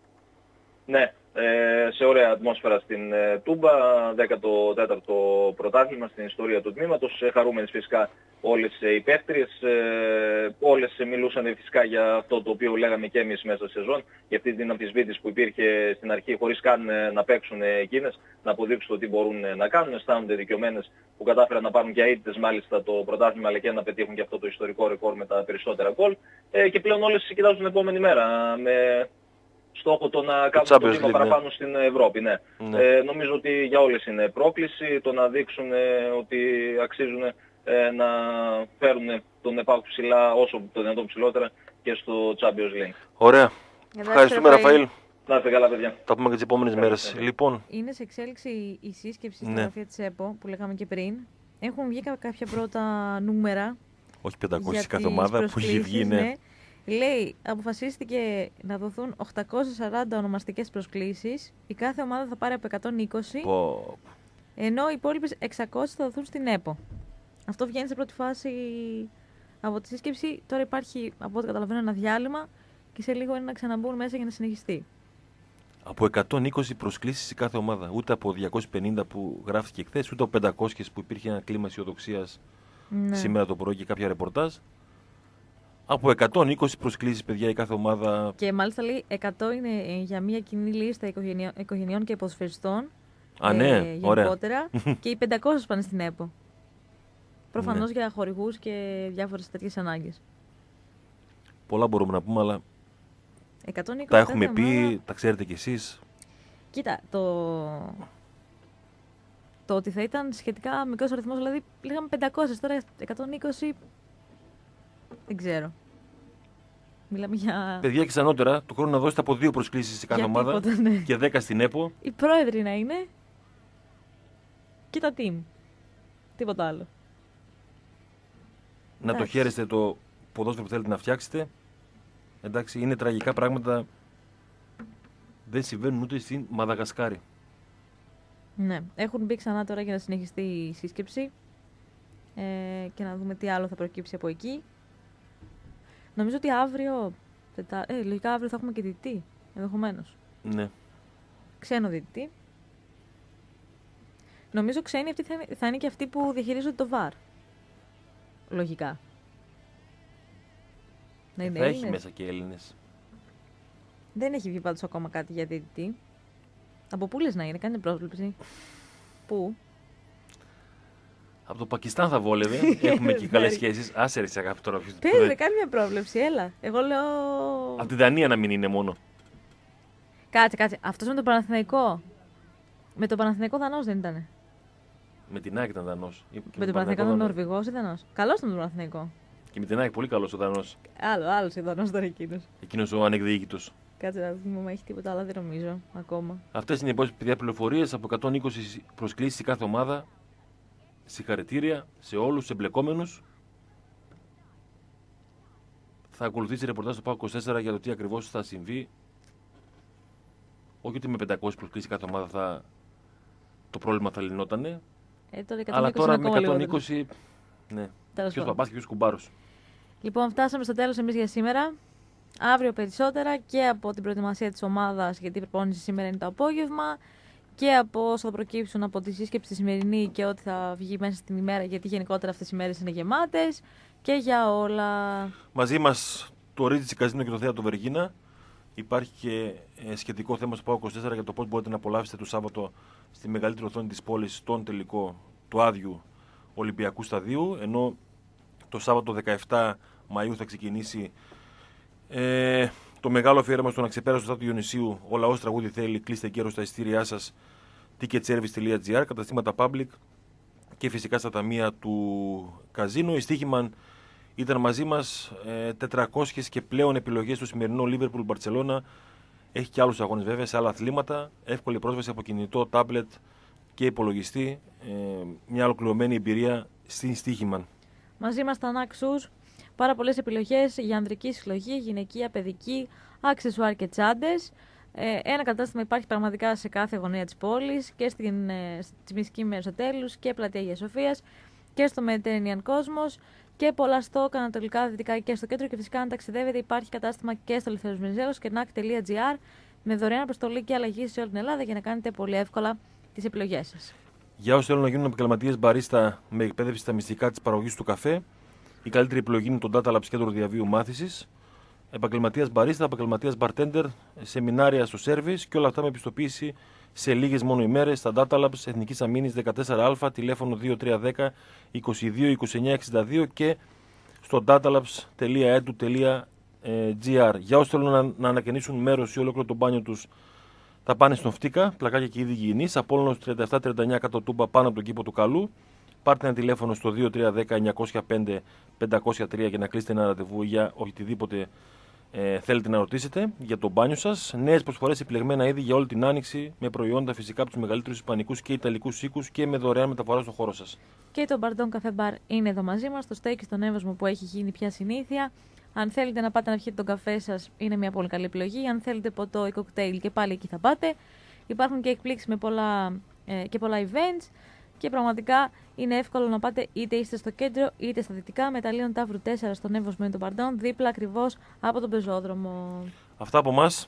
Ναι, ε, σε ωραία ατμόσφαιρα στην ε, Τούμπα, δέκατο τέταρτο πρωτάθλημα στην ιστορία του τμήματος. Ε, χαρούμενες φυσικά όλες οι παίκτριες, ε, όλες μιλούσαν φυσικά για αυτό το οποίο λέγαμε και εμείς μέσα στη σεζόν, για αυτή την αμφισβήτηση που υπήρχε στην αρχή, χωρίς καν ε, να παίξουν εκείνες, να αποδείξουν το τι μπορούν ε, να κάνουν. Αισθάνονται δικαιωμένες που κατάφεραν να πάρουν και αίτητες μάλιστα το πρωτάθλημα, αλλά και να πετύχουν και αυτό το ιστορικό ρεκόρ με τα περισσότερα γκολ. Ε, και πλέον όλες κοιτάζουν την επόμενη μέρα με στόχο το να κάνουν το βήμα παραπάνω ναι. στην Ευρώπη. Ναι. Ναι. Ε, νομίζω ότι για όλες είναι πρόκληση το να δείξουν ε, ότι αξίζουν ε, να φέρουν τον ΠΑΟΚ ψηλά, όσο το δυνατόν ψηλότερα, και στο Champions League. Ωραία. Ευχαριστούμε, Ραφαήλ. Να είστε καλά, παιδιά. Τα πούμε και τις επόμενες μέρες. Ναι. Λοιπόν. Είναι σε εξέλιξη η σύσκεψη στην ναι. γραφεία της ΕΠΟ που λέγαμε και πριν. Έχουν βγει κάποια πρώτα νούμερα. Όχι πεντακόσιες κάθε ομάδα που έχει βγει, ναι. ναι. Λέει, αποφασίστηκε να δοθούν οκτακόσιες σαράντα ονομαστικές προσκλήσεις. Η κάθε ομάδα θα πάρει από εκατόν είκοσι, Πω. ενώ οι υπόλοιπες εξακόσιες θα δοθούν στην ΕΠΟ. Αυτό βγαίνει σε πρώτη φάση από τη σύσκεψη. Τώρα υπάρχει, από ό,τι καταλαβαίνω, ένα διάλειμμα και σε λίγο είναι να ξαναμπούν μέσα για να συνεχιστεί. Από εκατόν είκοσι προσκλήσεις η κάθε ομάδα. Ούτε από διακόσιες πενήντα που γράφτηκε χθες, ούτε από πεντακόσιες που υπήρχε ένα κλίμα αισιοδοξίας ναι. σήμερα το πρωί και κάποια ρεπορτάζ. Από εκατόν είκοσι προσκλήσεις, παιδιά, η κάθε ομάδα. Και μάλιστα λέει εκατό είναι για μια κοινή λίστα οικογενειών, οικογενειών και ποδοσφαιριστών. Α, ναι, ε, γενικότερα. Και οι πεντακόσιες πάνε στην ΕΠΟ. Προφανώς ναι. για χορηγούς και διάφορες τέτοιες ανάγκες. Πολλά μπορούμε να πούμε, αλλά εκατόν είκοσι τα έχουμε πει, ομάδα... τα ξέρετε κι εσείς. Κοίτα, το... το ότι θα ήταν σχετικά μικρός αριθμός, δηλαδή λέγαμε πεντακόσιες, τώρα εκατόν είκοσι... Δεν ξέρω. Μιλάμε για... Παιδιά, και ανώτερα, του χρόνου να δώσετε από δύο προσκλήσεις σε κάθε για ομάδα τίποτα, ναι. και δέκα στην ΕΠΟ. Οι πρόεδροι να είναι και τα team. Τίποτα άλλο. Να Εντάξει. το χαίρεστε το ποδόσφαιρο που θέλετε να φτιάξετε. Εντάξει, είναι τραγικά πράγματα. Δεν συμβαίνουν ούτε στην Μαδαγασκάρη. Ναι, έχουν μπει ξανά τώρα για να συνεχιστεί η σύσκεψη. ε, και να δούμε τι άλλο θα προκύψει από εκεί. Νομίζω ότι αύριο, τετα... ε, λογικά αύριο θα έχουμε και διαιτητή, ενδεχομένως. Ναι. Ξένο διαιτητή. Νομίζω ξένοι αυτοί θα είναι, θα είναι και αυτοί που διαχειρίζονται το βαρ. Λογικά. Να είναι Θα έχει Έλληνες. μέσα και Έλληνες. Δεν έχει βγει πάντως ακόμα κάτι για διαιτητή. Από πού λες να είναι, κάνει πρόσληψη. Πού? Από το Πακιστάν θα βόλευε. Έχουμε εκεί καλές σχέσεις. Άσε ρε αγάπη τώρα. Πέρυσι, κάνει μια πρόβλεψη, έλα. Εγώ λέω. Από τη Δανία να μην είναι μόνο. Κάτσε, κάτσε. Αυτός με το Παναθηναϊκό. Με το Παναθηναϊκό Δανός δεν ήτανε. Με την ΑΕΚ ήταν Δανός. Με το Παναθηναϊκό ήταν Νορβηγός ή Δανός. Καλός ήταν το Παναθηναϊκό. Και με την ΑΕΚ πολύ καλός ο Δανός. Άλλο, άλλος ο Δανός τώρα εκείνος. Εκείνος ο ανεκδιοίκητος. Κάτσε να δούμε αν έχει τίποτα άλλο, δεν νομίζω ακόμα. Αυτές είναι οι υπόλοιπες παιδιά πληροφορίες από εκατόν είκοσι προσκλήσεις σε κάθε ομάδα. Συγχαρητήρια σε όλους τους εμπλεκόμενους. Θα ακολουθήσει ρεπορτάζ στο ΠΑΟΚ είκοσι τέσσερα για το τι ακριβώς θα συμβεί. Όχι ότι με πεντακόσιες προσκλήσεις κάθε ομάδα θα... το πρόβλημα θα λυνότανε. Ε, τώρα Αλλά τώρα με εκατόν είκοσι. λιγότερο. Ναι. Τέλος Ποιος πάντων. παπάς και ποιος κουμπάρος. Λοιπόν, φτάσαμε στο τέλος εμείς για σήμερα. Αύριο περισσότερα και από την προετοιμασία της ομάδας, γιατί η προπόνηση σήμερα είναι το απόγευμα, και από όσα θα προκύψουν από τη σύσκεψη τη σημερινή και ό,τι θα βγει μέσα στην ημέρα, γιατί γενικότερα αυτές οι μέρες είναι γεμάτες, και για όλα. Μαζί μας το Ρίτζι Καζίνο και το Θέατρο Βεργίνα. Υπάρχει και ε, σχετικό θέμα στο ΠΑΟΚ είκοσι τέσσερα για το πώς μπορείτε να απολαύσετε το Σάββατο στη μεγαλύτερη οθόνη της πόλης τον τελικό του άδειου Ολυμπιακού Σταδίου. Ενώ το Σάββατο δεκαεφτά Μαΐου θα ξεκινήσει ε, το μεγάλο αφιέρωμα στον αξεπέραστο Στάδιο Διονυσίου. Ο λαός τραγούδι θέλει. Κλείστε καιρό στα εισιτήριά σας. ticketservice τελεία gr, καταστήματα public και φυσικά στα ταμεία του Καζίνο. Η Στίχημαν ήταν μαζί μας, ε, τετρακόσιες και πλέον επιλογές στο σημερινό Liverpool Barcelona. Έχει και άλλους αγώνες βέβαια σε άλλα αθλήματα. Εύκολη πρόσβαση από κινητό, τάμπλετ και υπολογιστή. Ε, μια ολοκληρωμένη εμπειρία στην Στίχημαν. Μαζί μας τα Ναξούς, πάρα πολλές επιλογές για ανδρική συλλογή, γυναικεία, παιδική, αξεσουάρ και τσάντες. Ε, ένα κατάστημα υπάρχει πραγματικά σε κάθε γωνία της πόλης, και στην ε, Τσιμισκή με Αριστοτέλους και Πλατεία Αγίας Σοφίας και στο Mediterranean Cosmos και πολλά στο ανατολικά, δυτικά και στο κέντρο. Και φυσικά, αν ταξιδεύετε, υπάρχει κατάστημα και στο Ελευθέριος Βενιζέλος και νακ τελεία gr με δωρεάν αποστολή και αλλαγή σε όλη την Ελλάδα για να κάνετε πολύ εύκολα τις επιλογές σας. Για όσους θέλουν να γίνουν επαγγελματίες μπαρίστα με εκπαίδευση στα μυστικά της παραγωγής του καφέ, η καλύτερη επιλογή είναι το Data Labs Κέντρο Διαβίου Μάθησης. Επαγγελματίας μπαρίστα, επαγγελματίας bartender, σεμινάρια στο service και όλα αυτά με επιστοποίηση σε λίγες μόνο ημέρες στα Data Labs Εθνικής Αμήνης δεκατέσσερα α, τηλέφωνο δύο τρία ένα μηδέν είκοσι δύο είκοσι εννιά εξήντα δύο και στο datalabs τελεία edu τελεία gr. Για όσους θέλουν να, να ανακαινήσουν μέρος ή ολόκληρο το μπάνιο τους, θα πάνε στον Φτίκα, πλακάκια και είδη υγιεινής, Απόλλωνος τριάντα επτά τριάντα εννιά κάτω Τούμπα, πάνω από τον κήπο του Καλού. Πάρτε ένα τηλέφωνο στο δύο τρία ένα μηδέν εννιακόσια πέντε πεντακόσια τρία για να κλείσετε ένα ραντεβού για οτιδήποτε ε, θέλετε να ρωτήσετε για το μπάνιο σας. Νέες προσφορές, επιλεγμένα είδη για όλη την άνοιξη, με προϊόντα φυσικά από τους μεγαλύτερους ισπανικούς και ιταλικούς οίκους και με δωρεάν μεταφορά στον χώρο σας. Και το Bardon Café Bar είναι εδώ μαζί μας, το στέκι στον Εύωσμο που έχει γίνει πια συνήθεια. Αν θέλετε να πάτε να πιείτε τον καφέ σας, είναι μια πολύ καλή επιλογή. Αν θέλετε ποτό ή κοκτέιλ, και πάλι εκεί θα πάτε. Υπάρχουν και εκπλήξεις με πολλά, ε, και πολλά events. Και πραγματικά είναι εύκολο να πάτε είτε είστε στο κέντρο είτε στα δυτικά. Μεταλλίων Ταύρου τέσσερα στον Εύωσμο είναι το Bardon, δίπλα ακριβώς από τον πεζόδρομο. Αυτά από εμάς.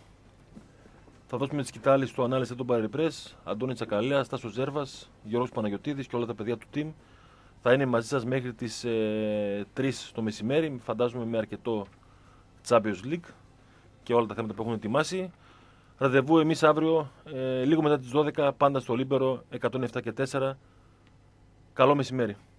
Θα δώσουμε τη σκητάλη στο ανάλυση του Παρεπρές, Αντώνη Τσακαλέα, Στάσος Ζέρβας, Γιώργος Παναγιωτίδης και όλα τα παιδιά του team. Θα είναι μαζί σας μέχρι τις ε, τρεις το μεσημέρι, φαντάζομαι με αρκετό Champions League και όλα τα θέματα που έχουν ετοιμάσει. Ραντεβού εμείς αύριο, ε, λίγο μετά τις δώδεκα, πάντα στο Λίμπερο εκατόν επτά και τέσσερα. Καλό μεσημέρι.